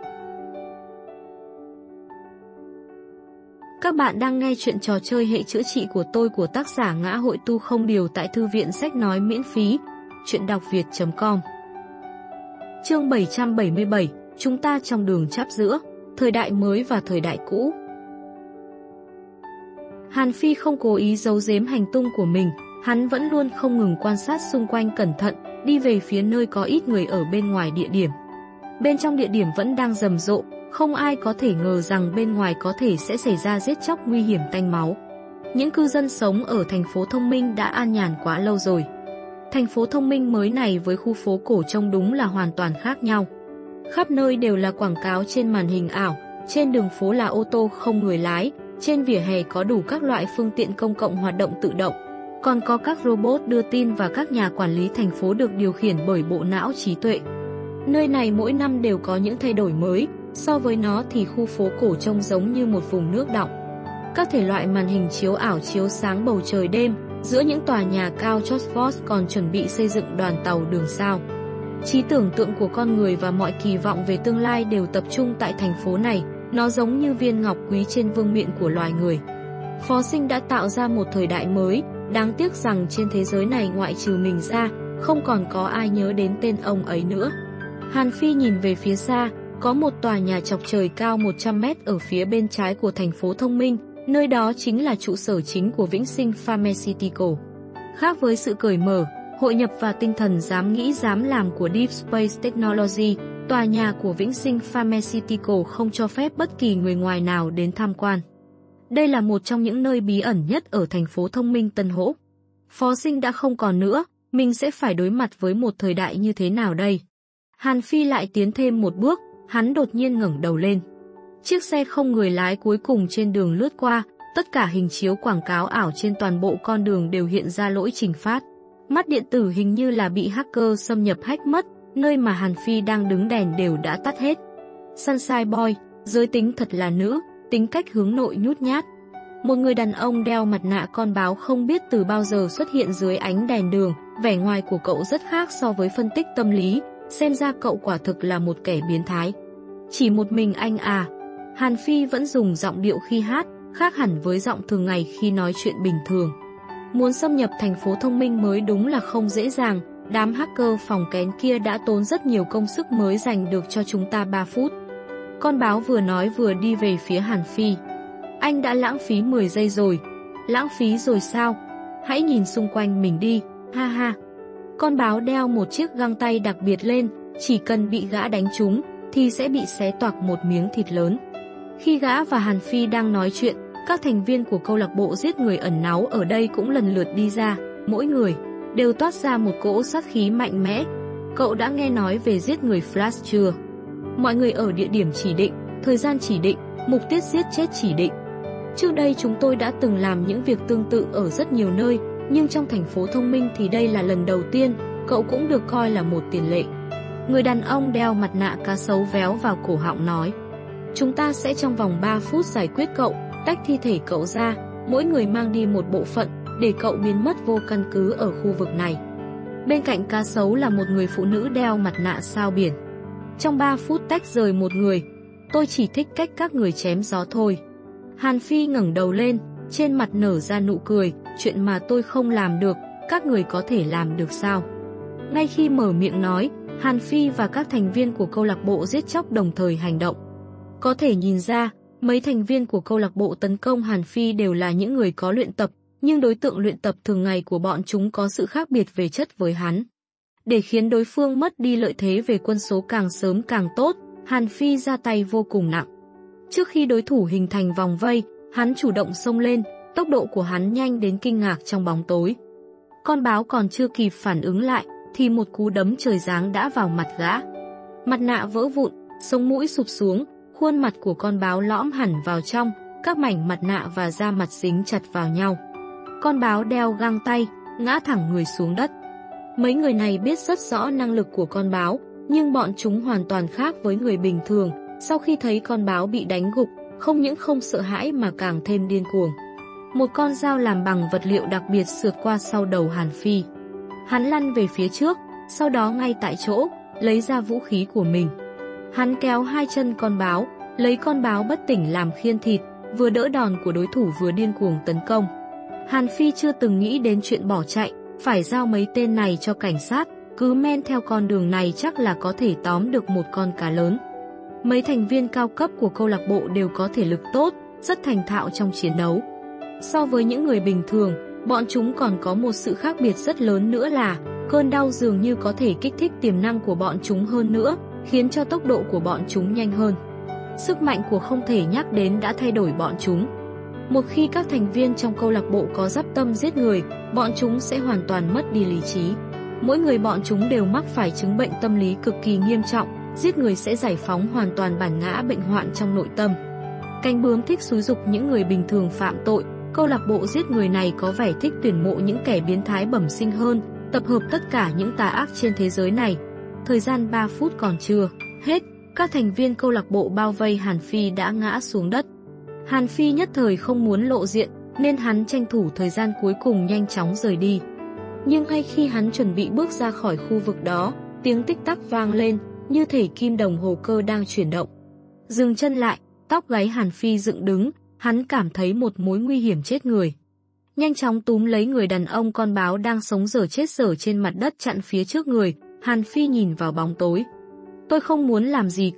Các bạn đang nghe chuyện trò chơi hệ chữa trị của tôi của tác giả Ngã Hội Tu Không Điều tại Thư viện Sách Nói miễn phí, chuyện đọc việt chấm com. Chương bảy trăm bảy mươi bảy, chúng ta trong đường chắp giữa, thời đại mới và thời đại cũ. Hàn Phi không cố ý giấu giếm hành tung của mình, hắn vẫn luôn không ngừng quan sát xung quanh cẩn thận, đi về phía nơi có ít người ở bên ngoài địa điểm. Bên trong địa điểm vẫn đang rầm rộ, không ai có thể ngờ rằng bên ngoài có thể sẽ xảy ra giết chóc nguy hiểm tanh máu. Những cư dân sống ở thành phố thông minh đã an nhàn quá lâu rồi. Thành phố thông minh mới này với khu phố cổ trông đúng là hoàn toàn khác nhau. Khắp nơi đều là quảng cáo trên màn hình ảo, trên đường phố là ô tô không người lái, trên vỉa hè có đủ các loại phương tiện công cộng hoạt động tự động. Còn có các robot đưa tin và các nhà quản lý thành phố được điều khiển bởi bộ não trí tuệ. Nơi này mỗi năm đều có những thay đổi mới, so với nó thì khu phố cổ trông giống như một vùng nước đọng. Các thể loại màn hình chiếu ảo chiếu sáng bầu trời đêm, giữa những tòa nhà cao chót vót còn chuẩn bị xây dựng đoàn tàu đường sao. Trí tưởng tượng của con người và mọi kỳ vọng về tương lai đều tập trung tại thành phố này, nó giống như viên ngọc quý trên vương miện của loài người. Phó Sinh đã tạo ra một thời đại mới, đáng tiếc rằng trên thế giới này ngoại trừ mình ra, không còn có ai nhớ đến tên ông ấy nữa. Hàn Phi nhìn về phía xa, có một tòa nhà chọc trời cao một trăm mét ở phía bên trái của thành phố thông minh, nơi đó chính là trụ sở chính của Vĩnh Sinh Pharmaceutical. Khác với sự cởi mở, hội nhập và tinh thần dám nghĩ dám làm của Deep Space Technology, tòa nhà của Vĩnh Sinh Pharmaceutical không cho phép bất kỳ người ngoài nào đến tham quan. Đây là một trong những nơi bí ẩn nhất ở thành phố thông minh Tân Hỗ. Phó Sinh đã không còn nữa, mình sẽ phải đối mặt với một thời đại như thế nào đây? Hàn Phi lại tiến thêm một bước, hắn đột nhiên ngẩng đầu lên. Chiếc xe không người lái cuối cùng trên đường lướt qua, tất cả hình chiếu quảng cáo ảo trên toàn bộ con đường đều hiện ra lỗi trình phát. Mắt điện tử hình như là bị hacker xâm nhập hack mất, nơi mà Hàn Phi đang đứng đèn đều đã tắt hết. Sunshine Boy, giới tính thật là nữ, tính cách hướng nội nhút nhát. Một người đàn ông đeo mặt nạ con báo không biết từ bao giờ xuất hiện dưới ánh đèn đường, vẻ ngoài của cậu rất khác so với phân tích tâm lý, xem ra cậu quả thực là một kẻ biến thái. Chỉ một mình anh à? Hàn Phi vẫn dùng giọng điệu khi hát, khác hẳn với giọng thường ngày khi nói chuyện bình thường. Muốn xâm nhập thành phố thông minh mới đúng là không dễ dàng, đám hacker phòng kén kia đã tốn rất nhiều công sức mới dành được cho chúng ta ba phút. Con báo vừa nói vừa đi về phía Hàn Phi. Anh đã lãng phí mười giây rồi. Lãng phí rồi sao? Hãy nhìn xung quanh mình đi, ha ha. Con báo đeo một chiếc găng tay đặc biệt lên, chỉ cần bị gã đánh trúng thì sẽ bị xé toạc một miếng thịt lớn. Khi gã và Hàn Phi đang nói chuyện, các thành viên của câu lạc bộ giết người ẩn náu ở đây cũng lần lượt đi ra, mỗi người đều toát ra một cỗ sát khí mạnh mẽ. Cậu đã nghe nói về giết người Flash chưa? Mọi người ở địa điểm chỉ định, thời gian chỉ định, mục tiêu giết chết chỉ định. Trước đây chúng tôi đã từng làm những việc tương tự ở rất nhiều nơi, nhưng trong thành phố thông minh thì đây là lần đầu tiên, cậu cũng được coi là một tiền lệ. Người đàn ông đeo mặt nạ cá sấu véo vào cổ họng nói. Chúng ta sẽ trong vòng ba phút giải quyết cậu, tách thi thể cậu ra, mỗi người mang đi một bộ phận, để cậu biến mất vô căn cứ ở khu vực này. Bên cạnh cá sấu là một người phụ nữ đeo mặt nạ sao biển. Trong ba phút tách rời một người, tôi chỉ thích cách các người chém gió thôi. Hàn Phi ngẩng đầu lên, trên mặt nở ra nụ cười, chuyện mà tôi không làm được, các người có thể làm được sao? Ngay khi mở miệng nói, Hàn Phi và các thành viên của câu lạc bộ giết chóc đồng thời hành động. Có thể nhìn ra, mấy thành viên của câu lạc bộ tấn công Hàn Phi đều là những người có luyện tập, nhưng đối tượng luyện tập thường ngày của bọn chúng có sự khác biệt về chất với hắn. Để khiến đối phương mất đi lợi thế về quân số càng sớm càng tốt, Hàn Phi ra tay vô cùng nặng. Trước khi đối thủ hình thành vòng vây, hắn chủ động xông lên, tốc độ của hắn nhanh đến kinh ngạc trong bóng tối. Con báo còn chưa kịp phản ứng lại, thì một cú đấm trời giáng đã vào mặt gã. Mặt nạ vỡ vụn, sống mũi sụp xuống, khuôn mặt của con báo lõm hẳn vào trong, các mảnh mặt nạ và da mặt dính chặt vào nhau. Con báo đeo găng tay, ngã thẳng người xuống đất. Mấy người này biết rất rõ năng lực của con báo, nhưng bọn chúng hoàn toàn khác với người bình thường. Sau khi thấy con báo bị đánh gục, không những không sợ hãi mà càng thêm điên cuồng. Một con dao làm bằng vật liệu đặc biệt sượt qua sau đầu Hàn Phi. Hắn lăn về phía trước, sau đó ngay tại chỗ, lấy ra vũ khí của mình. Hắn kéo hai chân con báo, lấy con báo bất tỉnh làm khiên thịt, vừa đỡ đòn của đối thủ vừa điên cuồng tấn công. Hàn Phi chưa từng nghĩ đến chuyện bỏ chạy, phải giao mấy tên này cho cảnh sát, cứ men theo con đường này chắc là có thể tóm được một con cá lớn. Mấy thành viên cao cấp của câu lạc bộ đều có thể lực tốt, rất thành thạo trong chiến đấu. So với những người bình thường, bọn chúng còn có một sự khác biệt rất lớn nữa là cơn đau dường như có thể kích thích tiềm năng của bọn chúng hơn nữa, khiến cho tốc độ của bọn chúng nhanh hơn. Sức mạnh của không thể nhắc đến đã thay đổi bọn chúng. Một khi các thành viên trong câu lạc bộ có dắp tâm giết người, bọn chúng sẽ hoàn toàn mất đi lý trí. Mỗi người bọn chúng đều mắc phải chứng bệnh tâm lý cực kỳ nghiêm trọng, giết người sẽ giải phóng hoàn toàn bản ngã bệnh hoạn trong nội tâm. Cánh bướm thích xúi giục những người bình thường phạm tội, câu lạc bộ giết người này có vẻ thích tuyển mộ những kẻ biến thái bẩm sinh hơn, tập hợp tất cả những tà ác trên thế giới này. Thời gian ba phút còn chưa hết, các thành viên câu lạc bộ bao vây Hàn Phi đã ngã xuống đất. Hàn Phi nhất thời không muốn lộ diện, nên hắn tranh thủ thời gian cuối cùng nhanh chóng rời đi. Nhưng ngay khi hắn chuẩn bị bước ra khỏi khu vực đó, tiếng tích tắc vang lên, như thể kim đồng hồ cơ đang chuyển động. Dừng chân lại, tóc gáy Hàn Phi dựng đứng, hắn cảm thấy một mối nguy hiểm chết người. Nhanh chóng túm lấy người đàn ông con báo đang sống dở chết dở trên mặt đất chặn phía trước người, Hàn Phi nhìn vào bóng tối. Tôi không muốn làm gì cậu,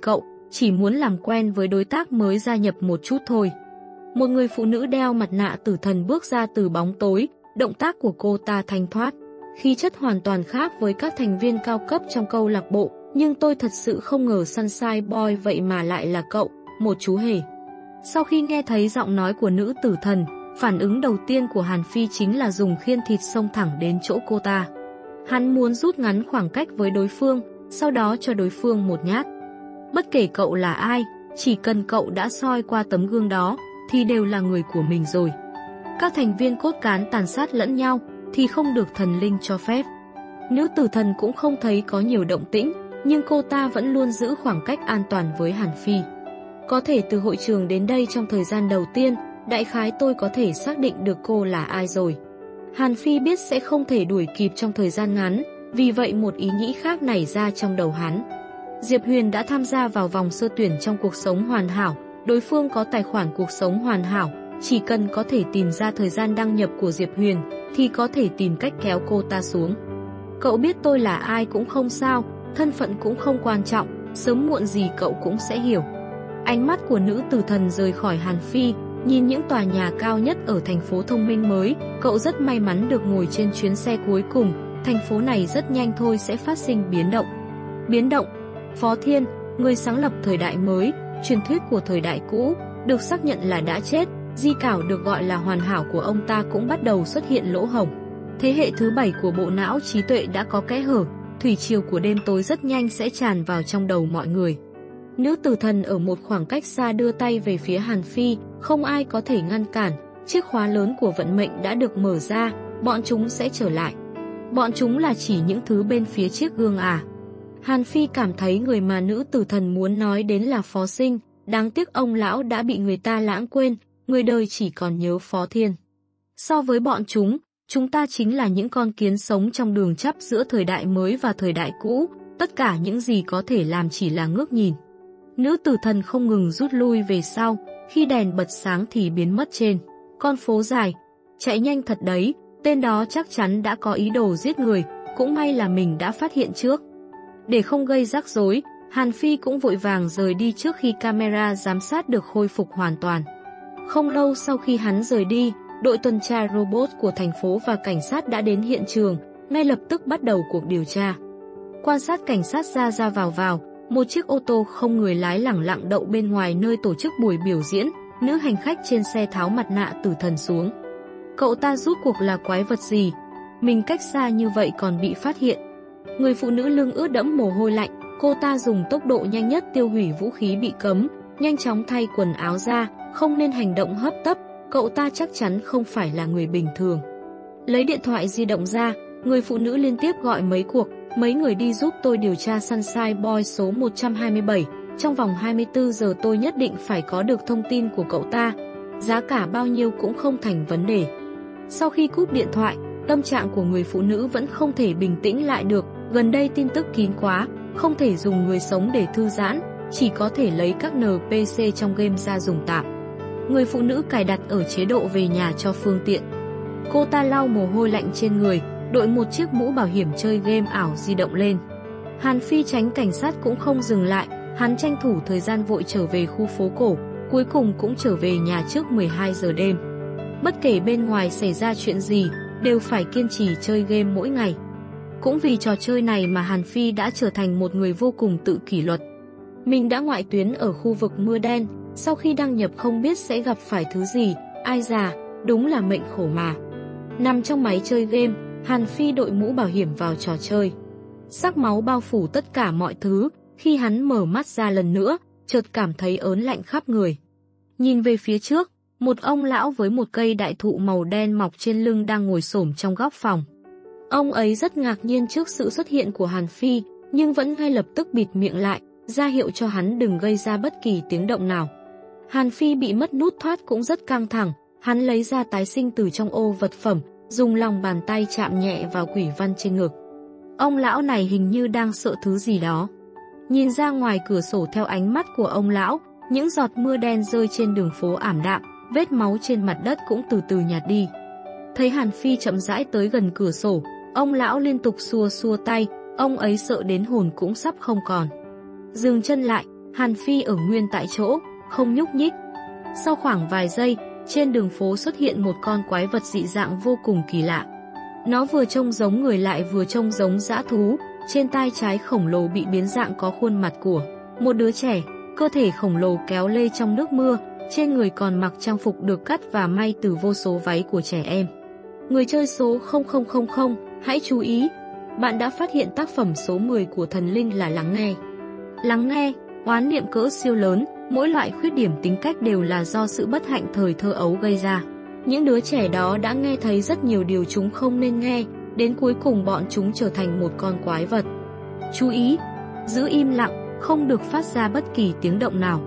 chỉ muốn làm quen với đối tác mới gia nhập một chút thôi. Một người phụ nữ đeo mặt nạ tử thần bước ra từ bóng tối, động tác của cô ta thanh thoát, khí chất hoàn toàn khác với các thành viên cao cấp trong câu lạc bộ, nhưng tôi thật sự không ngờ Sunshine Boy vậy mà lại là cậu, một chú hề. Sau khi nghe thấy giọng nói của nữ tử thần, phản ứng đầu tiên của Hàn Phi chính là dùng khiên thịt xông thẳng đến chỗ cô ta. Hắn muốn rút ngắn khoảng cách với đối phương, sau đó cho đối phương một nhát. Bất kể cậu là ai, chỉ cần cậu đã soi qua tấm gương đó, thì đều là người của mình rồi. Các thành viên cốt cán tàn sát lẫn nhau, thì không được thần linh cho phép. Nữ tử thần cũng không thấy có nhiều động tĩnh, nhưng cô ta vẫn luôn giữ khoảng cách an toàn với Hàn Phi. Có thể từ hội trường đến đây trong thời gian đầu tiên, đại khái tôi có thể xác định được cô là ai rồi. Hàn Phi biết sẽ không thể đuổi kịp trong thời gian ngắn, vì vậy một ý nghĩ khác nảy ra trong đầu hắn. Diệp Huyền đã tham gia vào vòng sơ tuyển trong cuộc sống hoàn hảo, đối phương có tài khoản cuộc sống hoàn hảo, chỉ cần có thể tìm ra thời gian đăng nhập của Diệp Huyền, thì có thể tìm cách kéo cô ta xuống. Cậu biết tôi là ai cũng không sao, thân phận cũng không quan trọng, sớm muộn gì cậu cũng sẽ hiểu. Ánh mắt của nữ tử thần rời khỏi Hàn Phi, nhìn những tòa nhà cao nhất ở thành phố thông minh mới, cậu rất may mắn được ngồi trên chuyến xe cuối cùng, thành phố này rất nhanh thôi sẽ phát sinh biến động. Biến động. Phó Thiên, người sáng lập thời đại mới, truyền thuyết của thời đại cũ, được xác nhận là đã chết, di cảo được gọi là hoàn hảo của ông ta cũng bắt đầu xuất hiện lỗ hổng. Thế hệ thứ bảy của bộ não trí tuệ đã có kẽ hở, thủy triều của đêm tối rất nhanh sẽ tràn vào trong đầu mọi người. Nữ tử thần ở một khoảng cách xa đưa tay về phía Hàn Phi, không ai có thể ngăn cản, chiếc khóa lớn của vận mệnh đã được mở ra, bọn chúng sẽ trở lại. Bọn chúng là chỉ những thứ bên phía chiếc gương à. Hàn Phi cảm thấy người mà nữ tử thần muốn nói đến là Phó Sinh, đáng tiếc ông lão đã bị người ta lãng quên, người đời chỉ còn nhớ Phó Thiên. So với bọn chúng, chúng ta chính là những con kiến sống trong đường chắp giữa thời đại mới và thời đại cũ, tất cả những gì có thể làm chỉ là ngước nhìn. Nữ tử thần không ngừng rút lui về sau, khi đèn bật sáng thì biến mất trên con phố dài. Chạy nhanh thật đấy, tên đó chắc chắn đã có ý đồ giết người, cũng may là mình đã phát hiện trước. Để không gây rắc rối, Hàn Phi cũng vội vàng rời đi trước khi camera giám sát được khôi phục hoàn toàn. Không lâu sau khi hắn rời đi, đội tuần tra robot của thành phố và cảnh sát đã đến hiện trường, ngay lập tức bắt đầu cuộc điều tra. Quan sát cảnh sát ra ra vào vào, một chiếc ô tô không người lái lẳng lặng đậu bên ngoài nơi tổ chức buổi biểu diễn, nữ hành khách trên xe tháo mặt nạ tử thần xuống. Cậu ta rút cuộc là quái vật gì? Mình cách xa như vậy còn bị phát hiện. Người phụ nữ lưng ướt đẫm mồ hôi lạnh, cô ta dùng tốc độ nhanh nhất tiêu hủy vũ khí bị cấm, nhanh chóng thay quần áo ra, không nên hành động hấp tấp, cậu ta chắc chắn không phải là người bình thường. Lấy điện thoại di động ra, người phụ nữ liên tiếp gọi mấy cuộc, mấy người đi giúp tôi điều tra Sunshine Boy số một trăm hai mươi bảy, trong vòng hai mươi tư giờ tôi nhất định phải có được thông tin của cậu ta, giá cả bao nhiêu cũng không thành vấn đề. Sau khi cúp điện thoại, tâm trạng của người phụ nữ vẫn không thể bình tĩnh lại được, gần đây tin tức kín quá, không thể dùng người sống để thư giãn, chỉ có thể lấy các en pê xê trong game ra dùng tạm. Người phụ nữ cài đặt ở chế độ về nhà cho phương tiện. Cô ta lau mồ hôi lạnh trên người, đội một chiếc mũ bảo hiểm chơi game ảo di động lên. Hàn Phi tránh cảnh sát cũng không dừng lại, hắn tranh thủ thời gian vội trở về khu phố cổ, cuối cùng cũng trở về nhà trước mười hai giờ đêm. Bất kể bên ngoài xảy ra chuyện gì, đều phải kiên trì chơi game mỗi ngày. Cũng vì trò chơi này mà Hàn Phi đã trở thành một người vô cùng tự kỷ luật. Mình đã ngoại tuyến ở khu vực mưa đen, sau khi đăng nhập không biết sẽ gặp phải thứ gì, ai già, đúng là mệnh khổ mà. Nằm trong máy chơi game, Hàn Phi đội mũ bảo hiểm vào trò chơi. Sắc máu bao phủ tất cả mọi thứ, khi hắn mở mắt ra lần nữa, chợt cảm thấy ớn lạnh khắp người. Nhìn về phía trước, một ông lão với một cây đại thụ màu đen mọc trên lưng đang ngồi xổm trong góc phòng. Ông ấy rất ngạc nhiên trước sự xuất hiện của Hàn Phi, nhưng vẫn ngay lập tức bịt miệng lại, ra hiệu cho hắn đừng gây ra bất kỳ tiếng động nào. Hàn Phi bị mất nút thoát cũng rất căng thẳng, hắn lấy ra tái sinh từ trong ô vật phẩm, dùng lòng bàn tay chạm nhẹ vào quỷ văn trên ngực. Ông lão này hình như đang sợ thứ gì đó. Nhìn ra ngoài cửa sổ theo ánh mắt của ông lão, những giọt mưa đen rơi trên đường phố ảm đạm, vết máu trên mặt đất cũng từ từ nhạt đi. Thấy Hàn Phi chậm rãi tới gần cửa sổ, ông lão liên tục xua xua tay, ông ấy sợ đến hồn cũng sắp không còn. Dừng chân lại, Hàn Phi ở nguyên tại chỗ, không nhúc nhích. Sau khoảng vài giây, trên đường phố xuất hiện một con quái vật dị dạng vô cùng kỳ lạ. Nó vừa trông giống người lại vừa trông giống dã thú, trên tai trái khổng lồ bị biến dạng có khuôn mặt của một đứa trẻ, cơ thể khổng lồ kéo lê trong nước mưa, trên người còn mặc trang phục được cắt và may từ vô số váy của trẻ em. Người chơi số không không không không, hãy chú ý, bạn đã phát hiện tác phẩm số mười của thần linh là lắng nghe. Lắng nghe, oán niệm cỡ siêu lớn, mỗi loại khuyết điểm tính cách đều là do sự bất hạnh thời thơ ấu gây ra. Những đứa trẻ đó đã nghe thấy rất nhiều điều chúng không nên nghe, đến cuối cùng bọn chúng trở thành một con quái vật. Chú ý, giữ im lặng, không được phát ra bất kỳ tiếng động nào.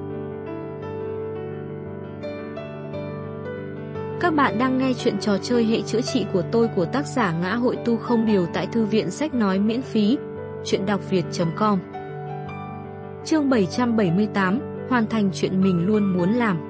Các bạn đang nghe chuyện trò chơi hệ chữa trị của tôi của tác giả Ngã Hội Tu Không Điều tại Thư viện Sách Nói miễn phí, chuyện đọc việt chấm com. Chương bảy trăm bảy mươi tám, hoàn thành chuyện mình luôn muốn làm.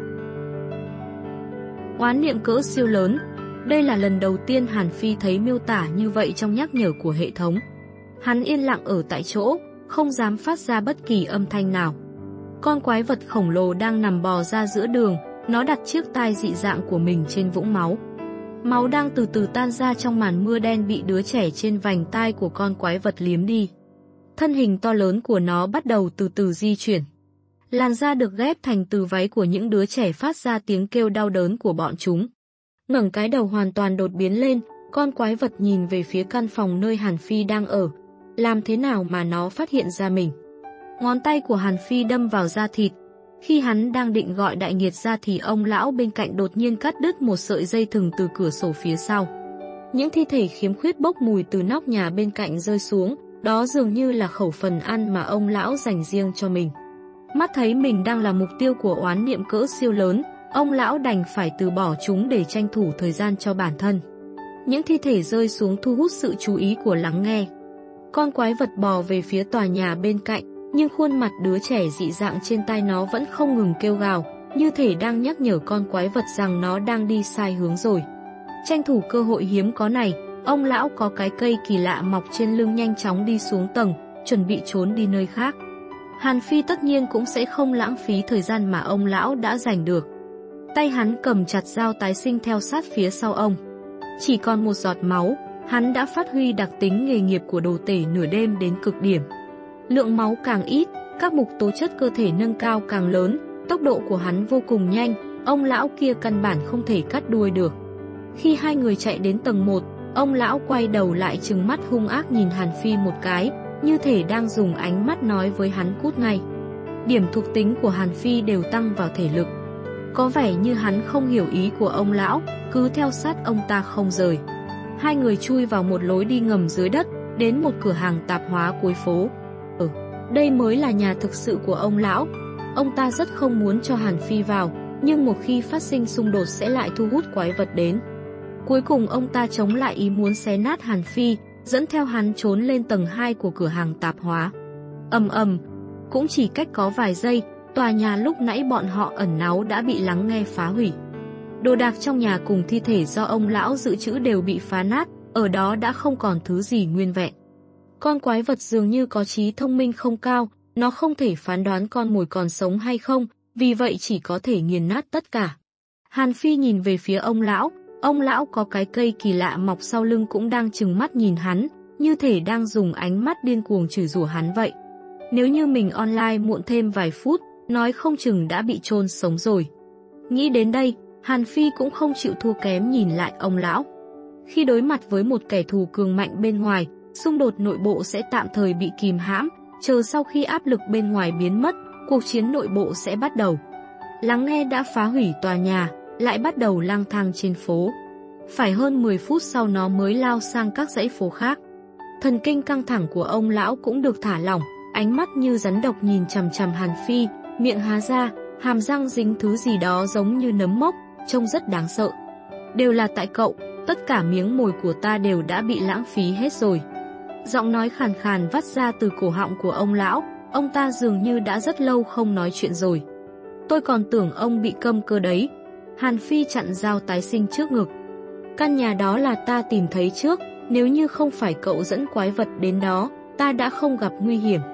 Oán niệm cỡ siêu lớn. Đây là lần đầu tiên Hàn Phi thấy miêu tả như vậy trong nhắc nhở của hệ thống. Hắn yên lặng ở tại chỗ, không dám phát ra bất kỳ âm thanh nào. Con quái vật khổng lồ đang nằm bò ra giữa đường, nó đặt chiếc tai dị dạng của mình trên vũng máu. Máu đang từ từ tan ra trong màn mưa đen bị đứa trẻ trên vành tai của con quái vật liếm đi. Thân hình to lớn của nó bắt đầu từ từ di chuyển. Làn da được ghép thành từ váy của những đứa trẻ phát ra tiếng kêu đau đớn của bọn chúng. Ngẩng cái đầu hoàn toàn đột biến lên, con quái vật nhìn về phía căn phòng nơi Hàn Phi đang ở. Làm thế nào mà nó phát hiện ra mình? Ngón tay của Hàn Phi đâm vào da thịt. Khi hắn đang định gọi đại nghiệt ra thì ông lão bên cạnh đột nhiên cắt đứt một sợi dây thừng từ cửa sổ phía sau. Những thi thể khiếm khuyết bốc mùi từ nóc nhà bên cạnh rơi xuống, đó dường như là khẩu phần ăn mà ông lão dành riêng cho mình. Mắt thấy mình đang là mục tiêu của oán niệm cỡ siêu lớn, ông lão đành phải từ bỏ chúng để tranh thủ thời gian cho bản thân. Những thi thể rơi xuống thu hút sự chú ý của lắng nghe. Con quái vật bò về phía tòa nhà bên cạnh, nhưng khuôn mặt đứa trẻ dị dạng trên tay nó vẫn không ngừng kêu gào, như thể đang nhắc nhở con quái vật rằng nó đang đi sai hướng rồi. Tranh thủ cơ hội hiếm có này, ông lão có cái cây kỳ lạ mọc trên lưng nhanh chóng đi xuống tầng, chuẩn bị trốn đi nơi khác. Hàn Phi tất nhiên cũng sẽ không lãng phí thời gian mà ông lão đã giành được. Tay hắn cầm chặt dao tái sinh theo sát phía sau ông. Chỉ còn một giọt máu, hắn đã phát huy đặc tính nghề nghiệp của đồ tể nửa đêm đến cực điểm. Lượng máu càng ít, các mục tố chất cơ thể nâng cao càng lớn, tốc độ của hắn vô cùng nhanh, ông lão kia căn bản không thể cắt đuôi được. Khi hai người chạy đến tầng một, ông lão quay đầu lại trừng mắt hung ác nhìn Hàn Phi một cái, như thể đang dùng ánh mắt nói với hắn cút ngay. Điểm thuộc tính của Hàn Phi đều tăng vào thể lực. Có vẻ như hắn không hiểu ý của ông lão, cứ theo sát ông ta không rời. Hai người chui vào một lối đi ngầm dưới đất, đến một cửa hàng tạp hóa cuối phố. Ừ, đây mới là nhà thực sự của ông lão. Ông ta rất không muốn cho Hàn Phi vào, nhưng một khi phát sinh xung đột sẽ lại thu hút quái vật đến. Cuối cùng ông ta chống lại ý muốn xé nát Hàn Phi, dẫn theo hắn trốn lên tầng hai của cửa hàng tạp hóa. Ầm ầm, cũng chỉ cách có vài giây, tòa nhà lúc nãy bọn họ ẩn náu đã bị lắng nghe phá hủy. Đồ đạc trong nhà cùng thi thể do ông lão dự trữ đều bị phá nát, ở đó đã không còn thứ gì nguyên vẹn. Con quái vật dường như có trí thông minh không cao, nó không thể phán đoán con mồi còn sống hay không, vì vậy chỉ có thể nghiền nát tất cả. Hàn Phi nhìn về phía ông lão, ông lão có cái cây kỳ lạ mọc sau lưng cũng đang trừng mắt nhìn hắn, như thể đang dùng ánh mắt điên cuồng chửi rủa hắn vậy. Nếu như mình online muộn thêm vài phút, nói không chừng đã bị chôn sống rồi. Nghĩ đến đây, Hàn Phi cũng không chịu thua kém nhìn lại ông lão. Khi đối mặt với một kẻ thù cường mạnh bên ngoài, xung đột nội bộ sẽ tạm thời bị kìm hãm, chờ sau khi áp lực bên ngoài biến mất, cuộc chiến nội bộ sẽ bắt đầu. Lắng nghe đã phá hủy tòa nhà, lại bắt đầu lang thang trên phố. Phải hơn mười phút sau nó mới lao sang các dãy phố khác. Thần kinh căng thẳng của ông lão cũng được thả lỏng, ánh mắt như rắn độc nhìn chằm chằm Hàn Phi, miệng há ra, hàm răng dính thứ gì đó giống như nấm mốc, trông rất đáng sợ. Đều là tại cậu, tất cả miếng mồi của ta đều đã bị lãng phí hết rồi. Giọng nói khàn khàn vắt ra từ cổ họng của ông lão, ông ta dường như đã rất lâu không nói chuyện rồi. Tôi còn tưởng ông bị câm cơ đấy. Hàn Phi chặn dao tái sinh trước ngực. Căn nhà đó là ta tìm thấy trước, nếu như không phải cậu dẫn quái vật đến đó, ta đã không gặp nguy hiểm.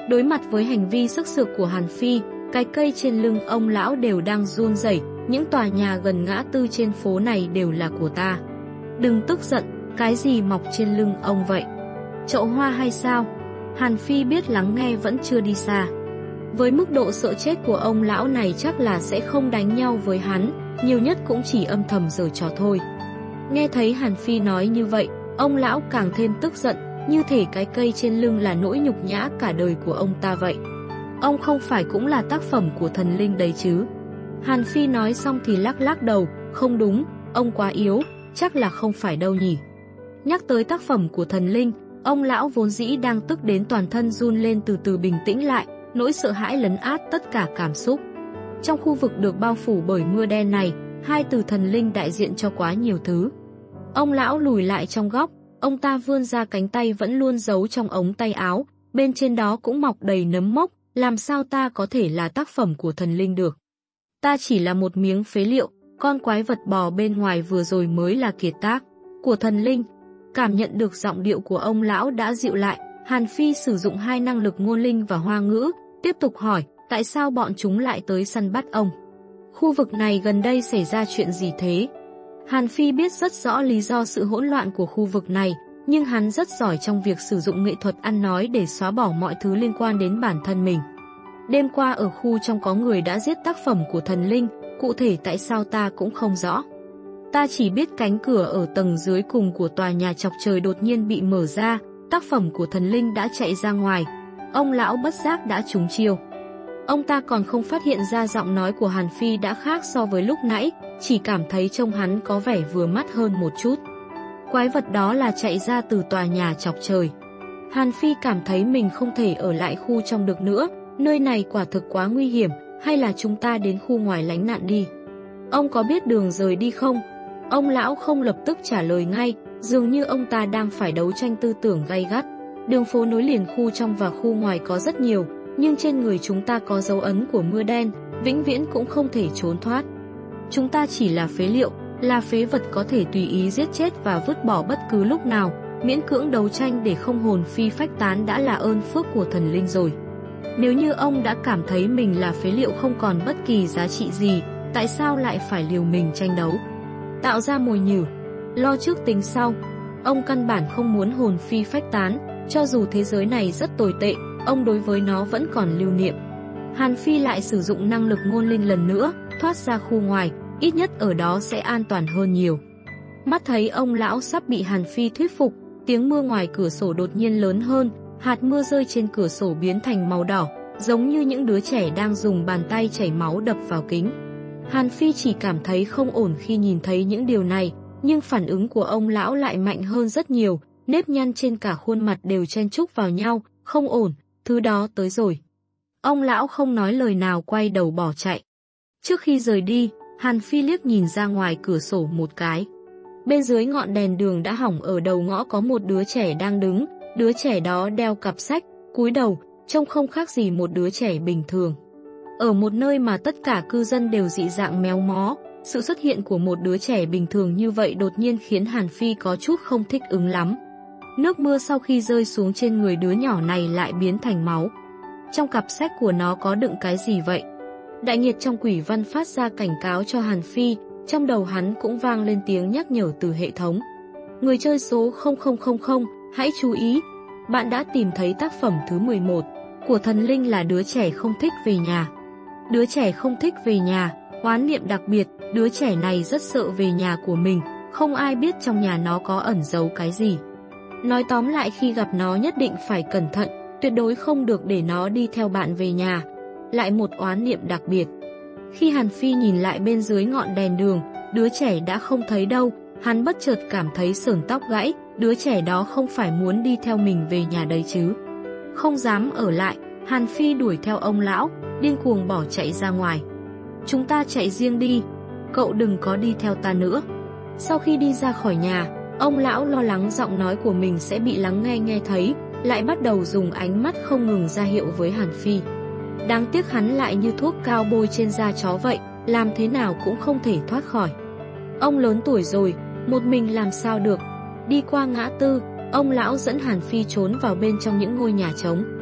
Đối mặt với hành vi sức sược của Hàn Phi, cái cây trên lưng ông lão đều đang run rẩy. Những tòa nhà gần ngã tư trên phố này đều là của ta. Đừng tức giận, cái gì mọc trên lưng ông vậy? Chậu hoa hay sao? Hàn Phi biết lắng nghe vẫn chưa đi xa. Với mức độ sợ chết của ông lão này chắc là sẽ không đánh nhau với hắn, nhiều nhất cũng chỉ âm thầm giở trò thôi. Nghe thấy Hàn Phi nói như vậy, ông lão càng thêm tức giận, như thể cái cây trên lưng là nỗi nhục nhã cả đời của ông ta vậy. Ông không phải cũng là tác phẩm của thần linh đấy chứ? Hàn Phi nói xong thì lắc lắc đầu, không đúng, ông quá yếu, chắc là không phải đâu nhỉ. Nhắc tới tác phẩm của thần linh, ông lão vốn dĩ đang tức đến toàn thân run lên từ từ bình tĩnh lại, nỗi sợ hãi lấn át tất cả cảm xúc. Trong khu vực được bao phủ bởi mưa đen này, hai từ thần linh đại diện cho quá nhiều thứ. Ông lão lùi lại trong góc, ông ta vươn ra cánh tay vẫn luôn giấu trong ống tay áo, bên trên đó cũng mọc đầy nấm mốc, làm sao ta có thể là tác phẩm của thần linh được. Ta chỉ là một miếng phế liệu, con quái vật bò bên ngoài vừa rồi mới là kiệt tác của thần linh. Cảm nhận được giọng điệu của ông lão đã dịu lại, Hàn Phi sử dụng hai năng lực ngôn linh và hoa ngữ, tiếp tục hỏi, tại sao bọn chúng lại tới săn bắt ông? Khu vực này gần đây xảy ra chuyện gì thế? Hàn Phi biết rất rõ lý do sự hỗn loạn của khu vực này, nhưng hắn rất giỏi trong việc sử dụng nghệ thuật ăn nói để xóa bỏ mọi thứ liên quan đến bản thân mình. Đêm qua ở khu trong có người đã giết tác phẩm của thần linh, cụ thể tại sao ta cũng không rõ. Ta chỉ biết cánh cửa ở tầng dưới cùng của tòa nhà chọc trời đột nhiên bị mở ra, tác phẩm của thần linh đã chạy ra ngoài. Ông lão bất giác đã trúng chiêu. Ông ta còn không phát hiện ra giọng nói của Hàn Phi đã khác so với lúc nãy, chỉ cảm thấy trông hắn có vẻ vừa mắt hơn một chút. Quái vật đó là chạy ra từ tòa nhà chọc trời. Hàn Phi cảm thấy mình không thể ở lại khu trong được nữa, nơi này quả thực quá nguy hiểm, hay là chúng ta đến khu ngoài lánh nạn đi. Ông có biết đường rời đi không? Ông lão không lập tức trả lời ngay, dường như ông ta đang phải đấu tranh tư tưởng gay gắt. Đường phố nối liền khu trong và khu ngoài có rất nhiều, nhưng trên người chúng ta có dấu ấn của mưa đen, vĩnh viễn cũng không thể trốn thoát. Chúng ta chỉ là phế liệu, là phế vật có thể tùy ý giết chết và vứt bỏ bất cứ lúc nào, miễn cưỡng đấu tranh để không hồn phi phách tán đã là ơn phước của thần linh rồi. Nếu như ông đã cảm thấy mình là phế liệu không còn bất kỳ giá trị gì, tại sao lại phải liều mình tranh đấu? Tạo ra mồi nhử, lo trước tính sau. Ông căn bản không muốn hồn phi phách tán, cho dù thế giới này rất tồi tệ, ông đối với nó vẫn còn lưu niệm. Hàn Phi lại sử dụng năng lực ngôn linh lần nữa, thoát ra khu ngoài, ít nhất ở đó sẽ an toàn hơn nhiều. Mắt thấy ông lão sắp bị Hàn Phi thuyết phục, tiếng mưa ngoài cửa sổ đột nhiên lớn hơn, hạt mưa rơi trên cửa sổ biến thành màu đỏ, giống như những đứa trẻ đang dùng bàn tay chảy máu đập vào kính. Hàn Phi chỉ cảm thấy không ổn khi nhìn thấy những điều này, nhưng phản ứng của ông lão lại mạnh hơn rất nhiều, nếp nhăn trên cả khuôn mặt đều chen chúc vào nhau, không ổn, thứ đó tới rồi. Ông lão không nói lời nào quay đầu bỏ chạy. Trước khi rời đi, Hàn Phi liếc nhìn ra ngoài cửa sổ một cái. Bên dưới ngọn đèn đường đã hỏng ở đầu ngõ có một đứa trẻ đang đứng, đứa trẻ đó đeo cặp sách, cúi đầu, trông không khác gì một đứa trẻ bình thường. Ở một nơi mà tất cả cư dân đều dị dạng méo mó, sự xuất hiện của một đứa trẻ bình thường như vậy đột nhiên khiến Hàn Phi có chút không thích ứng lắm. Nước mưa sau khi rơi xuống trên người đứa nhỏ này lại biến thành máu. Trong cặp sách của nó có đựng cái gì vậy? Đại nghiệt trong quỷ văn phát ra cảnh cáo cho Hàn Phi, trong đầu hắn cũng vang lên tiếng nhắc nhở từ hệ thống. Người chơi số không không không không, hãy chú ý, bạn đã tìm thấy tác phẩm thứ mười một của thần linh là đứa trẻ không thích về nhà. Đứa trẻ không thích về nhà, oán niệm đặc biệt, đứa trẻ này rất sợ về nhà của mình, không ai biết trong nhà nó có ẩn giấu cái gì. Nói tóm lại khi gặp nó nhất định phải cẩn thận, tuyệt đối không được để nó đi theo bạn về nhà. Lại một oán niệm đặc biệt. Khi Hàn Phi nhìn lại bên dưới ngọn đèn đường, đứa trẻ đã không thấy đâu, hắn bất chợt cảm thấy sởn tóc gãy, đứa trẻ đó không phải muốn đi theo mình về nhà đấy chứ. Không dám ở lại, Hàn Phi đuổi theo ông lão, điên cuồng bỏ chạy ra ngoài. Chúng ta chạy riêng đi, cậu đừng có đi theo ta nữa. Sau khi đi ra khỏi nhà, ông lão lo lắng giọng nói của mình sẽ bị lắng nghe nghe thấy, lại bắt đầu dùng ánh mắt không ngừng ra hiệu với Hàn Phi. Đáng tiếc hắn lại như thuốc cao bôi trên da chó vậy, làm thế nào cũng không thể thoát khỏi. Ông lớn tuổi rồi, một mình làm sao được. Đi qua ngã tư, ông lão dẫn Hàn Phi trốn vào bên trong những ngôi nhà trống.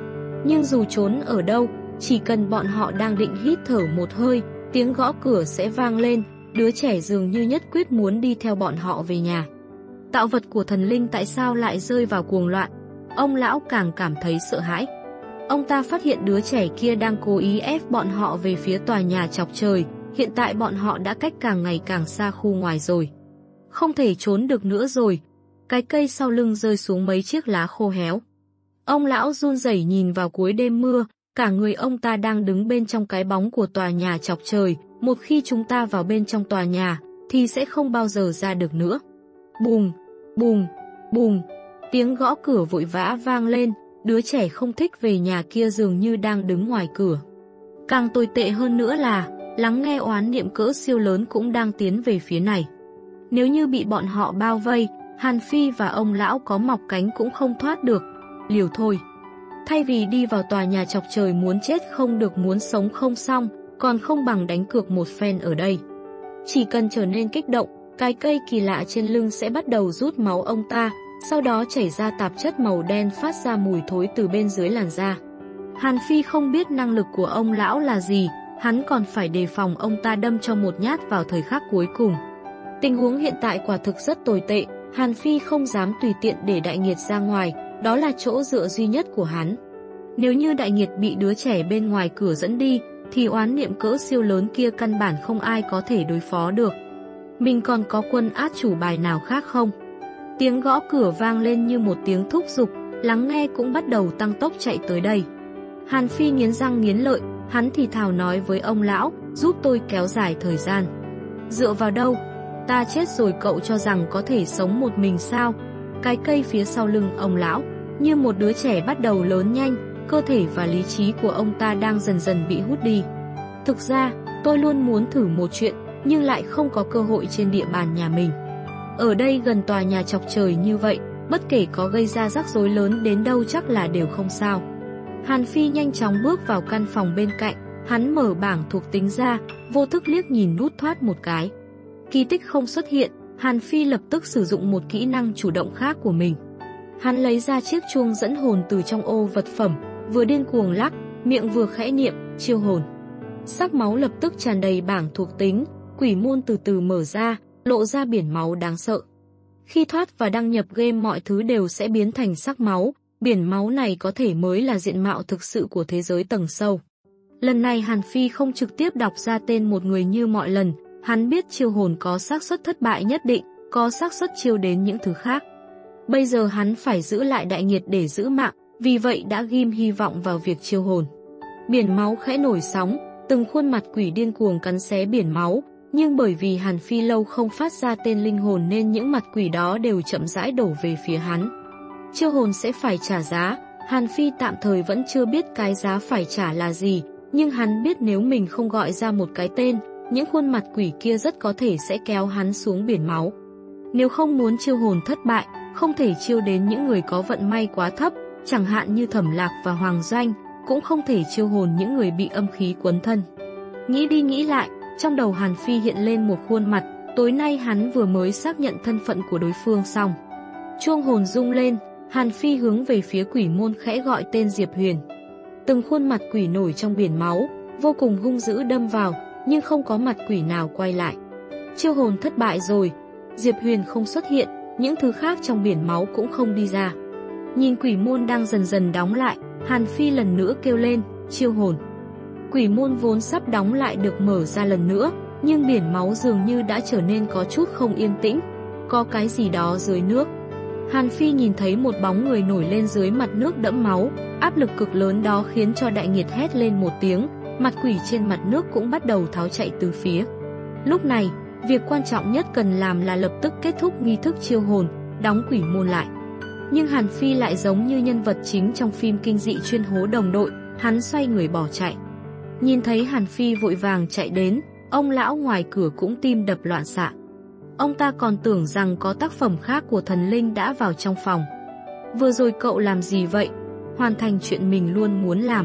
Nhưng dù trốn ở đâu, chỉ cần bọn họ đang định hít thở một hơi, tiếng gõ cửa sẽ vang lên, đứa trẻ dường như nhất quyết muốn đi theo bọn họ về nhà. Tạo vật của thần linh tại sao lại rơi vào cuồng loạn? Ông lão càng cảm thấy sợ hãi. Ông ta phát hiện đứa trẻ kia đang cố ý ép bọn họ về phía tòa nhà chọc trời, hiện tại bọn họ đã cách càng ngày càng xa khu ngoài rồi. Không thể trốn được nữa rồi. Cái cây sau lưng rơi xuống mấy chiếc lá khô héo. Ông lão run rẩy nhìn vào cuối đêm mưa, cả người ông ta đang đứng bên trong cái bóng của tòa nhà chọc trời, một khi chúng ta vào bên trong tòa nhà, thì sẽ không bao giờ ra được nữa. Bùm, bùm, bùm, tiếng gõ cửa vội vã vang lên, đứa trẻ không thích về nhà kia dường như đang đứng ngoài cửa. Càng tồi tệ hơn nữa là, lắng nghe oán niệm cỡ siêu lớn cũng đang tiến về phía này. Nếu như bị bọn họ bao vây, Hàn Phi và ông lão có mọc cánh cũng không thoát được, liều thôi. Thay vì đi vào tòa nhà chọc trời muốn chết không được muốn sống không xong, còn không bằng đánh cược một phen ở đây. Chỉ cần trở nên kích động, cái cây kỳ lạ trên lưng sẽ bắt đầu rút máu ông ta, sau đó chảy ra tạp chất màu đen phát ra mùi thối từ bên dưới làn da. Hàn Phi không biết năng lực của ông lão là gì, hắn còn phải đề phòng ông ta đâm cho một nhát vào thời khắc cuối cùng. Tình huống hiện tại quả thực rất tồi tệ, Hàn Phi không dám tùy tiện để đại nghiệt ra ngoài, đó là chỗ dựa duy nhất của hắn. Nếu như đại nghiệt bị đứa trẻ bên ngoài cửa dẫn đi, thì oán niệm cỡ siêu lớn kia căn bản không ai có thể đối phó được. Mình còn có quân át chủ bài nào khác không? Tiếng gõ cửa vang lên như một tiếng thúc giục, lắng nghe cũng bắt đầu tăng tốc chạy tới đây. Hàn Phi nghiến răng nghiến lợi, hắn thì thào nói với ông lão, giúp tôi kéo dài thời gian. Dựa vào đâu? Ta chết rồi cậu cho rằng có thể sống một mình sao? Cái cây phía sau lưng ông lão, như một đứa trẻ bắt đầu lớn nhanh, cơ thể và lý trí của ông ta đang dần dần bị hút đi. Thực ra, tôi luôn muốn thử một chuyện, nhưng lại không có cơ hội trên địa bàn nhà mình. Ở đây gần tòa nhà chọc trời như vậy, bất kể có gây ra rắc rối lớn đến đâu chắc là đều không sao. Hàn Phi nhanh chóng bước vào căn phòng bên cạnh, hắn mở bảng thuộc tính ra, vô thức liếc nhìn nút thoát một cái. Kỳ tích không xuất hiện, Hàn Phi lập tức sử dụng một kỹ năng chủ động khác của mình. Hắn lấy ra chiếc chuông dẫn hồn từ trong ô vật phẩm, vừa điên cuồng lắc, miệng vừa khẽ niệm, chiêu hồn. Sắc máu lập tức tràn đầy bảng thuộc tính, quỷ môn từ từ mở ra, lộ ra biển máu đáng sợ. Khi thoát và đăng nhập game mọi thứ đều sẽ biến thành sắc máu, biển máu này có thể mới là diện mạo thực sự của thế giới tầng sâu. Lần này Hàn Phi không trực tiếp đọc ra tên một người như mọi lần, hắn biết chiêu hồn có xác suất thất bại nhất định, có xác suất chiêu đến những thứ khác. Bây giờ hắn phải giữ lại đại nghiệt để giữ mạng, vì vậy đã ghim hy vọng vào việc chiêu hồn. Biển máu khẽ nổi sóng, từng khuôn mặt quỷ điên cuồng cắn xé biển máu, nhưng bởi vì Hàn Phi lâu không phát ra tên linh hồn nên những mặt quỷ đó đều chậm rãi đổ về phía hắn. Chiêu hồn sẽ phải trả giá, Hàn Phi tạm thời vẫn chưa biết cái giá phải trả là gì, nhưng hắn biết nếu mình không gọi ra một cái tên, những khuôn mặt quỷ kia rất có thể sẽ kéo hắn xuống biển máu. Nếu không muốn chiêu hồn thất bại, không thể chiêu đến những người có vận may quá thấp, chẳng hạn như Thẩm Lạc và Hoàng Doanh, cũng không thể chiêu hồn những người bị âm khí quấn thân. Nghĩ đi nghĩ lại, trong đầu Hàn Phi hiện lên một khuôn mặt, tối nay hắn vừa mới xác nhận thân phận của đối phương xong. Chuông hồn rung lên, Hàn Phi hướng về phía quỷ môn khẽ gọi tên Diệp Huyền. Từng khuôn mặt quỷ nổi trong biển máu, vô cùng hung dữ đâm vào, nhưng không có mặt quỷ nào quay lại. Chiêu hồn thất bại rồi, Diệp Huyền không xuất hiện, những thứ khác trong biển máu cũng không đi ra. Nhìn quỷ môn đang dần dần đóng lại, Hàn Phi lần nữa kêu lên, chiêu hồn. Quỷ môn vốn sắp đóng lại được mở ra lần nữa, nhưng biển máu dường như đã trở nên có chút không yên tĩnh, có cái gì đó dưới nước. Hàn Phi nhìn thấy một bóng người nổi lên dưới mặt nước đẫm máu, áp lực cực lớn đó khiến cho đại nghiệt hét lên một tiếng, mặt quỷ trên mặt nước cũng bắt đầu tháo chạy từ phía. Lúc này, việc quan trọng nhất cần làm là lập tức kết thúc nghi thức chiêu hồn, đóng quỷ môn lại. Nhưng Hàn Phi lại giống như nhân vật chính trong phim kinh dị chuyên hố đồng đội, hắn xoay người bỏ chạy. Nhìn thấy Hàn Phi vội vàng chạy đến, ông lão ngoài cửa cũng tim đập loạn xạ. Ông ta còn tưởng rằng có tác phẩm khác của thần linh đã vào trong phòng. Vừa rồi cậu làm gì vậy? Hoàn thành chuyện mình luôn muốn làm.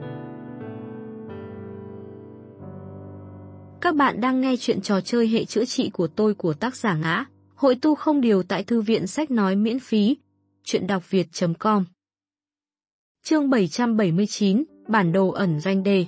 Các bạn đang nghe chuyện trò chơi hệ chữa trị của tôi của tác giả Ngã, hội tu không điều tại thư viện sách nói miễn phí, chuyện đọc việt chấm com. Chương bảy trăm bảy mươi chín, bản đồ ẩn danh đề.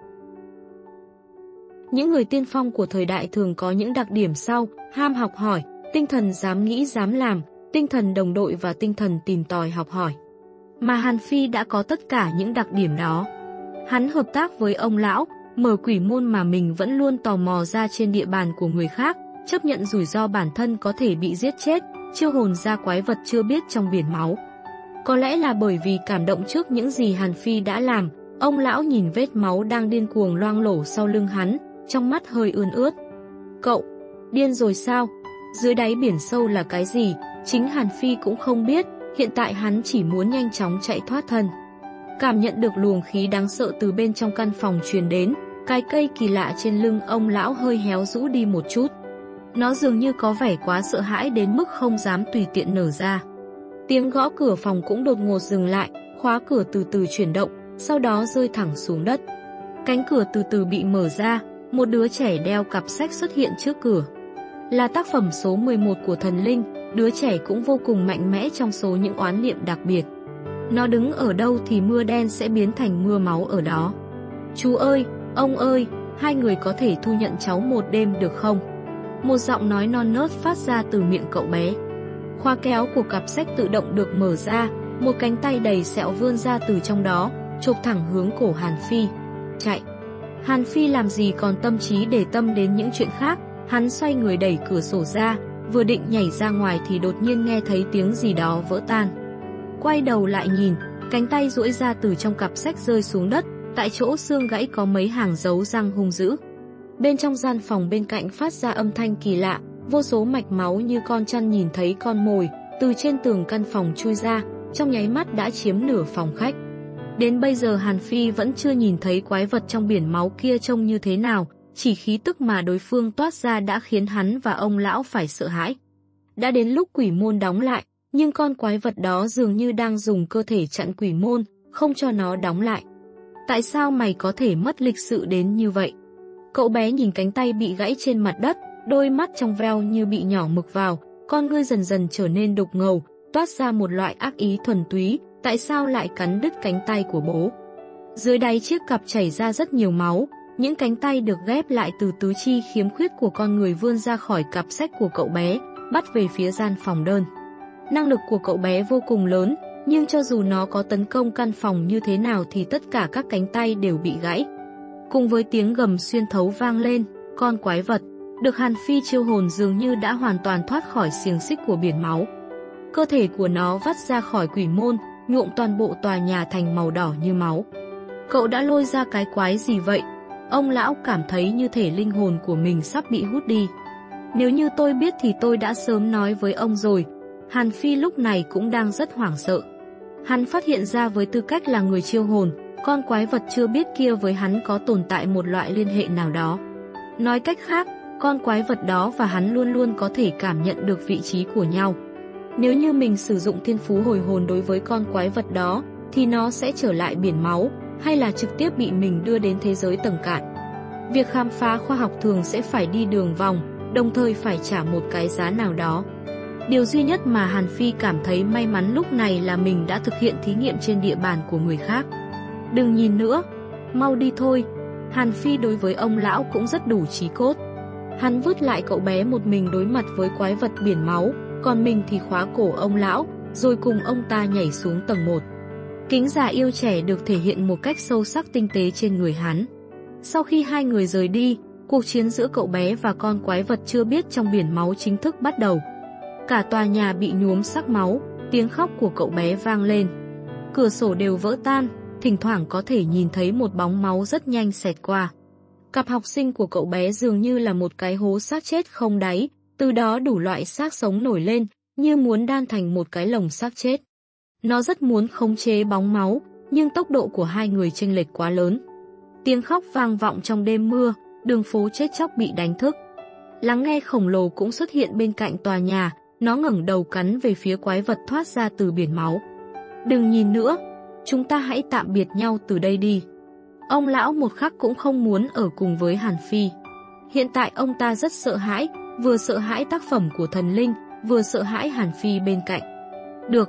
Những người tiên phong của thời đại thường có những đặc điểm sau: ham học hỏi, tinh thần dám nghĩ dám làm, tinh thần đồng đội và tinh thần tìm tòi học hỏi. Mà Hàn Phi đã có tất cả những đặc điểm đó. Hắn hợp tác với ông lão, mở quỷ môn mà mình vẫn luôn tò mò ra trên địa bàn của người khác, chấp nhận rủi ro bản thân có thể bị giết chết, chiêu hồn ra quái vật chưa biết trong biển máu. Có lẽ là bởi vì cảm động trước những gì Hàn Phi đã làm, ông lão nhìn vết máu đang điên cuồng loang lổ sau lưng hắn, trong mắt hơi ươn ướt. Cậu, điên rồi sao? Dưới đáy biển sâu là cái gì? Chính Hàn Phi cũng không biết, hiện tại hắn chỉ muốn nhanh chóng chạy thoát thân. Cảm nhận được luồng khí đáng sợ từ bên trong căn phòng truyền đến, cái cây kỳ lạ trên lưng ông lão hơi héo rũ đi một chút. Nó dường như có vẻ quá sợ hãi đến mức không dám tùy tiện nở ra. Tiếng gõ cửa phòng cũng đột ngột dừng lại, khóa cửa từ từ chuyển động, sau đó rơi thẳng xuống đất. Cánh cửa từ từ bị mở ra, một đứa trẻ đeo cặp sách xuất hiện trước cửa. Là tác phẩm số mười một của thần linh, đứa trẻ cũng vô cùng mạnh mẽ trong số những oán niệm đặc biệt. Nó đứng ở đâu thì mưa đen sẽ biến thành mưa máu ở đó. Chú ơi, ông ơi, hai người có thể thu nhận cháu một đêm được không? Một giọng nói non nớt phát ra từ miệng cậu bé. Khóa kéo của cặp sách tự động được mở ra, một cánh tay đầy sẹo vươn ra từ trong đó, chộp thẳng hướng cổ Hàn Phi. Chạy! Hàn Phi làm gì còn tâm trí để tâm đến những chuyện khác, hắn xoay người đẩy cửa sổ ra, vừa định nhảy ra ngoài thì đột nhiên nghe thấy tiếng gì đó vỡ tan. Quay đầu lại nhìn, cánh tay duỗi ra từ trong cặp sách rơi xuống đất, tại chỗ xương gãy có mấy hàng dấu răng hung dữ. Bên trong gian phòng bên cạnh phát ra âm thanh kỳ lạ, vô số mạch máu như con chăn nhìn thấy con mồi, từ trên tường căn phòng chui ra, trong nháy mắt đã chiếm nửa phòng khách. Đến bây giờ Hàn Phi vẫn chưa nhìn thấy quái vật trong biển máu kia trông như thế nào, chỉ khí tức mà đối phương toát ra đã khiến hắn và ông lão phải sợ hãi. Đã đến lúc quỷ môn đóng lại, nhưng con quái vật đó dường như đang dùng cơ thể chặn quỷ môn, không cho nó đóng lại. Tại sao mày có thể mất lịch sự đến như vậy? Cậu bé nhìn cánh tay bị gãy trên mặt đất, đôi mắt trong veo như bị nhỏ mực vào, con ngươi dần dần trở nên đục ngầu, toát ra một loại ác ý thuần túy, tại sao lại cắn đứt cánh tay của bố? Dưới đáy chiếc cặp chảy ra rất nhiều máu, những cánh tay được ghép lại từ tứ chi khiếm khuyết của con người vươn ra khỏi cặp sách của cậu bé, bắt về phía gian phòng đơn. Năng lực của cậu bé vô cùng lớn, nhưng cho dù nó có tấn công căn phòng như thế nào thì tất cả các cánh tay đều bị gãy. Cùng với tiếng gầm xuyên thấu vang lên, con quái vật được Hàn Phi chiêu hồn dường như đã hoàn toàn thoát khỏi xiềng xích của biển máu. Cơ thể của nó vắt ra khỏi quỷ môn, nhuộm toàn bộ tòa nhà thành màu đỏ như máu. Cậu đã lôi ra cái quái gì vậy? Ông lão cảm thấy như thể linh hồn của mình sắp bị hút đi. Nếu như tôi biết thì tôi đã sớm nói với ông rồi. Hàn Phi lúc này cũng đang rất hoảng sợ. Hắn phát hiện ra với tư cách là người chiêu hồn, con quái vật chưa biết kia với hắn có tồn tại một loại liên hệ nào đó. Nói cách khác, con quái vật đó và hắn luôn luôn có thể cảm nhận được vị trí của nhau. Nếu như mình sử dụng thiên phú hồi hồn đối với con quái vật đó, thì nó sẽ trở lại biển máu, hay là trực tiếp bị mình đưa đến thế giới tầng cạn. Việc khám phá khoa học thường sẽ phải đi đường vòng, đồng thời phải trả một cái giá nào đó. Điều duy nhất mà Hàn Phi cảm thấy may mắn lúc này là mình đã thực hiện thí nghiệm trên địa bàn của người khác. Đừng nhìn nữa, mau đi thôi. Hàn Phi đối với ông lão cũng rất đủ chí cốt. Hắn vứt lại cậu bé một mình đối mặt với quái vật biển máu, còn mình thì khóa cổ ông lão, rồi cùng ông ta nhảy xuống tầng một. Kính già yêu trẻ được thể hiện một cách sâu sắc tinh tế trên người hắn. Sau khi hai người rời đi, cuộc chiến giữa cậu bé và con quái vật chưa biết trong biển máu chính thức bắt đầu. Cả tòa nhà bị nhuốm sắc máu, tiếng khóc của cậu bé vang lên. Cửa sổ đều vỡ tan, thỉnh thoảng có thể nhìn thấy một bóng máu rất nhanh xẹt qua. Cặp học sinh của cậu bé dường như là một cái hố xác chết không đáy, từ đó đủ loại xác sống nổi lên, như muốn đan thành một cái lồng xác chết. Nó rất muốn khống chế bóng máu, nhưng tốc độ của hai người chênh lệch quá lớn. Tiếng khóc vang vọng trong đêm mưa, đường phố chết chóc bị đánh thức. Lắng nghe khổng lồ cũng xuất hiện bên cạnh tòa nhà, nó ngẩng đầu cắn về phía quái vật thoát ra từ biển máu. Đừng nhìn nữa, chúng ta hãy tạm biệt nhau từ đây đi. Ông lão một khắc cũng không muốn ở cùng với Hàn Phi. Hiện tại ông ta rất sợ hãi, vừa sợ hãi tác phẩm của thần linh, vừa sợ hãi Hàn Phi bên cạnh. Được,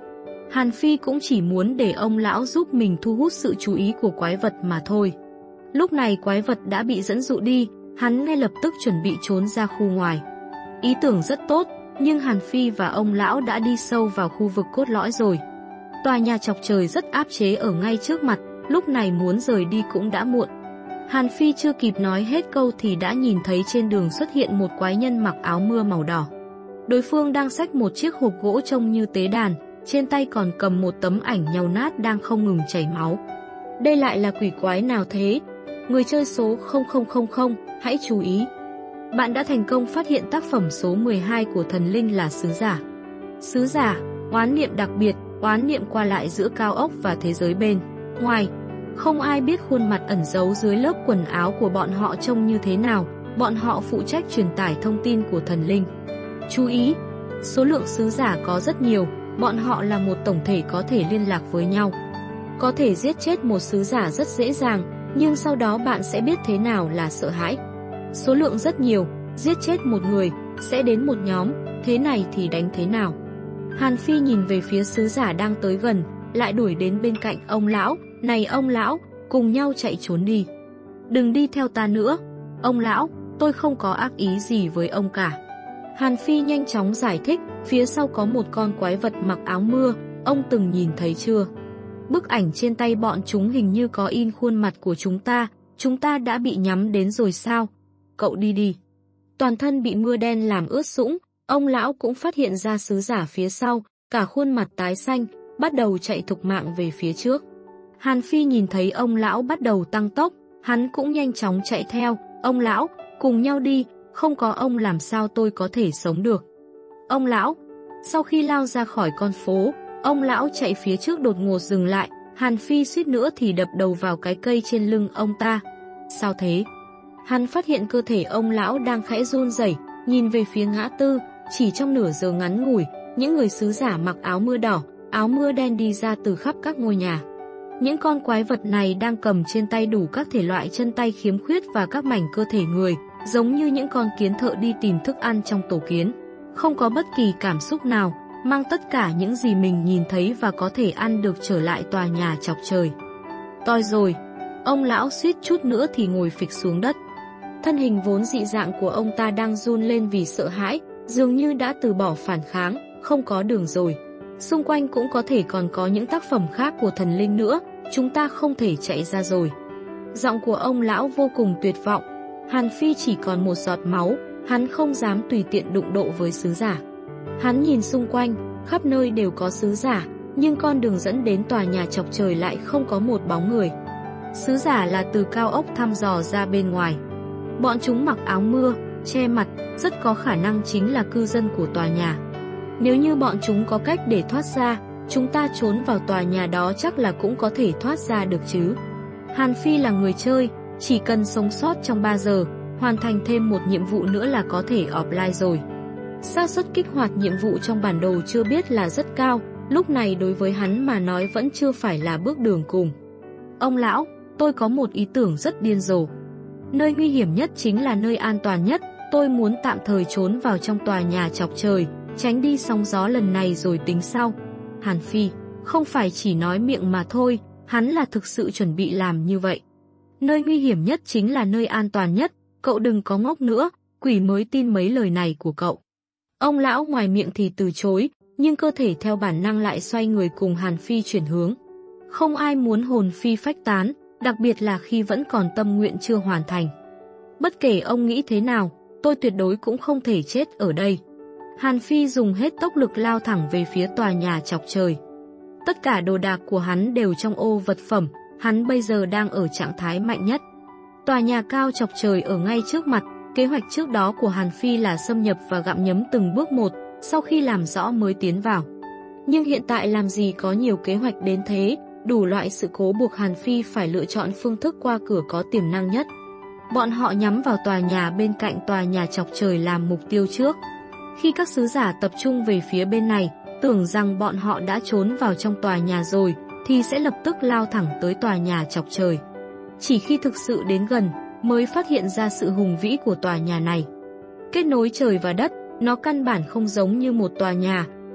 Hàn Phi cũng chỉ muốn để ông lão giúp mình thu hút sự chú ý của quái vật mà thôi. Lúc này quái vật đã bị dẫn dụ đi, hắn ngay lập tức chuẩn bị trốn ra khu ngoài. Ý tưởng rất tốt, nhưng Hàn Phi và ông lão đã đi sâu vào khu vực cốt lõi rồi. Tòa nhà chọc trời rất áp chế ở ngay trước mặt, lúc này muốn rời đi cũng đã muộn. Hàn Phi chưa kịp nói hết câu thì đã nhìn thấy trên đường xuất hiện một quái nhân mặc áo mưa màu đỏ. Đối phương đang xách một chiếc hộp gỗ trông như tế đàn, trên tay còn cầm một tấm ảnh nhàu nát đang không ngừng chảy máu. Đây lại là quỷ quái nào thế? Người chơi số không không không không, hãy chú ý. Bạn đã thành công phát hiện tác phẩm số mười hai của thần linh là sứ giả. Sứ giả, oán niệm đặc biệt, oán niệm qua lại giữa cao ốc và thế giới bên ngoài. Không ai biết khuôn mặt ẩn giấu dưới lớp quần áo của bọn họ trông như thế nào, bọn họ phụ trách truyền tải thông tin của thần linh. Chú ý, số lượng sứ giả có rất nhiều, bọn họ là một tổng thể có thể liên lạc với nhau. Có thể giết chết một sứ giả rất dễ dàng, nhưng sau đó bạn sẽ biết thế nào là sợ hãi. Số lượng rất nhiều, giết chết một người, sẽ đến một nhóm, thế này thì đánh thế nào? Hàn Phi nhìn về phía sứ giả đang tới gần, lại đuổi đến bên cạnh ông lão. Này ông lão, cùng nhau chạy trốn đi. Đừng đi theo ta nữa. Ông lão, tôi không có ác ý gì với ông cả. Hàn Phi nhanh chóng giải thích, phía sau có một con quái vật mặc áo mưa, ông từng nhìn thấy chưa? Bức ảnh trên tay bọn chúng hình như có in khuôn mặt của chúng ta, chúng ta đã bị nhắm đến rồi sao? Cậu đi đi. Toàn thân bị mưa đen làm ướt sũng, ông lão cũng phát hiện ra sứ giả phía sau, cả khuôn mặt tái xanh, bắt đầu chạy thục mạng về phía trước. Hàn Phi nhìn thấy ông lão bắt đầu tăng tốc, hắn cũng nhanh chóng chạy theo. Ông lão, cùng nhau đi, không có ông làm sao tôi có thể sống được. Ông lão, sau khi lao ra khỏi con phố, ông lão chạy phía trước đột ngột dừng lại, Hàn Phi suýt nữa thì đập đầu vào cái cây trên lưng ông ta. Sao thế? Hắn phát hiện cơ thể ông lão đang khẽ run rẩy, nhìn về phía ngã tư, chỉ trong nửa giờ ngắn ngủi, những người sứ giả mặc áo mưa đỏ, áo mưa đen đi ra từ khắp các ngôi nhà. Những con quái vật này đang cầm trên tay đủ các thể loại chân tay khiếm khuyết và các mảnh cơ thể người, giống như những con kiến thợ đi tìm thức ăn trong tổ kiến. Không có bất kỳ cảm xúc nào, mang tất cả những gì mình nhìn thấy và có thể ăn được trở lại tòa nhà chọc trời. Toi rồi, ông lão suýt chút nữa thì ngồi phịch xuống đất. Thân hình vốn dị dạng của ông ta đang run lên vì sợ hãi, dường như đã từ bỏ phản kháng, không có đường rồi. Xung quanh cũng có thể còn có những tác phẩm khác của thần linh nữa, chúng ta không thể chạy ra rồi. Giọng của ông lão vô cùng tuyệt vọng. Hàn Phi chỉ còn một giọt máu, hắn không dám tùy tiện đụng độ với sứ giả. Hắn nhìn xung quanh, khắp nơi đều có sứ giả, nhưng con đường dẫn đến tòa nhà chọc trời lại không có một bóng người. Sứ giả là từ cao ốc thăm dò ra bên ngoài. Bọn chúng mặc áo mưa, che mặt, rất có khả năng chính là cư dân của tòa nhà. Nếu như bọn chúng có cách để thoát ra, chúng ta trốn vào tòa nhà đó chắc là cũng có thể thoát ra được chứ. Hàn Phi là người chơi, chỉ cần sống sót trong ba giờ, hoàn thành thêm một nhiệm vụ nữa là có thể offline rồi. Xác suất kích hoạt nhiệm vụ trong bản đồ chưa biết là rất cao, lúc này đối với hắn mà nói vẫn chưa phải là bước đường cùng. Ông lão, tôi có một ý tưởng rất điên rồ. Nơi nguy hiểm nhất chính là nơi an toàn nhất, tôi muốn tạm thời trốn vào trong tòa nhà chọc trời, tránh đi sóng gió lần này rồi tính sau. Hàn Phi, không phải chỉ nói miệng mà thôi, hắn là thực sự chuẩn bị làm như vậy. Nơi nguy hiểm nhất chính là nơi an toàn nhất, cậu đừng có ngốc nữa, quỷ mới tin mấy lời này của cậu. Ông lão ngoài miệng thì từ chối, nhưng cơ thể theo bản năng lại xoay người cùng Hàn Phi chuyển hướng. Không ai muốn hồn phi phách tán, đặc biệt là khi vẫn còn tâm nguyện chưa hoàn thành. Bất kể ông nghĩ thế nào, tôi tuyệt đối cũng không thể chết ở đây. Hàn Phi dùng hết tốc lực lao thẳng về phía tòa nhà chọc trời. Tất cả đồ đạc của hắn đều trong ô vật phẩm, hắn bây giờ đang ở trạng thái mạnh nhất. Tòa nhà cao chọc trời ở ngay trước mặt, kế hoạch trước đó của Hàn Phi là xâm nhập và gặm nhấm từng bước một, sau khi làm rõ mới tiến vào. Nhưng hiện tại làm gì có nhiều kế hoạch đến thế, đủ loại sự cố buộc Hàn Phi phải lựa chọn phương thức qua cửa có tiềm năng nhất. Bọn họ nhắm vào tòa nhà bên cạnh tòa nhà chọc trời làm mục tiêu trước. Khi các sứ giả tập trung về phía bên này, tưởng rằng bọn họ đã trốn vào trong tòa nhà rồi, thì sẽ lập tức lao thẳng tới tòa nhà chọc trời. Chỉ khi thực sự đến gần, mới phát hiện ra sự hùng vĩ của tòa nhà này. Kết nối trời và đất, nó căn bản không giống như một tòa nhà,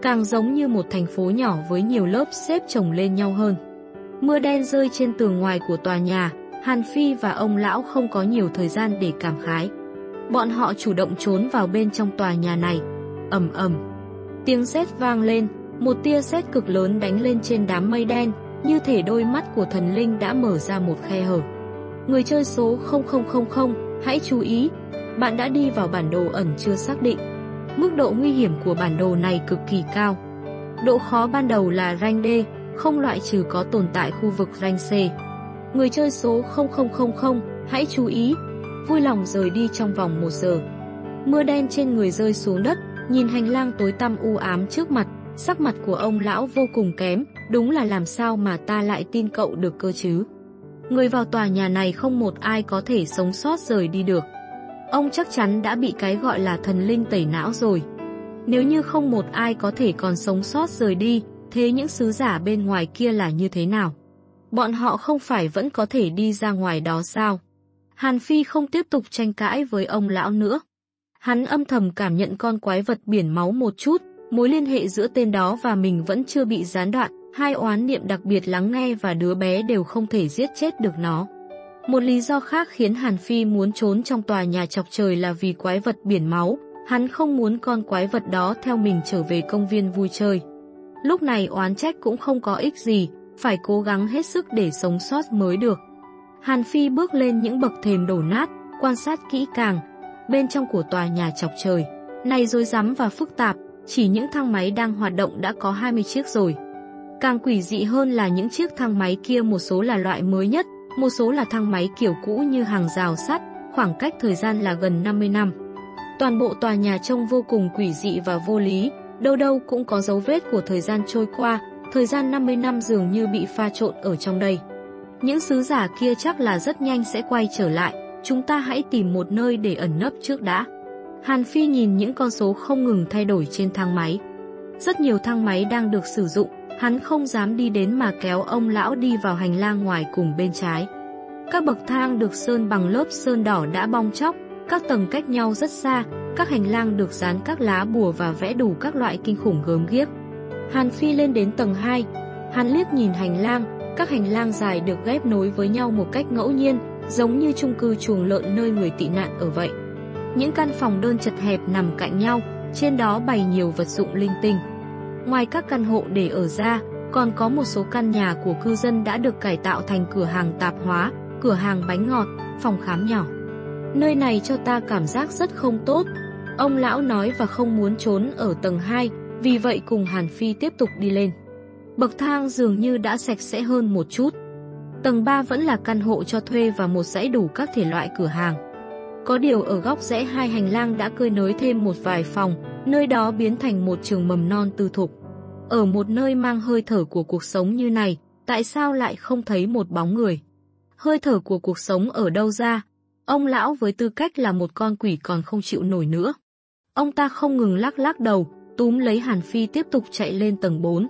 càng giống như một thành phố nhỏ với nhiều lớp xếp chồng lên nhau hơn. Mưa đen rơi trên tường ngoài của tòa nhà, Hàn Phi và ông lão không có nhiều thời gian để cảm khái. Bọn họ chủ động trốn vào bên trong tòa nhà này. Ầm ầm. Tiếng sét vang lên, một tia sét cực lớn đánh lên trên đám mây đen, như thể đôi mắt của thần linh đã mở ra một khe hở. Người chơi số không không không không, hãy chú ý, bạn đã đi vào bản đồ ẩn chưa xác định. Mức độ nguy hiểm của bản đồ này cực kỳ cao. Độ khó ban đầu là rank D, không loại trừ có tồn tại khu vực rank C. Người chơi số không không không không, hãy chú ý, vui lòng rời đi trong vòng một giờ. Mưa đen trên người rơi xuống đất, nhìn hành lang tối tăm u ám trước mặt, sắc mặt của ông lão vô cùng kém, đúng là làm sao mà ta lại tin cậu được cơ chứ. Người vào tòa nhà này không một ai có thể sống sót rời đi được. Ông chắc chắn đã bị cái gọi là thần linh tẩy não rồi. Nếu như không một ai có thể còn sống sót rời đi, thế những sứ giả bên ngoài kia là như thế nào? Bọn họ không phải vẫn có thể đi ra ngoài đó sao? Hàn Phi không tiếp tục tranh cãi với ông lão nữa. Hắn âm thầm cảm nhận con quái vật biển máu một chút, mối liên hệ giữa tên đó và mình vẫn chưa bị gián đoạn, hai oán niệm đặc biệt lắng nghe và đứa bé đều không thể giết chết được nó. Một lý do khác khiến Hàn Phi muốn trốn trong tòa nhà chọc trời là vì quái vật biển máu, hắn không muốn con quái vật đó theo mình trở về công viên vui chơi. Lúc này oán trách cũng không có ích gì, phải cố gắng hết sức để sống sót mới được. Hàn Phi bước lên những bậc thềm đổ nát, quan sát kỹ càng. Bên trong của tòa nhà chọc trời này rối rắm và phức tạp, chỉ những thang máy đang hoạt động đã có hai mươi chiếc rồi. Càng quỷ dị hơn là những chiếc thang máy kia một số là loại mới nhất, một số là thang máy kiểu cũ như hàng rào sắt, khoảng cách thời gian là gần năm mươi năm. Toàn bộ tòa nhà trông vô cùng quỷ dị và vô lý, đâu đâu cũng có dấu vết của thời gian trôi qua, thời gian năm mươi năm dường như bị pha trộn ở trong đây. Những sứ giả kia chắc là rất nhanh sẽ quay trở lại, chúng ta hãy tìm một nơi để ẩn nấp trước đã. Hàn Phi nhìn những con số không ngừng thay đổi trên thang máy. Rất nhiều thang máy đang được sử dụng, hắn không dám đi đến mà kéo ông lão đi vào hành lang ngoài cùng bên trái. Các bậc thang được sơn bằng lớp sơn đỏ đã bong tróc, các tầng cách nhau rất xa, các hành lang được dán các lá bùa và vẽ đủ các loại kinh khủng gớm ghiếc. Hàn Phi lên đến tầng hai, hắn liếc nhìn hành lang, các hành lang dài được ghép nối với nhau một cách ngẫu nhiên, giống như chung cư chuồng lợn nơi người tị nạn ở vậy. Những căn phòng đơn chật hẹp nằm cạnh nhau, trên đó bày nhiều vật dụng linh tinh. Ngoài các căn hộ để ở ra, còn có một số căn nhà của cư dân đã được cải tạo thành cửa hàng tạp hóa, cửa hàng bánh ngọt, phòng khám nhỏ. Nơi này cho ta cảm giác rất không tốt, ông lão nói và không muốn trốn ở tầng hai, vì vậy cùng Hàn Phi tiếp tục đi lên. Bậc thang dường như đã sạch sẽ hơn một chút. Tầng ba vẫn là căn hộ cho thuê và một dãy đủ các thể loại cửa hàng. Có điều ở góc rẽ hai hành lang đã cơi nới thêm một vài phòng, nơi đó biến thành một trường mầm non tư thục. Ở một nơi mang hơi thở của cuộc sống như này, tại sao lại không thấy một bóng người? Hơi thở của cuộc sống ở đâu ra? Ông lão với tư cách là một con quỷ còn không chịu nổi nữa. Ông ta không ngừng lắc lắc đầu, túm lấy Hàn Phi tiếp tục chạy lên tầng bốn.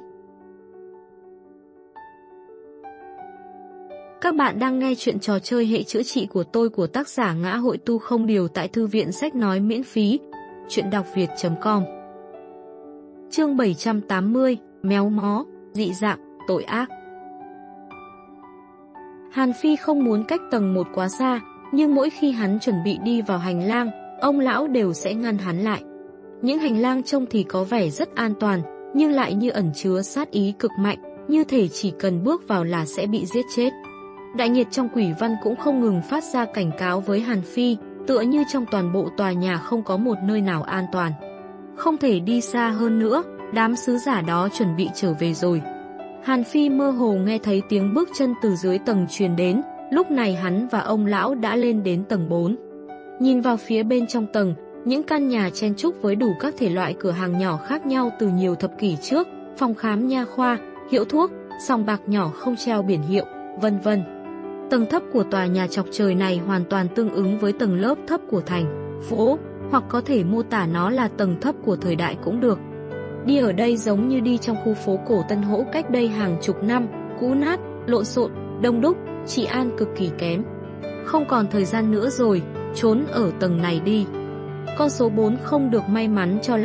Các bạn đang nghe chuyện trò chơi hệ chữa trị của tôi của tác giả Ngã Hội Tu Không Điều tại Thư viện Sách Nói miễn phí. Chuyện đọc việt chấm com. Chương bảy trăm tám mươi, méo mó, dị dạng, tội ác. Hàn Phi không muốn cách tầng một quá xa, nhưng mỗi khi hắn chuẩn bị đi vào hành lang, ông lão đều sẽ ngăn hắn lại. Những hành lang trông thì có vẻ rất an toàn, nhưng lại như ẩn chứa sát ý cực mạnh, như thể chỉ cần bước vào là sẽ bị giết chết. Đại nhiệt trong quỷ văn cũng không ngừng phát ra cảnh cáo với Hàn Phi, tựa như trong toàn bộ tòa nhà không có một nơi nào an toàn. Không thể đi xa hơn nữa, đám sứ giả đó chuẩn bị trở về rồi. Hàn Phi mơ hồ nghe thấy tiếng bước chân từ dưới tầng truyền đến, lúc này hắn và ông lão đã lên đến tầng bốn. Nhìn vào phía bên trong tầng, những căn nhà chen chúc với đủ các thể loại cửa hàng nhỏ khác nhau từ nhiều thập kỷ trước, phòng khám nha khoa, hiệu thuốc, sòng bạc nhỏ không treo biển hiệu, vân vân. Tầng thấp của tòa nhà chọc trời này hoàn toàn tương ứng với tầng lớp thấp của thành phố, hoặc có thể mô tả nó là tầng thấp của thời đại cũng được. Đi ở đây giống như đi trong khu phố cổ Tân Hỗ cách đây hàng chục năm, cũ nát, lộn xộn, đông đúc, trị an cực kỳ kém. Không còn thời gian nữa rồi, trốn ở tầng này đi. Con số bốn không được may mắn cho lắm,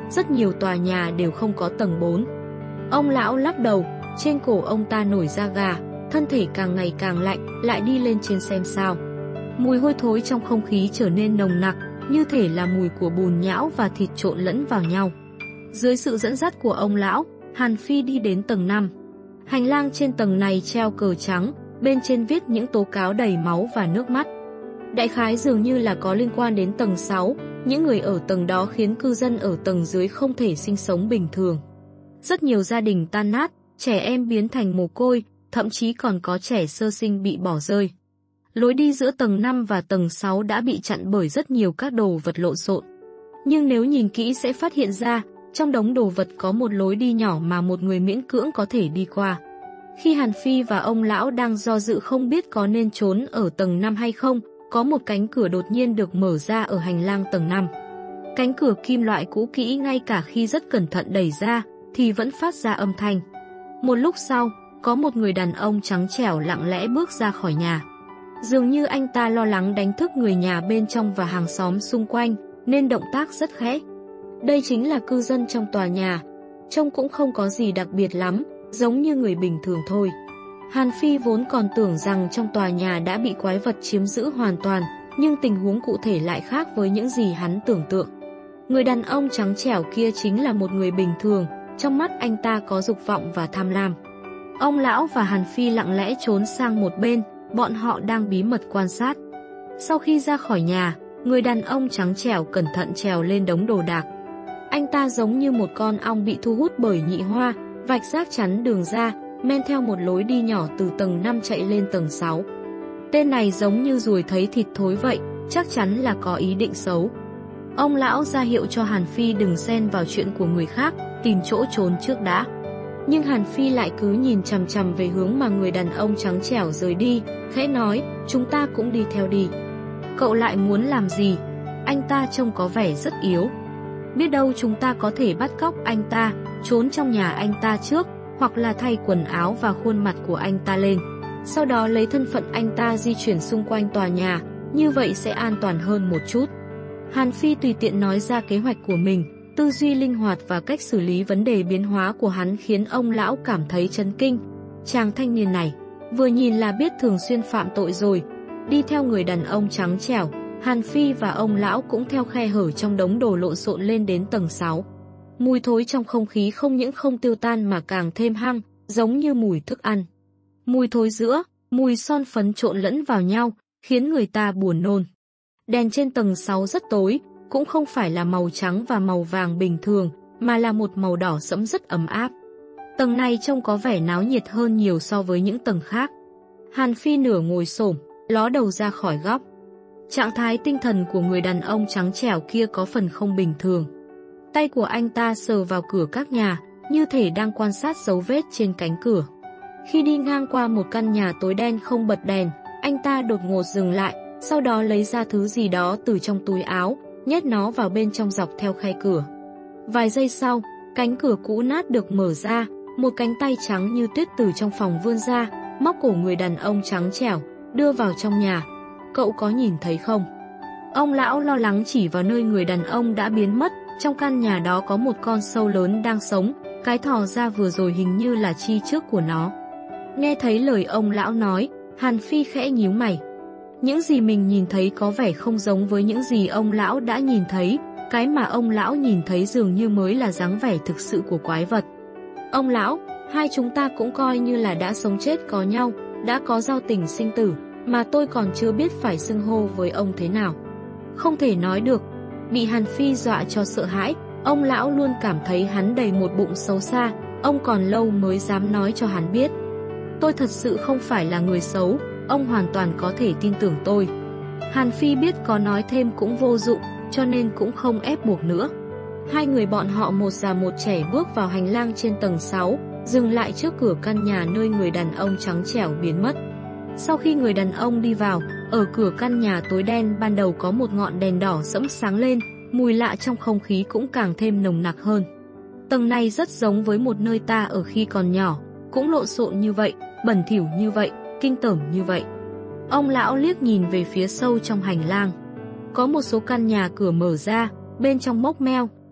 rất nhiều tòa nhà đều không có tầng bốn. Ông lão lắc đầu, trên cổ ông ta nổi da gà, thân thể càng ngày càng lạnh, lại đi lên trên xem sao. Mùi hôi thối trong không khí trở nên nồng nặc, như thể là mùi của bùn nhão và thịt trộn lẫn vào nhau. Dưới sự dẫn dắt của ông lão, Hàn Phi đi đến tầng năm. Hành lang trên tầng này treo cờ trắng, bên trên viết những tố cáo đầy máu và nước mắt. Đại khái dường như là có liên quan đến tầng sáu, những người ở tầng đó khiến cư dân ở tầng dưới không thể sinh sống bình thường. Rất nhiều gia đình tan nát, trẻ em biến thành mồ côi, thậm chí còn có trẻ sơ sinh bị bỏ rơi. Lối đi giữa tầng năm và tầng sáu đã bị chặn bởi rất nhiều các đồ vật lộn xộn. Nhưng nếu nhìn kỹ sẽ phát hiện ra, trong đống đồ vật có một lối đi nhỏ mà một người miễn cưỡng có thể đi qua. Khi Hàn Phi và ông lão đang do dự không biết có nên trốn ở tầng năm hay không, có một cánh cửa đột nhiên được mở ra ở hành lang tầng năm. Cánh cửa kim loại cũ kỹ ngay cả khi rất cẩn thận đẩy ra, thì vẫn phát ra âm thanh. Một lúc sau, có một người đàn ông trắng trẻo lặng lẽ bước ra khỏi nhà. Dường như anh ta lo lắng đánh thức người nhà bên trong và hàng xóm xung quanh, nên động tác rất khẽ. Đây chính là cư dân trong tòa nhà. Trông cũng không có gì đặc biệt lắm, giống như người bình thường thôi. Hàn Phi vốn còn tưởng rằng trong tòa nhà đã bị quái vật chiếm giữ hoàn toàn, nhưng tình huống cụ thể lại khác với những gì hắn tưởng tượng. Người đàn ông trắng trẻo kia chính là một người bình thường, trong mắt anh ta có dục vọng và tham lam. Ông lão và Hàn Phi lặng lẽ trốn sang một bên, bọn họ đang bí mật quan sát. Sau khi ra khỏi nhà, người đàn ông trắng trẻo cẩn thận trèo lên đống đồ đạc. Anh ta giống như một con ong bị thu hút bởi nhị hoa, vạch rác chắn đường ra, men theo một lối đi nhỏ từ tầng năm chạy lên tầng sáu. Tên này giống như ruồi thấy thịt thối vậy, chắc chắn là có ý định xấu. Ông lão ra hiệu cho Hàn Phi đừng xen vào chuyện của người khác, tìm chỗ trốn trước đã. Nhưng Hàn Phi lại cứ nhìn chằm chằm về hướng mà người đàn ông trắng trẻo rời đi, khẽ nói, chúng ta cũng đi theo đi. Cậu lại muốn làm gì? Anh ta trông có vẻ rất yếu. Biết đâu chúng ta có thể bắt cóc anh ta, trốn trong nhà anh ta trước, hoặc là thay quần áo và khuôn mặt của anh ta lên. Sau đó lấy thân phận anh ta di chuyển xung quanh tòa nhà, như vậy sẽ an toàn hơn một chút. Hàn Phi tùy tiện nói ra kế hoạch của mình, tư duy linh hoạt và cách xử lý vấn đề biến hóa của hắn khiến ông lão cảm thấy chấn kinh. Chàng thanh niên này, vừa nhìn là biết thường xuyên phạm tội rồi. Đi theo người đàn ông trắng trẻo, Hàn Phi và ông lão cũng theo khe hở trong đống đồ lộn xộn lên đến tầng sáu. Mùi thối trong không khí không những không tiêu tan mà càng thêm hăng, giống như mùi thức ăn. Mùi thối giữa, mùi son phấn trộn lẫn vào nhau, khiến người ta buồn nôn. Đèn trên tầng sáu rất tối, cũng không phải là màu trắng và màu vàng bình thường, mà là một màu đỏ sẫm rất ấm áp. Tầng này trông có vẻ náo nhiệt hơn nhiều so với những tầng khác. Hàn Phi nửa ngồi xổm, ló đầu ra khỏi góc. Trạng thái tinh thần của người đàn ông trắng trẻo kia có phần không bình thường. Tay của anh ta sờ vào cửa các nhà, như thể đang quan sát dấu vết trên cánh cửa. Khi đi ngang qua một căn nhà tối đen không bật đèn, anh ta đột ngột dừng lại, sau đó lấy ra thứ gì đó từ trong túi áo, nhét nó vào bên trong dọc theo khe cửa. Vài giây sau, cánh cửa cũ nát được mở ra, một cánh tay trắng như tuyết từ trong phòng vươn ra, móc cổ người đàn ông trắng trẻo, đưa vào trong nhà. Cậu có nhìn thấy không? Ông lão lo lắng chỉ vào nơi người đàn ông đã biến mất. Trong căn nhà đó có một con sâu lớn đang sống, cái thò ra vừa rồi hình như là chi trước của nó. Nghe thấy lời ông lão nói, Hàn Phi khẽ nhíu mày. Những gì mình nhìn thấy có vẻ không giống với những gì ông lão đã nhìn thấy, cái mà ông lão nhìn thấy dường như mới là dáng vẻ thực sự của quái vật. Ông lão, hai chúng ta cũng coi như là đã sống chết có nhau, đã có giao tình sinh tử, mà tôi còn chưa biết phải xưng hô với ông thế nào. Không thể nói được. Bị Hàn Phi dọa cho sợ hãi, ông lão luôn cảm thấy hắn đầy một bụng xấu xa, ông còn lâu mới dám nói cho hắn biết. Tôi thật sự không phải là người xấu, ông hoàn toàn có thể tin tưởng tôi. Hàn Phi biết có nói thêm cũng vô dụng, cho nên cũng không ép buộc nữa. Hai người bọn họ một già một trẻ bước vào hành lang trên tầng sáu, dừng lại trước cửa căn nhà nơi người đàn ông trắng trẻo biến mất. Sau khi người đàn ông đi vào, ở cửa căn nhà tối đen ban đầu có một ngọn đèn đỏ sẫm sáng lên, mùi lạ trong không khí cũng càng thêm nồng nặc hơn. Tầng này rất giống với một nơi ta ở khi còn nhỏ, cũng lộn xộn như vậy, bẩn thỉu như vậy, kinh tởm như vậy. Ông lão liếc nhìn về phía sâu trong hành lang. Có một số căn nhà cửa mở ra, bên trong mốc meo,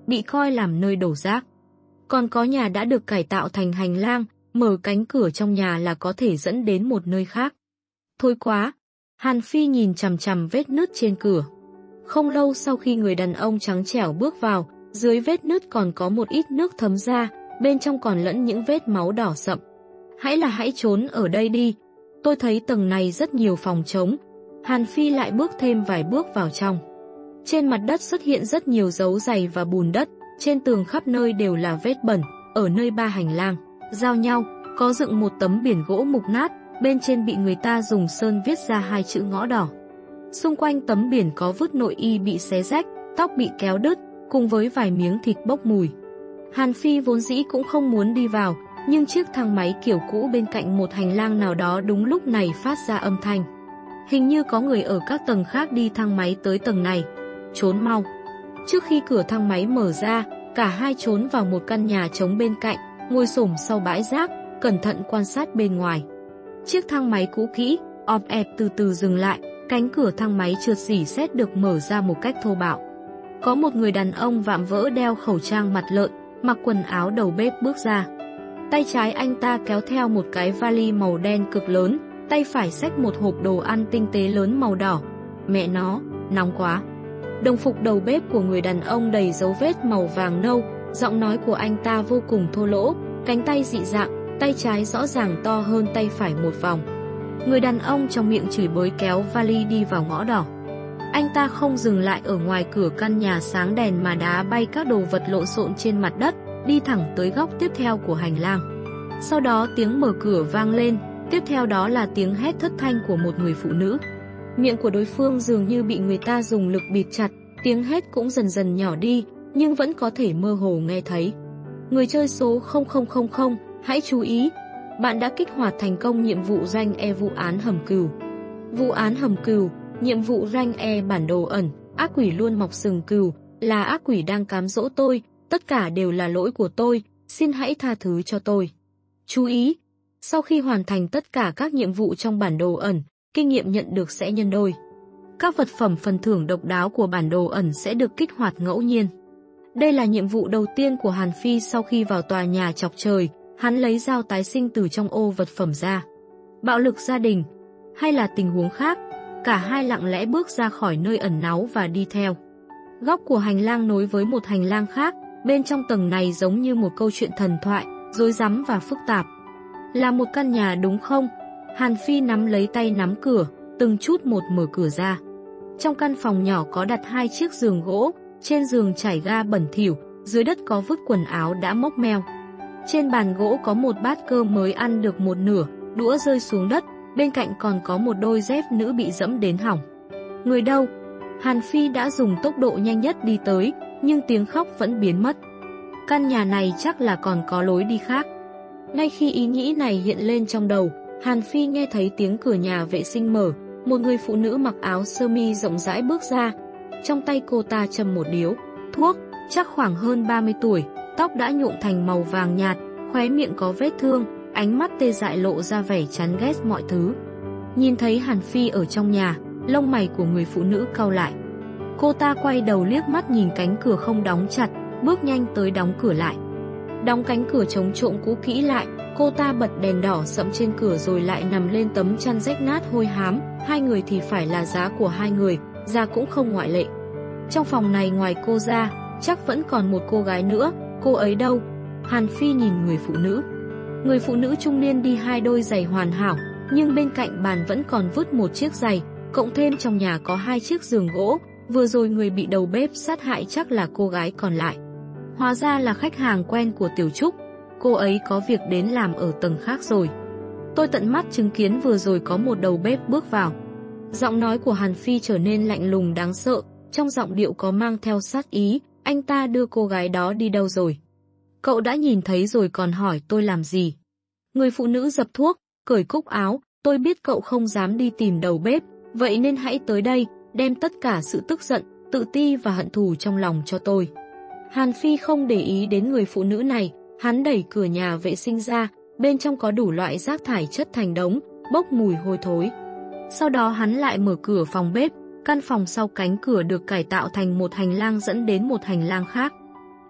bị coi làm nơi đổ rác. Còn có nhà đã được cải tạo thành hành lang, mở cánh cửa trong nhà là có thể dẫn đến một nơi khác. Thôi quá! Hàn Phi nhìn chằm chằm vết nứt trên cửa. Không lâu sau khi người đàn ông trắng trẻo bước vào, dưới vết nứt còn có một ít nước thấm ra, bên trong còn lẫn những vết máu đỏ sậm. Hãy là hãy trốn ở đây đi. Tôi thấy tầng này rất nhiều phòng trống. Hàn Phi lại bước thêm vài bước vào trong. Trên mặt đất xuất hiện rất nhiều dấu giày và bùn đất, trên tường khắp nơi đều là vết bẩn. Ở nơi ba hành lang giao nhau, có dựng một tấm biển gỗ mục nát, bên trên bị người ta dùng sơn viết ra hai chữ Ngõ Đỏ. Xung quanh tấm biển có vứt nội y bị xé rách, tóc bị kéo đứt, cùng với vài miếng thịt bốc mùi. Hàn Phi vốn dĩ cũng không muốn đi vào, nhưng chiếc thang máy kiểu cũ bên cạnh một hành lang nào đó đúng lúc này phát ra âm thanh. Hình như có người ở các tầng khác đi thang máy tới tầng này. Trốn mau! Trước khi cửa thang máy mở ra, cả hai trốn vào một căn nhà trống bên cạnh, ngồi xổm sau bãi rác, cẩn thận quan sát bên ngoài. Chiếc thang máy cũ kỹ, ọp ẹp từ từ dừng lại, cánh cửa thang máy trượt rỉ sét được mở ra một cách thô bạo. Có một người đàn ông vạm vỡ đeo khẩu trang mặt lợn, mặc quần áo đầu bếp bước ra. Tay trái anh ta kéo theo một cái vali màu đen cực lớn, tay phải xách một hộp đồ ăn tinh tế lớn màu đỏ. Mẹ nó, nóng quá! Đồng phục đầu bếp của người đàn ông đầy dấu vết màu vàng nâu, giọng nói của anh ta vô cùng thô lỗ, cánh tay dị dạng, tay trái rõ ràng to hơn tay phải một vòng. Người đàn ông trong miệng chửi bới kéo vali đi vào Ngõ Đỏ. Anh ta không dừng lại ở ngoài cửa căn nhà sáng đèn mà đá bay các đồ vật lộn xộn trên mặt đất, đi thẳng tới góc tiếp theo của hành lang. Sau đó tiếng mở cửa vang lên, tiếp theo đó là tiếng hét thất thanh của một người phụ nữ. Miệng của đối phương dường như bị người ta dùng lực bịt chặt, tiếng hét cũng dần dần nhỏ đi, nhưng vẫn có thể mơ hồ nghe thấy. Người chơi số không không không không, hãy chú ý, bạn đã kích hoạt thành công nhiệm vụ rank E vụ án hầm cừu. Vụ án hầm cừu, nhiệm vụ rank E bản đồ ẩn, ác quỷ luôn mọc sừng cừu, là ác quỷ đang cám dỗ tôi, tất cả đều là lỗi của tôi, xin hãy tha thứ cho tôi. Chú ý, sau khi hoàn thành tất cả các nhiệm vụ trong bản đồ ẩn, kinh nghiệm nhận được sẽ nhân đôi. Các vật phẩm phần thưởng độc đáo của bản đồ ẩn sẽ được kích hoạt ngẫu nhiên. Đây là nhiệm vụ đầu tiên của Hàn Phi sau khi vào tòa nhà chọc trời, hắn lấy dao tái sinh từ trong ô vật phẩm ra. Bạo lực gia đình, hay là tình huống khác, cả hai lặng lẽ bước ra khỏi nơi ẩn náu và đi theo. Góc của hành lang nối với một hành lang khác, bên trong tầng này giống như một câu chuyện thần thoại, rối rắm và phức tạp. Là một căn nhà đúng không? Hàn Phi nắm lấy tay nắm cửa, từng chút một mở cửa ra. Trong căn phòng nhỏ có đặt hai chiếc giường gỗ, trên giường trải ga bẩn thỉu, dưới đất có vứt quần áo đã mốc meo. Trên bàn gỗ có một bát cơm mới ăn được một nửa, đũa rơi xuống đất, bên cạnh còn có một đôi dép nữ bị dẫm đến hỏng. Người đâu? Hàn Phi đã dùng tốc độ nhanh nhất đi tới, nhưng tiếng khóc vẫn biến mất. Căn nhà này chắc là còn có lối đi khác. Ngay khi ý nghĩ này hiện lên trong đầu, Hàn Phi nghe thấy tiếng cửa nhà vệ sinh mở, một người phụ nữ mặc áo sơ mi rộng rãi bước ra. Trong tay cô ta châm một điếu thuốc, chắc khoảng hơn ba mươi tuổi, tóc đã nhuộm thành màu vàng nhạt, khóe miệng có vết thương, ánh mắt tê dại lộ ra vẻ chán ghét mọi thứ. Nhìn thấy Hàn Phi ở trong nhà, lông mày của người phụ nữ cau lại. Cô ta quay đầu liếc mắt nhìn cánh cửa không đóng chặt, bước nhanh tới đóng cửa lại. Đóng cánh cửa chống trộm cũ kỹ lại, cô ta bật đèn đỏ sẫm trên cửa rồi lại nằm lên tấm chăn rách nát hôi hám. Hai người thì phải là giá của hai người, giá cũng không ngoại lệ. Trong phòng này ngoài cô ra, chắc vẫn còn một cô gái nữa, cô ấy đâu? Hàn Phi nhìn người phụ nữ. Người phụ nữ trung niên đi hai đôi giày hoàn hảo, nhưng bên cạnh bàn vẫn còn vứt một chiếc giày, cộng thêm trong nhà có hai chiếc giường gỗ, vừa rồi người bị đầu bếp sát hại chắc là cô gái còn lại. Hóa ra là khách hàng quen của Tiểu Trúc, cô ấy có việc đến làm ở tầng khác rồi. Tôi tận mắt chứng kiến vừa rồi có một đầu bếp bước vào. Giọng nói của Hàn Phi trở nên lạnh lùng đáng sợ, trong giọng điệu có mang theo sát ý, anh ta đưa cô gái đó đi đâu rồi? Cậu đã nhìn thấy rồi còn hỏi tôi làm gì? Người phụ nữ dập thuốc, cởi cúc áo, tôi biết cậu không dám đi tìm đầu bếp, vậy nên hãy tới đây, đem tất cả sự tức giận, tự ti và hận thù trong lòng cho tôi. Hàn Phi không để ý đến người phụ nữ này, hắn đẩy cửa nhà vệ sinh ra, bên trong có đủ loại rác thải chất thành đống, bốc mùi hôi thối. Sau đó hắn lại mở cửa phòng bếp, căn phòng sau cánh cửa được cải tạo thành một hành lang dẫn đến một hành lang khác.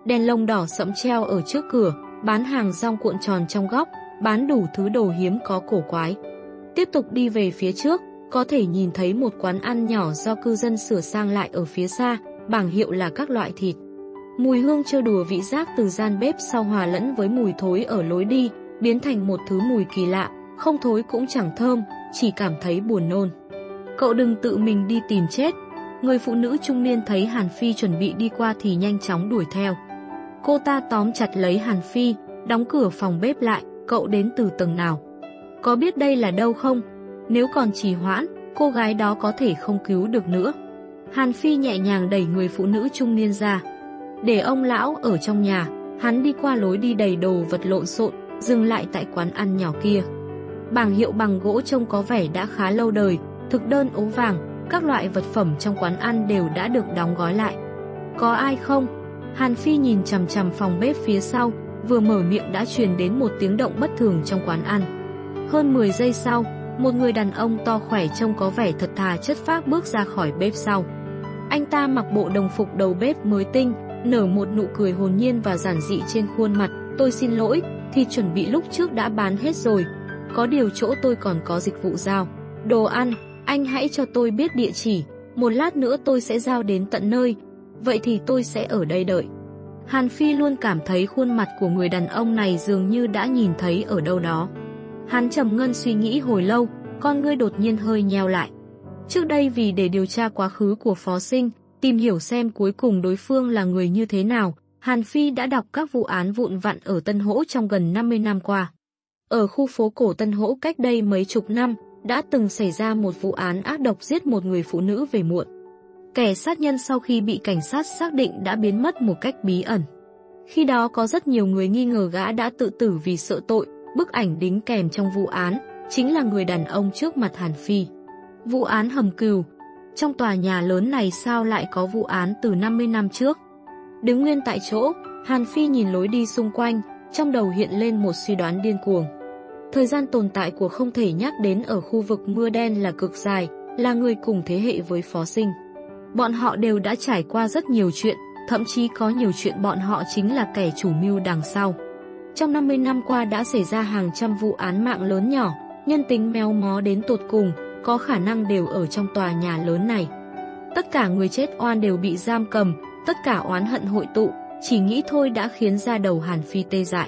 đèn lồng đỏ sẫm treo ở trước cửa, bán hàng rong cuộn tròn trong góc, bán đủ thứ đồ hiếm có cổ quái. Tiếp tục đi về phía trước, có thể nhìn thấy một quán ăn nhỏ do cư dân sửa sang lại ở phía xa, bảng hiệu là các loại thịt. Mùi hương trêu đùa vị giác từ gian bếp sau hòa lẫn với mùi thối ở lối đi, biến thành một thứ mùi kỳ lạ, không thối cũng chẳng thơm, chỉ cảm thấy buồn nôn. Cậu đừng tự mình đi tìm chết. Người phụ nữ trung niên thấy Hàn Phi chuẩn bị đi qua thì nhanh chóng đuổi theo. Cô ta tóm chặt lấy Hàn Phi, đóng cửa phòng bếp lại. Cậu đến từ tầng nào? Có biết đây là đâu không? Nếu còn trì hoãn, cô gái đó có thể không cứu được nữa. Hàn Phi nhẹ nhàng đẩy người phụ nữ trung niên ra. Để ông lão ở trong nhà, hắn đi qua lối đi đầy đồ vật lộn xộn, dừng lại tại quán ăn nhỏ kia. Bảng hiệu bằng gỗ trông có vẻ đã khá lâu đời, thực đơn ố vàng, các loại vật phẩm trong quán ăn đều đã được đóng gói lại. Có ai không? Hàn Phi nhìn chằm chằm phòng bếp phía sau, vừa mở miệng đã truyền đến một tiếng động bất thường trong quán ăn. Hơn mười giây sau, một người đàn ông to khỏe trông có vẻ thật thà chất phác bước ra khỏi bếp sau. Anh ta mặc bộ đồng phục đầu bếp mới tinh, nở một nụ cười hồn nhiên và giản dị trên khuôn mặt. Tôi xin lỗi, thịt chuẩn bị lúc trước đã bán hết rồi. Có điều chỗ tôi còn có dịch vụ giao đồ ăn, anh hãy cho tôi biết địa chỉ, một lát nữa tôi sẽ giao đến tận nơi. Vậy thì tôi sẽ ở đây đợi. Hàn Phi luôn cảm thấy khuôn mặt của người đàn ông này dường như đã nhìn thấy ở đâu đó. Hắn trầm ngâm suy nghĩ hồi lâu, con ngươi đột nhiên hơi nheo lại. Trước đây vì để điều tra quá khứ của Phó Sinh, tìm hiểu xem cuối cùng đối phương là người như thế nào, Hàn Phi đã đọc các vụ án vụn vặn ở Tân Hỗ trong gần năm mươi năm qua. Ở khu phố cổ Tân Hỗ cách đây mấy chục năm, đã từng xảy ra một vụ án ác độc giết một người phụ nữ về muộn. Kẻ sát nhân sau khi bị cảnh sát xác định đã biến mất một cách bí ẩn. Khi đó có rất nhiều người nghi ngờ gã đã tự tử vì sợ tội. Bức ảnh đính kèm trong vụ án chính là người đàn ông trước mặt Hàn Phi. Vụ án hầm cừu. Trong tòa nhà lớn này sao lại có vụ án từ năm mươi năm trước? Đứng nguyên tại chỗ, Hàn Phi nhìn lối đi xung quanh, trong đầu hiện lên một suy đoán điên cuồng. Thời gian tồn tại của không thể nhắc đến ở khu vực mưa đen là cực dài, là người cùng thế hệ với Phó Sinh. Bọn họ đều đã trải qua rất nhiều chuyện, thậm chí có nhiều chuyện bọn họ chính là kẻ chủ mưu đằng sau. Trong năm mươi năm qua đã xảy ra hàng trăm vụ án mạng lớn nhỏ, nhân tính méo mó đến tột cùng, có khả năng đều ở trong tòa nhà lớn này. Tất cả người chết oan đều bị giam cầm, tất cả oán hận hội tụ, chỉ nghĩ thôi đã khiến da đầu Hàn Phi tê dại.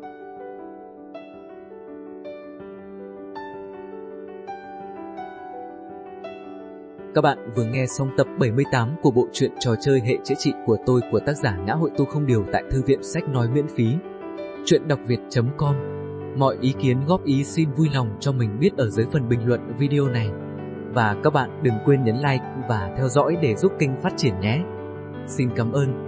Các bạn vừa nghe xong tập bảy mươi tám của bộ truyện trò chơi hệ chữa trị của tôi của tác giả Ngã Hội Tu Không Điều tại Thư viện Sách Nói miễn phí. Chuyện đọc việt chấm com. Mọi ý kiến góp ý xin vui lòng cho mình biết ở dưới phần bình luận video này. Và các bạn đừng quên nhấn like và theo dõi để giúp kênh phát triển nhé. Xin cảm ơn.